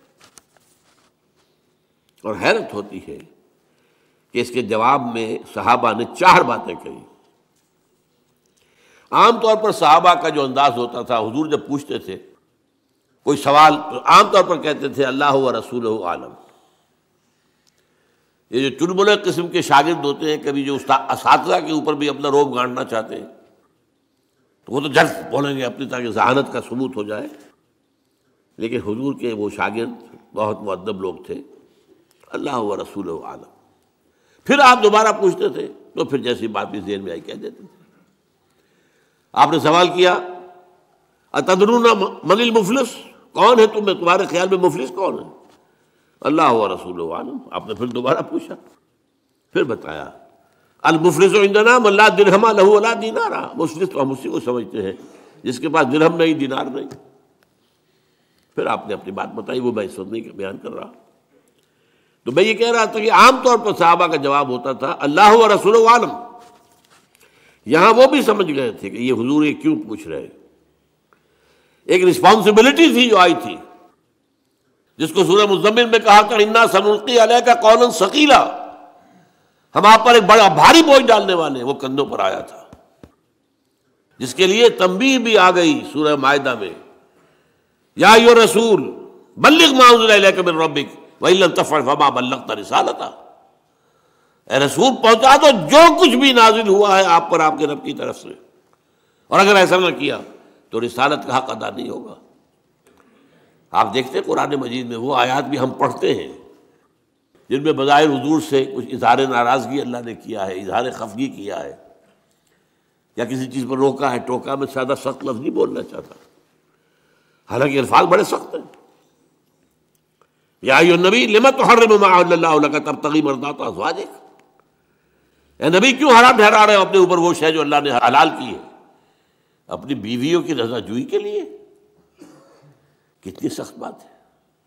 Speaker 1: اور حیرت ہوتی ہے کہ اس کے جواب میں صحابہ نے چار باتیں کہی. عام طور پر صحابہ کا جو انداز ہوتا تھا، حضور جب پوچھتے تھے کوئی سوال تو عام طور پر کہتے تھے اللہ و رسولہ عالم. یہ جو چنبلے قسم کے شاگرد ہوتے ہیں، کبھی جو اساتذہ کے اوپر بھی اپنا روب گانٹنا چاہتے ہیں، تو وہ تو جلد بولیں گے اپنی، تاکہ ذہانت کا ثبوت ہو جائے. لیکن حضور کے وہ شاگرد بہت مؤدب لوگ تھے، اللہ و رسولہ عالم. پھر آپ دوبارہ پوچھتے تھے تو پھر جیسی بات بھی ذہن میں آئی کہہ دیتے تھے. آپ نے سوال کیا اتدرون من المفلس، کون ہے تمہیں، تمہارے خیال میں مفلس کون ہے؟ اللہ و رسولہ عالم. آپ نے پھر دوبارہ پوچھا، پھر بتایا المفلس عندنا من لا درہم لہ ولا دینار. مفلس تو ہم اسی کو سمجھتے ہیں جس کے پاس درہم نہیں، دینار نہیں. پھر آپ نے اپنی بات بتائی، وہ میں اس وقت نہیں بیان کر رہا. تو میں یہ کہہ رہا تھا کہ عام طور پر صحابہ کا جواب ہوتا تھا اللہ و رسولہ عالم. یہاں وہ بھی سمجھ گئے تھے کہ یہ حضور یہ کیوں پوچھ رہے. ایک رسپانسبلٹی تھی جو آئی تھی، جس کو سورہ مزمل میں کہا تھا انا سنلقی علیک قولا ثقیلا، ہم آپ پر ایک بڑا بھاری بوجھ ڈالنے والے ہیں. وہ کندھوں پر آیا تھا، جس کے لیے تنبیہ بھی آ گئی سورہ مائدہ میں، یا ایھا الرسول بلغ ما انزل الیک من ربک وَإِن لَّمْ تَفْعَلْ فَمَا بَلَّغْتَ رِسَالَتَهُ. اے رسول پہنچا دو جو کچھ بھی نازل ہوا ہے آپ پر آپ کے رب کی طرف سے، اور اگر ایسا نہ کیا تو رسالت کا حق ادا نہیں ہوگا. آپ دیکھتے ہیں قرآن مجید میں وہ آیات بھی ہم پڑھتے ہیں جن میں بظاہر حضور سے کچھ اظہار ناراضگی اللہ نے کیا ہے، اظہار خفگی کیا ہے، یا کسی چیز پر روکا ہے ٹوکا. میں زیادہ سخت لفظ نہیں بولنا چاہتا، حالانکہ الفاظ بڑے سخت ہیں. یا ایھا النبی لم تحرم ما احل اللہ لک تبتغی مرضات ازواجک. اے نبی کیوں حرام ٹھہرا رہے ہو اپنے اوپر وہ شے جو اللہ نے حلال کی ہے اپنی بیویوں کی رضا جوئی کے لیے؟ کتنی سخت بات ہے.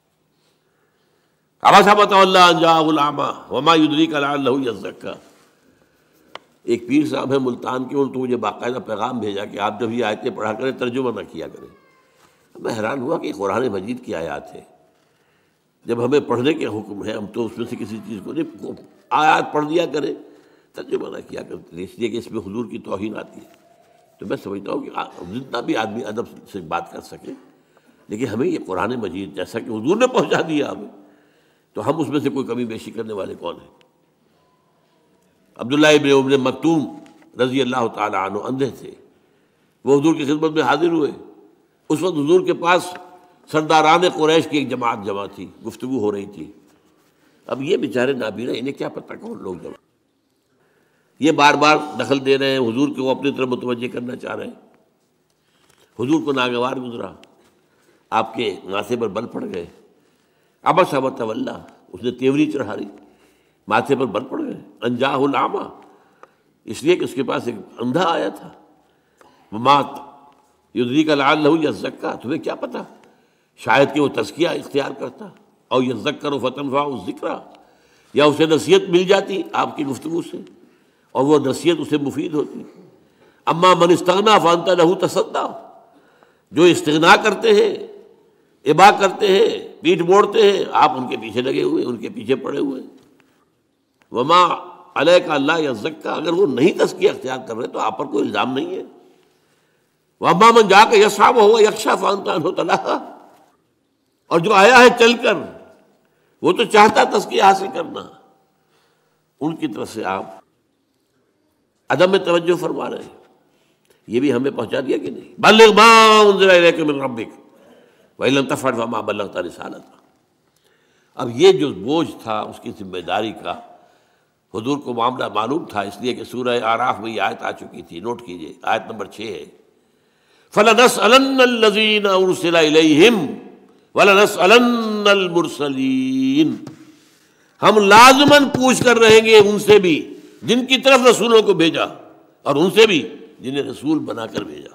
Speaker 1: عبس وتولی ان جاءہ الاعمی وما یدریک لعلہ یزکیٰ. ایک پیر صاحب ہیں ملتان کے، انہوں نے مجھے باقاعدہ پیغام بھیجا کہ آپ جب یہ آیتیں پڑھا کریں ترجمہ نہ کیا کریں. میں حیران ہوا کہ قرآن مجید کی آیات ہے، جب ہمیں پڑھنے کے حکم ہے ہم تو اس میں سے کسی چیز کو نہیں، آیات پڑھ دیا کریں ترجمہ نہ کیا کرتے، اس لیے کہ اس میں حضور کی توہین آتی ہے. تو میں سمجھتا ہوں کہ جتنا بھی آدمی ادب سے بات کر سکے، لیکن ہمیں یہ قرآن مجید جیسا کہ حضور نے پہنچا دیا ہمیں، تو ہم اس میں سے کوئی کمی بیشی کرنے والے کون ہیں؟ عبداللہ ابن ام مکتوم رضی اللہ تعالیٰ عنہ اندھے تھے، وہ حضور کی خدمت میں حاضر ہوئے. اس وقت حضور کے پاس سرداران قریش کی ایک جماعت جمع تھی، گفتگو ہو رہی تھی. اب یہ بیچارے نابینا، انہیں کیا پتہ کون لوگ جمع، یہ بار بار دخل دے رہے ہیں حضور کو اپنی طرف متوجہ کرنا چاہ رہے ہیں. حضور کو ناگوار گزرا، آپ کے ماتھے پر بل پڑ گئے. عبس وتولی، اس نے تیوری چڑھا لی، ماتھے پر بل پڑ گئے. ان جاءہ الاعمی، اس لیے کہ اس کے پاس ایک اندھا آیا تھا. وما یدریک لعلہ یزکیٰ، تمہیں کیا پتہ شاید کہ وہ تزکیہ اختیار کرتا. اور یذکر فتنفعہ الذکریٰ، یا اسے نصیحت مل جاتی آپ کی گفتگو سے اور وہ نصیحت اسے مفید ہوتی۔ اما من استغنا فانت لہ تصدیٰ، جو استغنا کرتے ہیں، ابا کرتے ہیں، پیٹھ موڑتے ہیں، آپ ان کے پیچھے لگے ہوئے، ان کے پیچھے پڑے ہوئے۔ وما علیک اللہ یزکیٰ، اگر وہ نہیں تزکیہ اختیار کر رہے تو آپ پر کوئی الزام نہیں ہے۔ وَأَمَّا مَنْ جَاءَكَ يَسْعَىٰ وَهُوَ يَخْشَىٰ فَأَنْتَ عَنْهُ تَلَهَّىٰ، اور جو آیا ہے چل کر وہ تو چاہتا تزکیہ حاصل کرنا، ان کی طرف سے آپ عدم توجہ فرما رہے ہیں۔ یہ بھی ہمیں پہنچا دیا کہ نہیں، بلغ ما انزل الیک من ربک وَإِن لَّمْ تَفْعَلْ فَمَا بَلَّغْتَ رِسَالَتَهُ۔ اب یہ جو بوجھ تھا اس کی ذمہ داری کا حضور کو معاملہ معلوم تھا، اس لیے کہ سورہ اعراف میں یہ آیت آ چکی تھی، نوٹ کیجئے، آیت نمبر چھ ہے، فَلَنَسْأَلَنَّ الَّذِينَ أُرْسِلَ إِلَيْهِمْ وَلَنَسْأَلَنَّ الْمُرْسَلِينَ، ہم لازماً پوچھ کر رہیں گے ان سے بھی جن کی طرف رسولوں کو بھیجا، اور ان سے بھی جنہیں رسول بنا کر بھیجا۔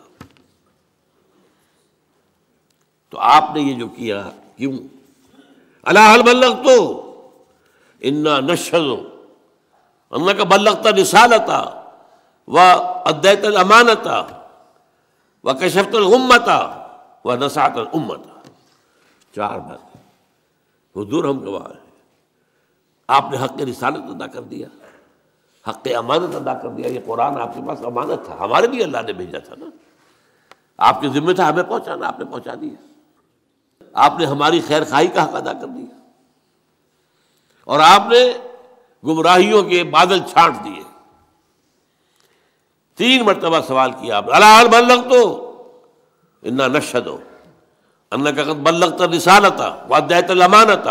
Speaker 1: تو آپ نے یہ جو کیا کیوں؟ الا هل بلغت انا نشهد انك بلغت رسالتا واديت الامانه وكشفت الغمه ونصحت الامه۔ چار بات حضور ہم گواہ ہیں، آپ نے حق رسالت ادا کر دیا، حق امانت ادا کر دیا۔ یہ قرآن آپ کے پاس امانت تھا، ہمارے بھی اللہ نے بھیجا تھا نا، آپ کے ذمہ تھا ہمیں پہنچانا، آپ نے پہنچا دیا۔ آپ نے ہماری خیر خواہی کا حق ادا کر دیا، اور آپ نے گمراہیوں کے بادل چھانٹ دیے۔ تین مرتبہ سوال کیا آپ، الا هل بلغت انا نشهد انك قد بلغت الرسالة واديت الامانة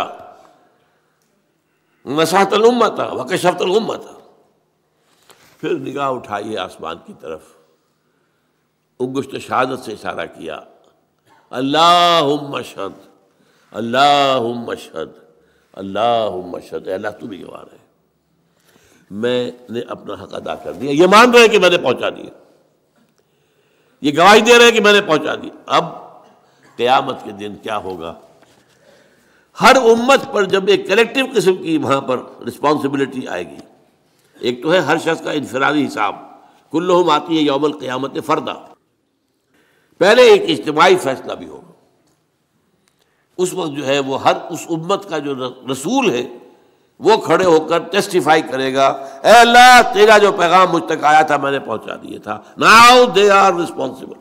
Speaker 1: ونصحت الامة وكشفت الغمة۔ پھر نگاہ اٹھائیے آسمان کی طرف، انگشت شہادت سے اشارہ کیا، اللہم اشہد اللہم اشہد اللہم اشہد، اے اللہ تو بھی گواہ ہے، میں نے اپنا حق ادا کر دیا۔ یہ مان رہے ہیں کہ میں نے پہنچا دیا، یہ گواہی دے رہے ہیں کہ میں نے پہنچا دیا۔ اب قیامت کے دن کیا ہوگا؟ ہر امت پر جب ایک کلیکٹیو قسم کی وہاں پر رسپانسبلٹی آئے گی، ایک تو ہے ہر شخص کا انفرادی حساب، کلہم آتی ہے یوم القیامت فردا، پہلے ایک اجتماعی فیصلہ بھی ہوگا۔ اس وقت جو ہے وہ ہر اس امت کا جو رسول ہے وہ کھڑے ہو کر ٹیسٹیفائی کرے گا، اے اللہ تیرا جو پیغام مجھ تک آیا تھا میں نے پہنچا دیا تھا، ناؤ دے آر ریسپانسبل۔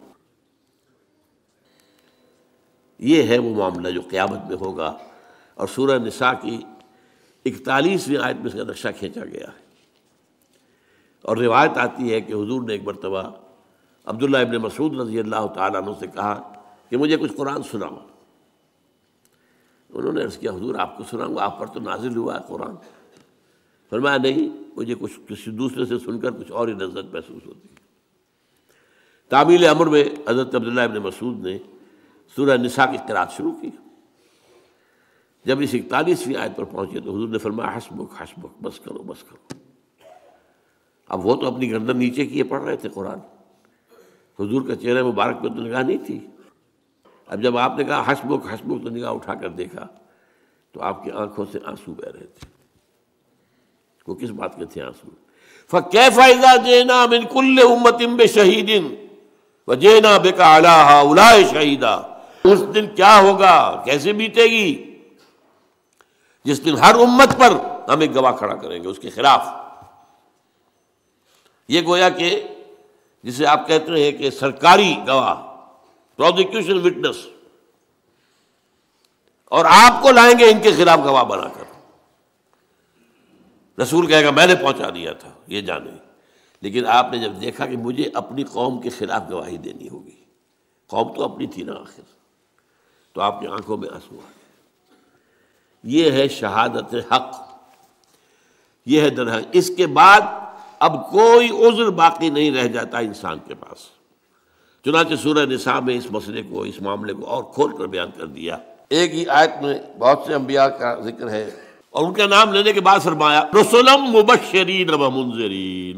Speaker 1: یہ ہے وہ معاملہ جو قیامت میں ہوگا، اور سورہ نساء کی اکتالیسویں آیت میں اس کا نقشہ کھینچا گیا ہے۔ اور روایت آتی ہے کہ حضور نے ایک مرتبہ عبداللہ ابن مسعود رضی اللہ تعالیٰ عنہ سے کہا کہ مجھے کچھ قرآن سناؤ۔ انہوں نے عرض کیا حضور آپ کو سناؤں گا، آپ پر تو نازل ہوا ہے قرآن۔ فرمایا نہیں، مجھے کچھ کسی دوسرے سے سن کر کچھ اور ہی لذت محسوس ہوتی ہے۔ تعمیل امر میں حضرت عبداللہ ابن مسعود نے سورہ نساء کی قرأت شروع کی۔ جب اس اکتالیسویں آیت پر پہنچے تو حضور نے فرمایا حسبک حسبک، بس کرو بس کرو۔ اب وہ تو اپنی گردن نیچے کیے پڑھ رہے تھے قرآن، حضور کا چہرہ مبارک پہ تو نگاہ نہیں تھی۔ اب جب آپ نے کہا حسبک حسبک تو نگاہ اٹھا کر دیکھا تو آپ کی آنکھوں سے آنسو بہ رہے تھے۔ وہ کس بات کے تھے آنسو؟ فَكَيْفَ إِذَا جِئْنَا مِنْ كُلِّ أُمَّةٍ بِشَهِيدٍ وَجِئْنَا بِكَ عَلَىٰ هَٰؤُلَاءِ شَهِيدًا۔ اس دن کیا ہوگا، کیسے بیتے گی، جس دن ہر امت پر ہم ایک گواہ کھڑا کریں گے اس کے خلاف۔ یہ گویا کہ جسے آپ کہتے ہیں کہ سرکاری گواہ، پروزیکیوشن وٹنس، اور آپ کو لائیں گے ان کے خلاف گواہ بنا کر۔ رسول کہے گا میں نے پہنچا دیا تھا، یہ جانے، لیکن آپ نے جب دیکھا کہ مجھے اپنی قوم کے خلاف گواہی دینی ہوگی، قوم تو اپنی تھی نا آخر، تو آپ کی آنکھوں میں آنسو آ گئے۔ یہ ہے شہادت حق، یہ ہے در حق۔ اس کے بعد اب کوئی عذر باقی نہیں رہ جاتا انسان کے پاس۔ چنانچہ سورہ نساء میں اس مسئلے کو، اس معاملے کو اور کھول کر بیان کر دیا۔ ایک ہی آیت میں بہت سے انبیاء کا ذکر ہے، اور ان کا نام لینے کے بعد فرمایا رسلا مبشرین و منذرین،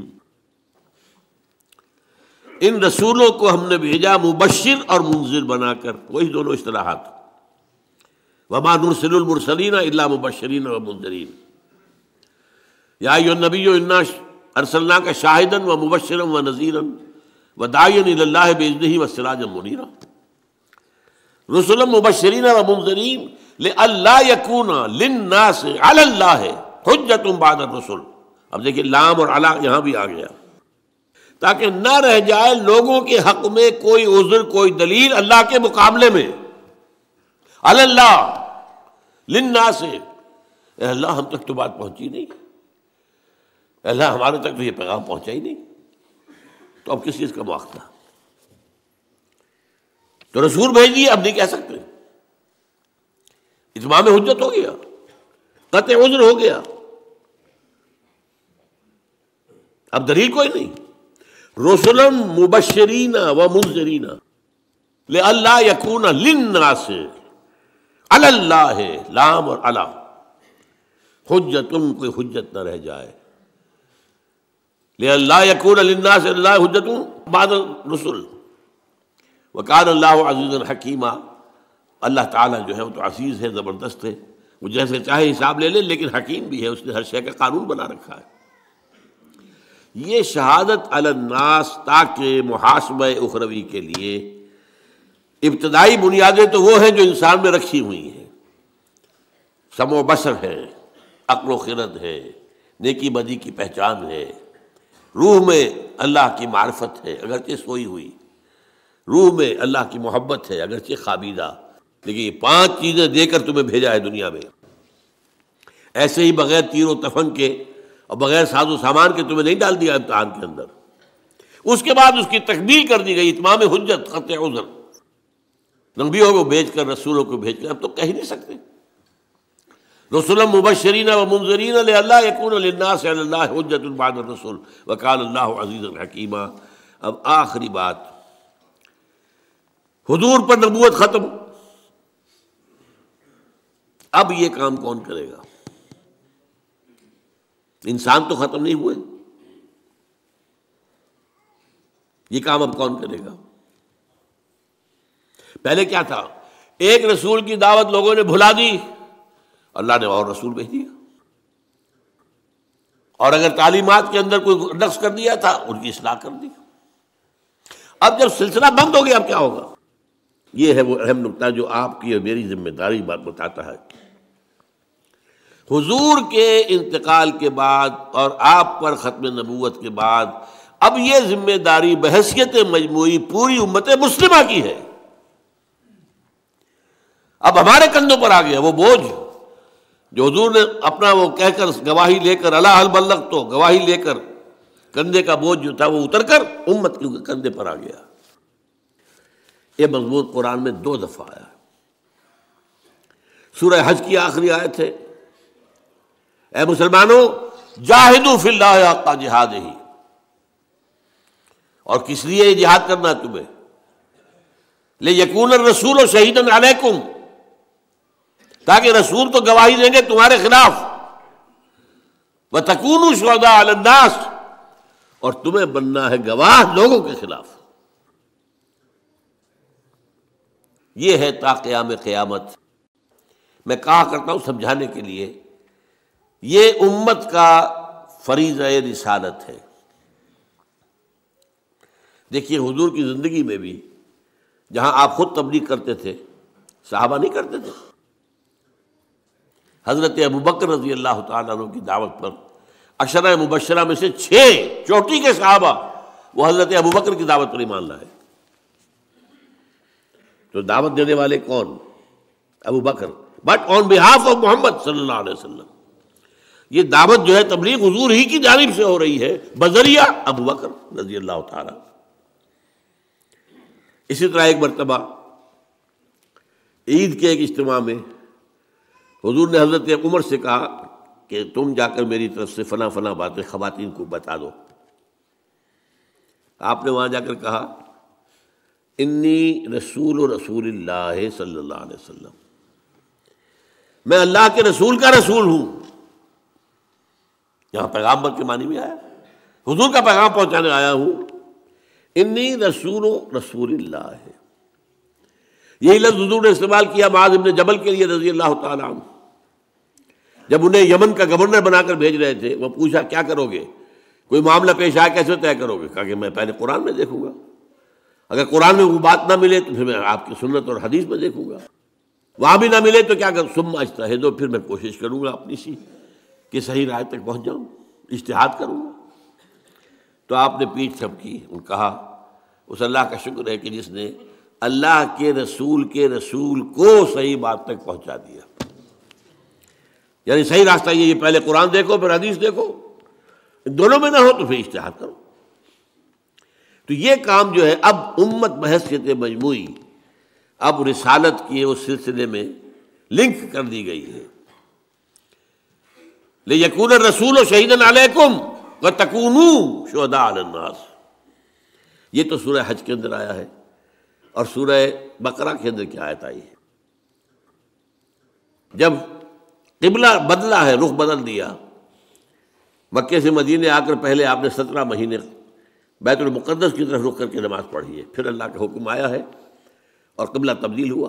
Speaker 1: ان رسولوں کو ہم نے بھیجا مبشر اور منذر بنا کر، وہی دونوں اصطلاحات۔ وما نرسل المرسلین الا مبشرین ومنذرین یا ایھا النبی انا ارسلناک شاہدا ومبشرا ونذیرا وداعیا الی اللہ باذنہ وسراجا منیرا رسلا مبشرین ومنذرین لئلا یکون للناس علی اللہ حجۃ بعد الرسل. اب دیکھیں لام اور علی یہاں بھی آ گیا، تاکہ نہ رہ جائے لوگوں کے حق میں کوئی عذر کوئی دلیل اللہ کے مقابلے میں. علی اللہ للناس، اے اللہ ہم تک تو بات پہنچی نہیں، اے اللہ ہمارے تک تو یہ پیغام پہنچا ہی نہیں، تو اب کس چیز کا مواخذہ؟ تو رسول بھیج دیے، اب نہیں کہہ سکتے. اتمام حجت ہو گیا، قطع عذر ہو گیا، اب دلیل کوئی نہیں. رسلا مبشرین و منذرین لئلا یکون للناس علی اللہ، لام اور علی، حجت، کوئی حجت نہ رہ جائے. لئلا یکون للناس علی اللہ حجت بعد الرسل وکان اللہ عزیزا حکیما. اللہ تعالیٰ جو ہے وہ تو عزیز ہے، زبردست ہے، وہ جیسے چاہے حساب لے لے، لیکن حکیم بھی ہے، اس نے ہر شے کا قانون بنا رکھا ہے. یہ شہادت علی الناس تاکہ محاسبہ اخروی کے لیے ابتدائی بنیادیں تو وہ ہیں جو انسان میں رکھی ہوئی ہیں، سمع و بصر ہے، عقل و خرد ہے، نیکی بدی کی پہچان ہے، روح میں اللہ کی معرفت ہے اگرچہ سوئی ہوئی، روح میں اللہ کی محبت ہے اگرچہ خوابیدہ. لیکن یہ پانچ چیزیں دے کر تمہیں بھیجا ہے دنیا میں. ایسے ہی بغیر تیر و تفنگ کے اور بغیر ساز و سامان کے تمہیں نہیں ڈال دیا امتحان کے اندر. اس کے بعد اس کی تکمیل کر دی گئی، اتمام حجت، قطع عذر. نبیوں کو بھیج کر، رسولوں کو بھیج کر، اب تو کہہ ہی نہیں سکتے. رسلا مبشرین و منذرین لئلا یکون للناس علی اللہ حجۃ بعد الرسل وکان اللہ عزیزا حکیما. اب آخری بات، حضور پر نبوت ختم، اب یہ کام کون کرے گا؟ انسان تو ختم نہیں ہوئے، یہ کام اب کون کرے گا؟ پہلے کیا تھا؟ ایک رسول کی دعوت لوگوں نے بھلا دی، اللہ نے اور رسول بھیج دیا. اور اگر تعلیمات کے اندر کوئی نقص کر دیا تھا، ان کی اصلاح کر دی. اب جب سلسلہ بند ہو گیا، اب کیا ہوگا؟ یہ ہے وہ اہم نقطہ جو آپ کی اور میری ذمہ داری بات بتاتا ہے. حضور کے انتقال کے بعد اور آپ پر ختم نبوت کے بعد اب یہ ذمہ داری بحیثیت مجموعی پوری امت مسلمہ کی ہے. اب ہمارے کندھوں پر آ گیا وہ بوجھ جو حضور نے اپنا وہ کہہ کر گواہی لے کر الا حل بلغت، تو گواہی لے کر کندھے کا بوجھ جو تھا وہ اتر کر امت کے کندھے پر آ گیا. یہ مضمون قرآن میں دو دفعہ آیا. سورہ حج کی آخری آیت ہے، اے مسلمانوں جاہدوا فی اللہ حق جہادہ. اور کس لیے یہ جہاد کرنا ہے تمہیں؟ لیکون الرسول شہیدا علیکم، تاکہ رسول تو گواہی دیں گے تمہارے خلاف، وتکونوا شہداء علی الناس، اور تمہیں بننا ہے گواہ لوگوں کے خلاف. یہ ہے تا قیام قیامت. میں کہا کرتا ہوں سمجھانے کے لیے، یہ امت کا فریضہ رسالت ہے. دیکھیے حضور کی زندگی میں بھی جہاں آپ خود تبلیغ کرتے تھے، صحابہ نہیں کرتے تھے. حضرت ابوبکر رضی اللہ تعالیٰ عنہ کی دعوت پر عشرہ مبشرہ میں سے چھ چوٹی کے صحابہ وہ حضرت ابوبکر کی دعوت پر ایمان لائے. تو دعوت دینے والے کون؟ ابو بکر، بٹ آن بہاف آف محمد صلی اللہ علیہ وسلم. یہ دعوت جو ہے تبلیغ حضور ہی کی جانب سے ہو رہی ہے بذریعہ ابو بکر رضی اللہ تعالی. اسی طرح ایک مرتبہ عید کے ایک اجتماع میں حضور نے حضرت عمر سے کہا کہ تم جا کر میری طرف سے فلاں فلاں باتیں خواتین کو بتا دو. آپ نے وہاں جا کر کہا انی رسول رسول اللہ صلی اللہ علیہ وسلم، میں اللہ کے رسول کا رسول ہوں. یہاں پیغامبر کے معنی میں آیا، حضور کا پیغام پہنچانے آیا ہوں. انی رسول رسول اللہ ہے. یہی لفظ حضور نے استعمال کیا معاذ بن جبل کے لیے رضی اللہ تعالیٰ عنہ، جب انہیں یمن کا گورنر بنا کر بھیج رہے تھے۔ وہ پوچھا کیا کرو گے، کوئی معاملہ پیش آئے کیسے طے کرو گے؟ کہا کہ میں پہلے قرآن میں دیکھوں گا، اگر قرآن میں وہ بات نہ ملے تو پھر میں آپ کی سنت اور حدیث میں دیکھوں گا، وہاں بھی نہ ملے تو کیا کروں، ثم اجتہد، پھر میں کوشش کروں گا اپنی سی کہ صحیح رائے تک پہنچ جاؤں، اجتہاد کروں گا۔ تو آپ نے پیٹھ تھپکی اور کہا اس اللہ کا شکر ہے کہ جس نے اللہ کے رسول کے رسول کو صحیح بات تک پہنچا دیا، یعنی صحیح راستہ یہ یہ پہلے قرآن دیکھو پھر حدیث دیکھو، دونوں میں نہ ہو تو پھر اجتہاد کرو۔ تو یہ کام جو ہے اب امت بحثیت مجموعی اب رسالت کے اس سلسلے میں لنک کر دی گئی ہے۔ لِيَكُونَ الرَّسُولُ شَهِيدًا عَلَيْكُمْ وَتَكُونُوا شُهَدَاءَ عَلَى النَّاسِ، یہ تو سورہ حج کے اندر آیا ہے، اور سورہ بقرہ کے اندر کیا آیت آئی ہے؟ جب قبلہ بدلا ہے، رخ بدل دیا، مکے سے مدینے آ کر پہلے آپ نے سترہ مہینے بیت المقدس کی طرف رخ کر کے نماز پڑھی ہے، پھر اللہ کا حکم آیا ہے اور قبلہ تبدیل ہوا۔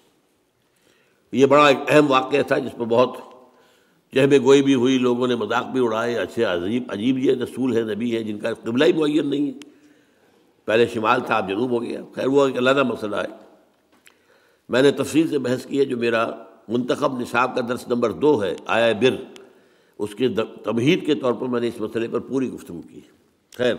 Speaker 1: یہ بڑا ایک اہم واقعہ تھا جس پر بہت چہبے گوئی بھی ہوئی، لوگوں نے مذاق بھی اڑائے، اچھے عجیب عجیب یہ رسول ہے، نبی ہے جن کا قبلہ ہی معین نہیں ہے، پہلے شمال تھا اب جنوب ہو گیا۔ خیر وہ ایک علیحدہ مسئلہ ہے، میں نے تفصیل سے بحث کی ہے، جو میرا منتخب نصاب کا درس نمبر دو ہے آیا بر، اس کے تمہید کے طور پر میں نے اس مسئلے پر پوری گفتگو کی۔ خیر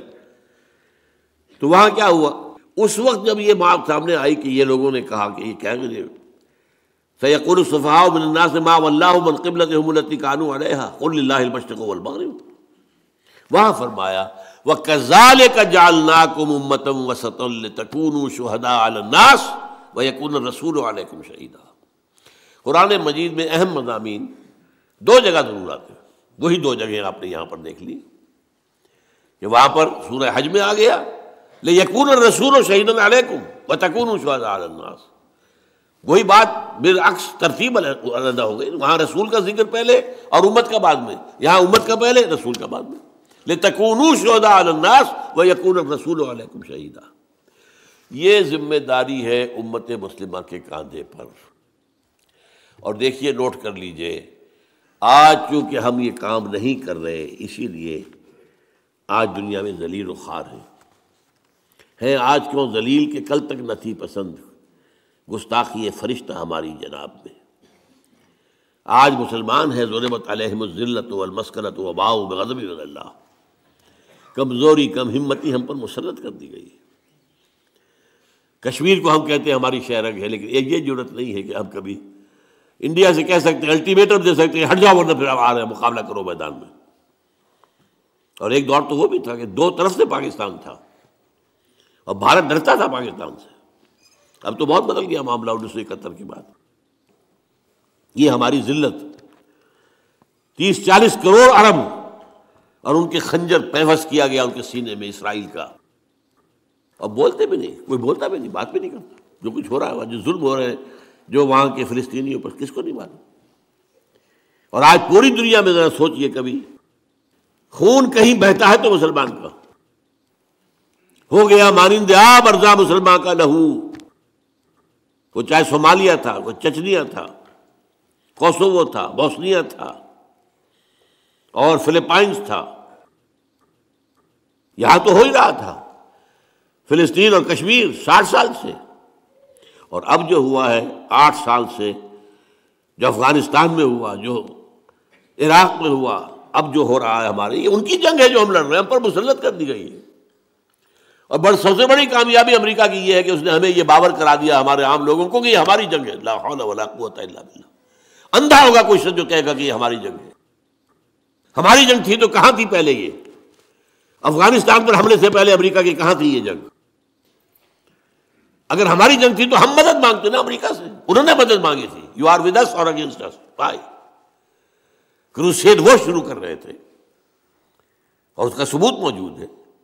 Speaker 1: تو وہاں کیا ہوا، اس وقت جب یہ بات سامنے آئی کہ یہ لوگوں نے کہا کہ یہ کیا کہ سَيَقُولُ السُّفَهَاءُ مِنَ النَّاسِ مَا وَلَّاهُمْ عَنْ قِبْلَتِهِمُ الَّتِي كَانُوا عَلَيْهَا قُلْ لِلَّهِ الْمَشْرِقُ وَالْمَغْرِبُ، وہاں فرمایا وَكَذَلِكَ جَعَلْنَاكُمْ أُمَّةً وَسَطًا لِتَكُونُوا شُهَدَاءَ عَلَى النَّاسِ وَيَكُونَ الرَّسُولُ عَلَيْكُمْ شَهِيدًا۔ قرآن مجید میں اہم مضامین دو جگہ ضرور آتے ہیں، وہی دو جگہیں آپ نے یہاں پر دیکھ لی کہ وہاں پر سورہ حج میں آ گیا لِيَكُونَ الرَّسُولُ شَهِيدًا عَلَيْكُمْ وَتَكُونُوا شُهَدَاءَ عَلَى النَّاسِ، وہی بات بالعکس ترتیب علیحدہ ہو گئی، وہاں رسول کا ذکر پہلے اور امت کا بعد میں، یہاں امت کا پہلے رسول کا بعد میں، لِتَكُونُوا شُهَدَاءَ عَلَى النَّاسِ وَيَكُونَ الرَّسُولُ عَلَيْكُمْ شَهِيدًا۔ یہ ذمہ داری ہے امت مسلمہ کے کاندھے پر۔ اور دیکھیے، نوٹ کر لیجئے، آج چونکہ ہم یہ کام نہیں کر رہے، اسی لیے آج دنیا میں ذلیل و خوار ہیں ہیں آج کیوں ذلیل کہ کل تک نہ تھی پسند گستاخی فرشتہ ہماری جناب میں۔ آج مسلمان ہے ضربت علیہم الذلۃ والمسکنۃ وباؤ بغضب من اللہ، کمزوری کم ہمتی ہم پر مسلط کر دی گئی۔ کشمیر کو ہم کہتے ہیں ہماری شہرگ ہے، لیکن یہ جرت نہیں ہے کہ ہم کبھی انڈیا سے کہہ سکتے ہیں، الٹیمیٹم دے سکتے ہیں، ہٹ جاؤ ورنہ پھر آپ آ رہے ہیں، مقابلہ کرو میدان میں۔ اور ایک دور تو وہ بھی تھا کہ دو طرف سے پاکستان تھا اور بھارت ڈرتا تھا پاکستان سے۔ اب تو بہت بدل گیا معاملہ انیس سو اکہتر کے بعد۔ یہ ہماری ذلت، تیس چالیس کروڑ عرب اور ان کے خنجر پیوست کیا گیا ان کے سینے میں اسرائیل کا، اور بولتے بھی نہیں، کوئی بولتا بھی نہیں، بات بھی نہیں کرتا۔ جو کچھ ہو رہا ہے، جو ظلم ہو رہے ہیں جو وہاں کے فلسطینیوں پر، کس کو نہیں معلوم؟ اور آج پوری دنیا میں ذرا سوچئے، کبھی خون کہیں بہتا ہے تو مسلمان کا ہو گیا مانند آب ارزاں مسلمان کا لہو، وہ چاہے صومالیہ تھا، وہ چچنیا تھا، کوسوو تھا، بوسنیا تھا اور فلپائنز تھا، یہاں تو ہو ہی رہا تھا فلسطین اور کشمیر ساٹھ سال سے، اور اب جو ہوا ہے آٹھ سال سے، جو افغانستان میں ہوا، جو عراق میں ہوا، اب جو ہو رہا ہے ہمارے، یہ ان کی جنگ ہے جو ہم لڑ رہے ہیں، ہم پر مسلط کر دی گئی ہے۔ اور بڑا سب سے بڑی کامیابی امریکہ کی یہ ہے کہ اس نے ہمیں یہ باور کرا دیا ہمارے عام لوگوں کو کہ یہ ہماری جنگ ہے۔ لا حول ولا قوت الا باللہ۔ اندھا ہوگا کوئی شخص جو کہے گا کہ یہ ہماری جنگ ہے۔ ہماری جنگ تھی تو کہاں تھی پہلے؟ یہ افغانستان پر حملے سے پہلے امریکہ کی کہاں تھی یہ جنگ؟ اگر ہماری جنگ تھی تو ہم مدد مانگتے نا امریکہ سے، انہوں نے مدد مانگی تھی، یو آر ود اس اور اگینسٹ اس، بھائی کروسیڈ وہ شروع کر رہے تھے اور اس کا ثبوت موجود ہے۔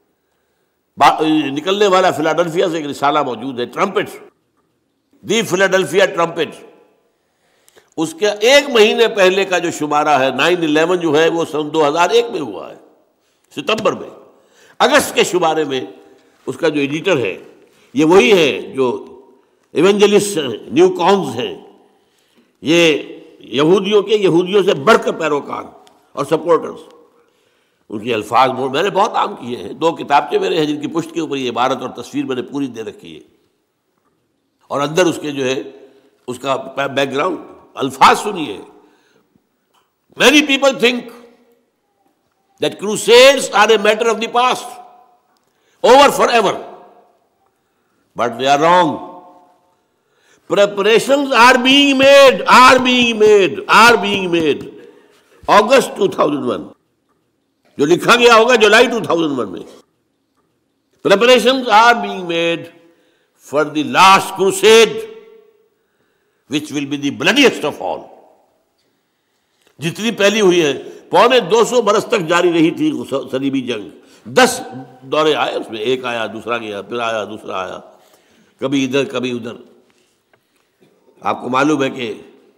Speaker 1: نکلنے والا فلاڈلفیا سے ایک رسالہ موجود ہے، ٹرمپٹ، دی فلاڈلفیا ٹرمپٹ، اس کے ایک مہینے پہلے کا جو شمارہ ہے نائن الیون جو ہے وہ سن دو ہزار ایک میں ہوا ہے، ستمبر میں۔ اگست کے شمارے میں اس کا جو ایڈیٹر ہے یہ وہی ہے جو ایونجلسٹ ہیں، نیو کانز ہیں، یہ یہودیوں کے یہودیوں سے بڑھ کر پیروکار اور سپورٹرز. ان کے الفاظ میں نے بہت عام کیے ہیں. دو کتابچے میرے ہیں جن کی پشت کے اوپر یہ عبارت اور تصویر میں نے پوری دے رکھی ہے، اور اندر اس کے جو ہے اس کا بیک گراؤنڈ الفاظ سنیے. Many people think that crusades are a matter of the past, over forever. But they are wrong. Preparations are being made, are being made, are being made. August two thousand one. جو لکھا گیا ہوگا جولائی two thousand one میں. Preparations are being made for the last crusade, which will be the bloodiest of all. جتنی پہلی ہوئی ہے پونے دو سو برس تک جاری رہی تھی صلیبی جنگ. دس دورے آئے اس میں، ایک آیا دوسرا گیا پھر آیا دوسرا آیا، کبھی ادھر کبھی ادھر. آپ کو معلوم ہے کہ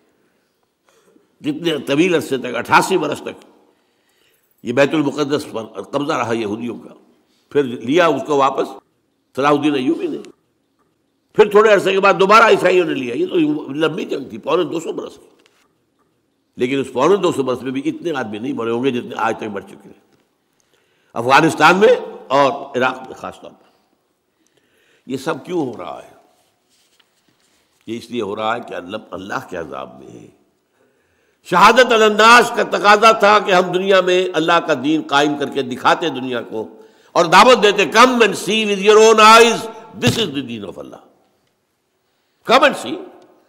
Speaker 1: کتنے طویل عرصے تک، اٹھاسی برس تک یہ بیت المقدس پر قبضہ رہا یہودیوں کا. پھر لیا اس کو واپس صلاح الدین ایوبی نے، پھر تھوڑے عرصے کے بعد دوبارہ عیسائیوں نے لیا. یہ تو لمبی جنگ تھی، پونے دو سو برس کی. لیکن اس پونے دو سو برس میں بھی اتنے آدمی نہیں مرے ہوں گے جتنے آج تک مر چکے ہیں افغانستان میں اور عراق میں خاص طور پر. یہ سب کیوں ہو رہا ہے؟ یہ اس لیے ہو رہا ہے کہ اللہ اللہ کے عذاب میں ہے. شہادت الناس کا تقاضا تھا کہ ہم دنیا میں اللہ کا دین قائم کر کے دکھاتے دنیا کو، اور دعوت دیتے come and see with your own eyes this is the deen of Allah. Come and see.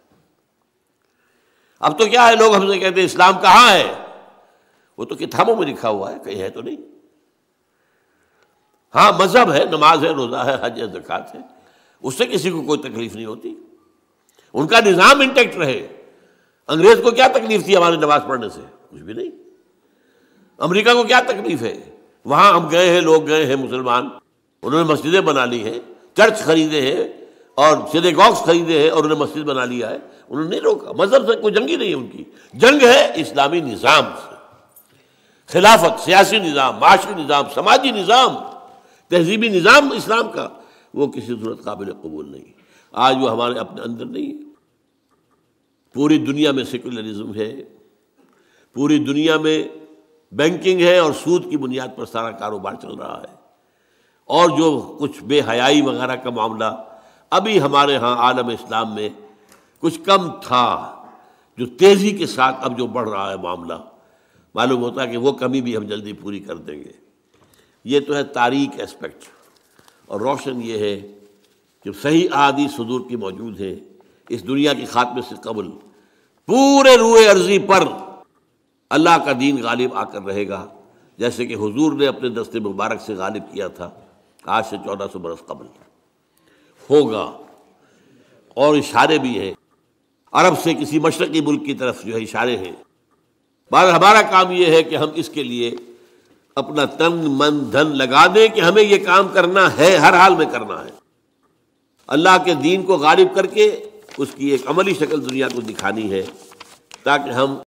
Speaker 1: اب تو کیا ہے، لوگ ہم سے کہتے ہیں اسلام کہاں ہے؟ وہ تو کتابوں میں لکھا ہوا ہے، کہیں ہے تو نہیں. ہاں مذہب ہے، نماز ہے، روزہ ہے، حج ہے، زکوٰۃ ہے، اس سے کسی کو کوئی تکلیف نہیں ہوتی. ان کا نظام انٹیکٹ رہے. انگریز کو کیا تکلیف تھی ہماری نماز پڑھنے سے؟ کچھ بھی نہیں. امریکہ کو کیا تکلیف ہے؟ وہاں ہم گئے ہیں، لوگ گئے ہیں مسلمان، انہوں نے مسجدیں بنا لی ہیں، چرچ خریدے ہیں اور سینیگوگز خریدے ہیں اور انہوں نے مسجد بنا لیا ہے. انہوں نے نہیں روکا. مذہب سے کوئی جنگ ہی نہیں. ان کی جنگ ہے اسلامی نظام سے. خلافت، سیاسی نظام، معاشی نظام، سماجی نظام، تہذیبی نظام اسلام کا، وہ کسی صورت قابل قبول نہیں. آج وہ ہمارے اپنے اندر نہیں ہے. پوری دنیا میں سیکولرزم ہے، پوری دنیا میں بینکنگ ہے اور سود کی بنیاد پر سارا کاروبار چل رہا ہے. اور جو کچھ بے حیائی وغیرہ کا معاملہ ابھی ہمارے ہاں عالم اسلام میں کچھ کم تھا، جو تیزی کے ساتھ اب جو بڑھ رہا ہے معاملہ، معلوم ہوتا ہے کہ وہ کمی بھی ہم جلدی پوری کر دیں گے. یہ تو ہے تاریک اسپیکٹ. اور روشن یہ ہے کہ صحیح احادیث صدور کی موجود ہے. اس دنیا کے خاتمے سے قبل پورے روئے ارضی پر اللہ کا دین غالب آ کر رہے گا، جیسے کہ حضور نے اپنے دست مبارک سے غالب کیا تھا آج سے چودہ سو برس قبل. ہوگا. اور اشارے بھی ہیں، عرب سے کسی مشرقی ملک کی طرف جو ہے اشارے ہیں. بار ہمارا کام یہ ہے کہ ہم اس کے لیے اپنا تن من دھن لگا دیں کہ ہمیں یہ کام کرنا ہے، ہر حال میں کرنا ہے. اللہ کے دین کو غالب کر کے اس کی ایک عملی شکل دنیا کو دکھانی ہے، تاکہ ہم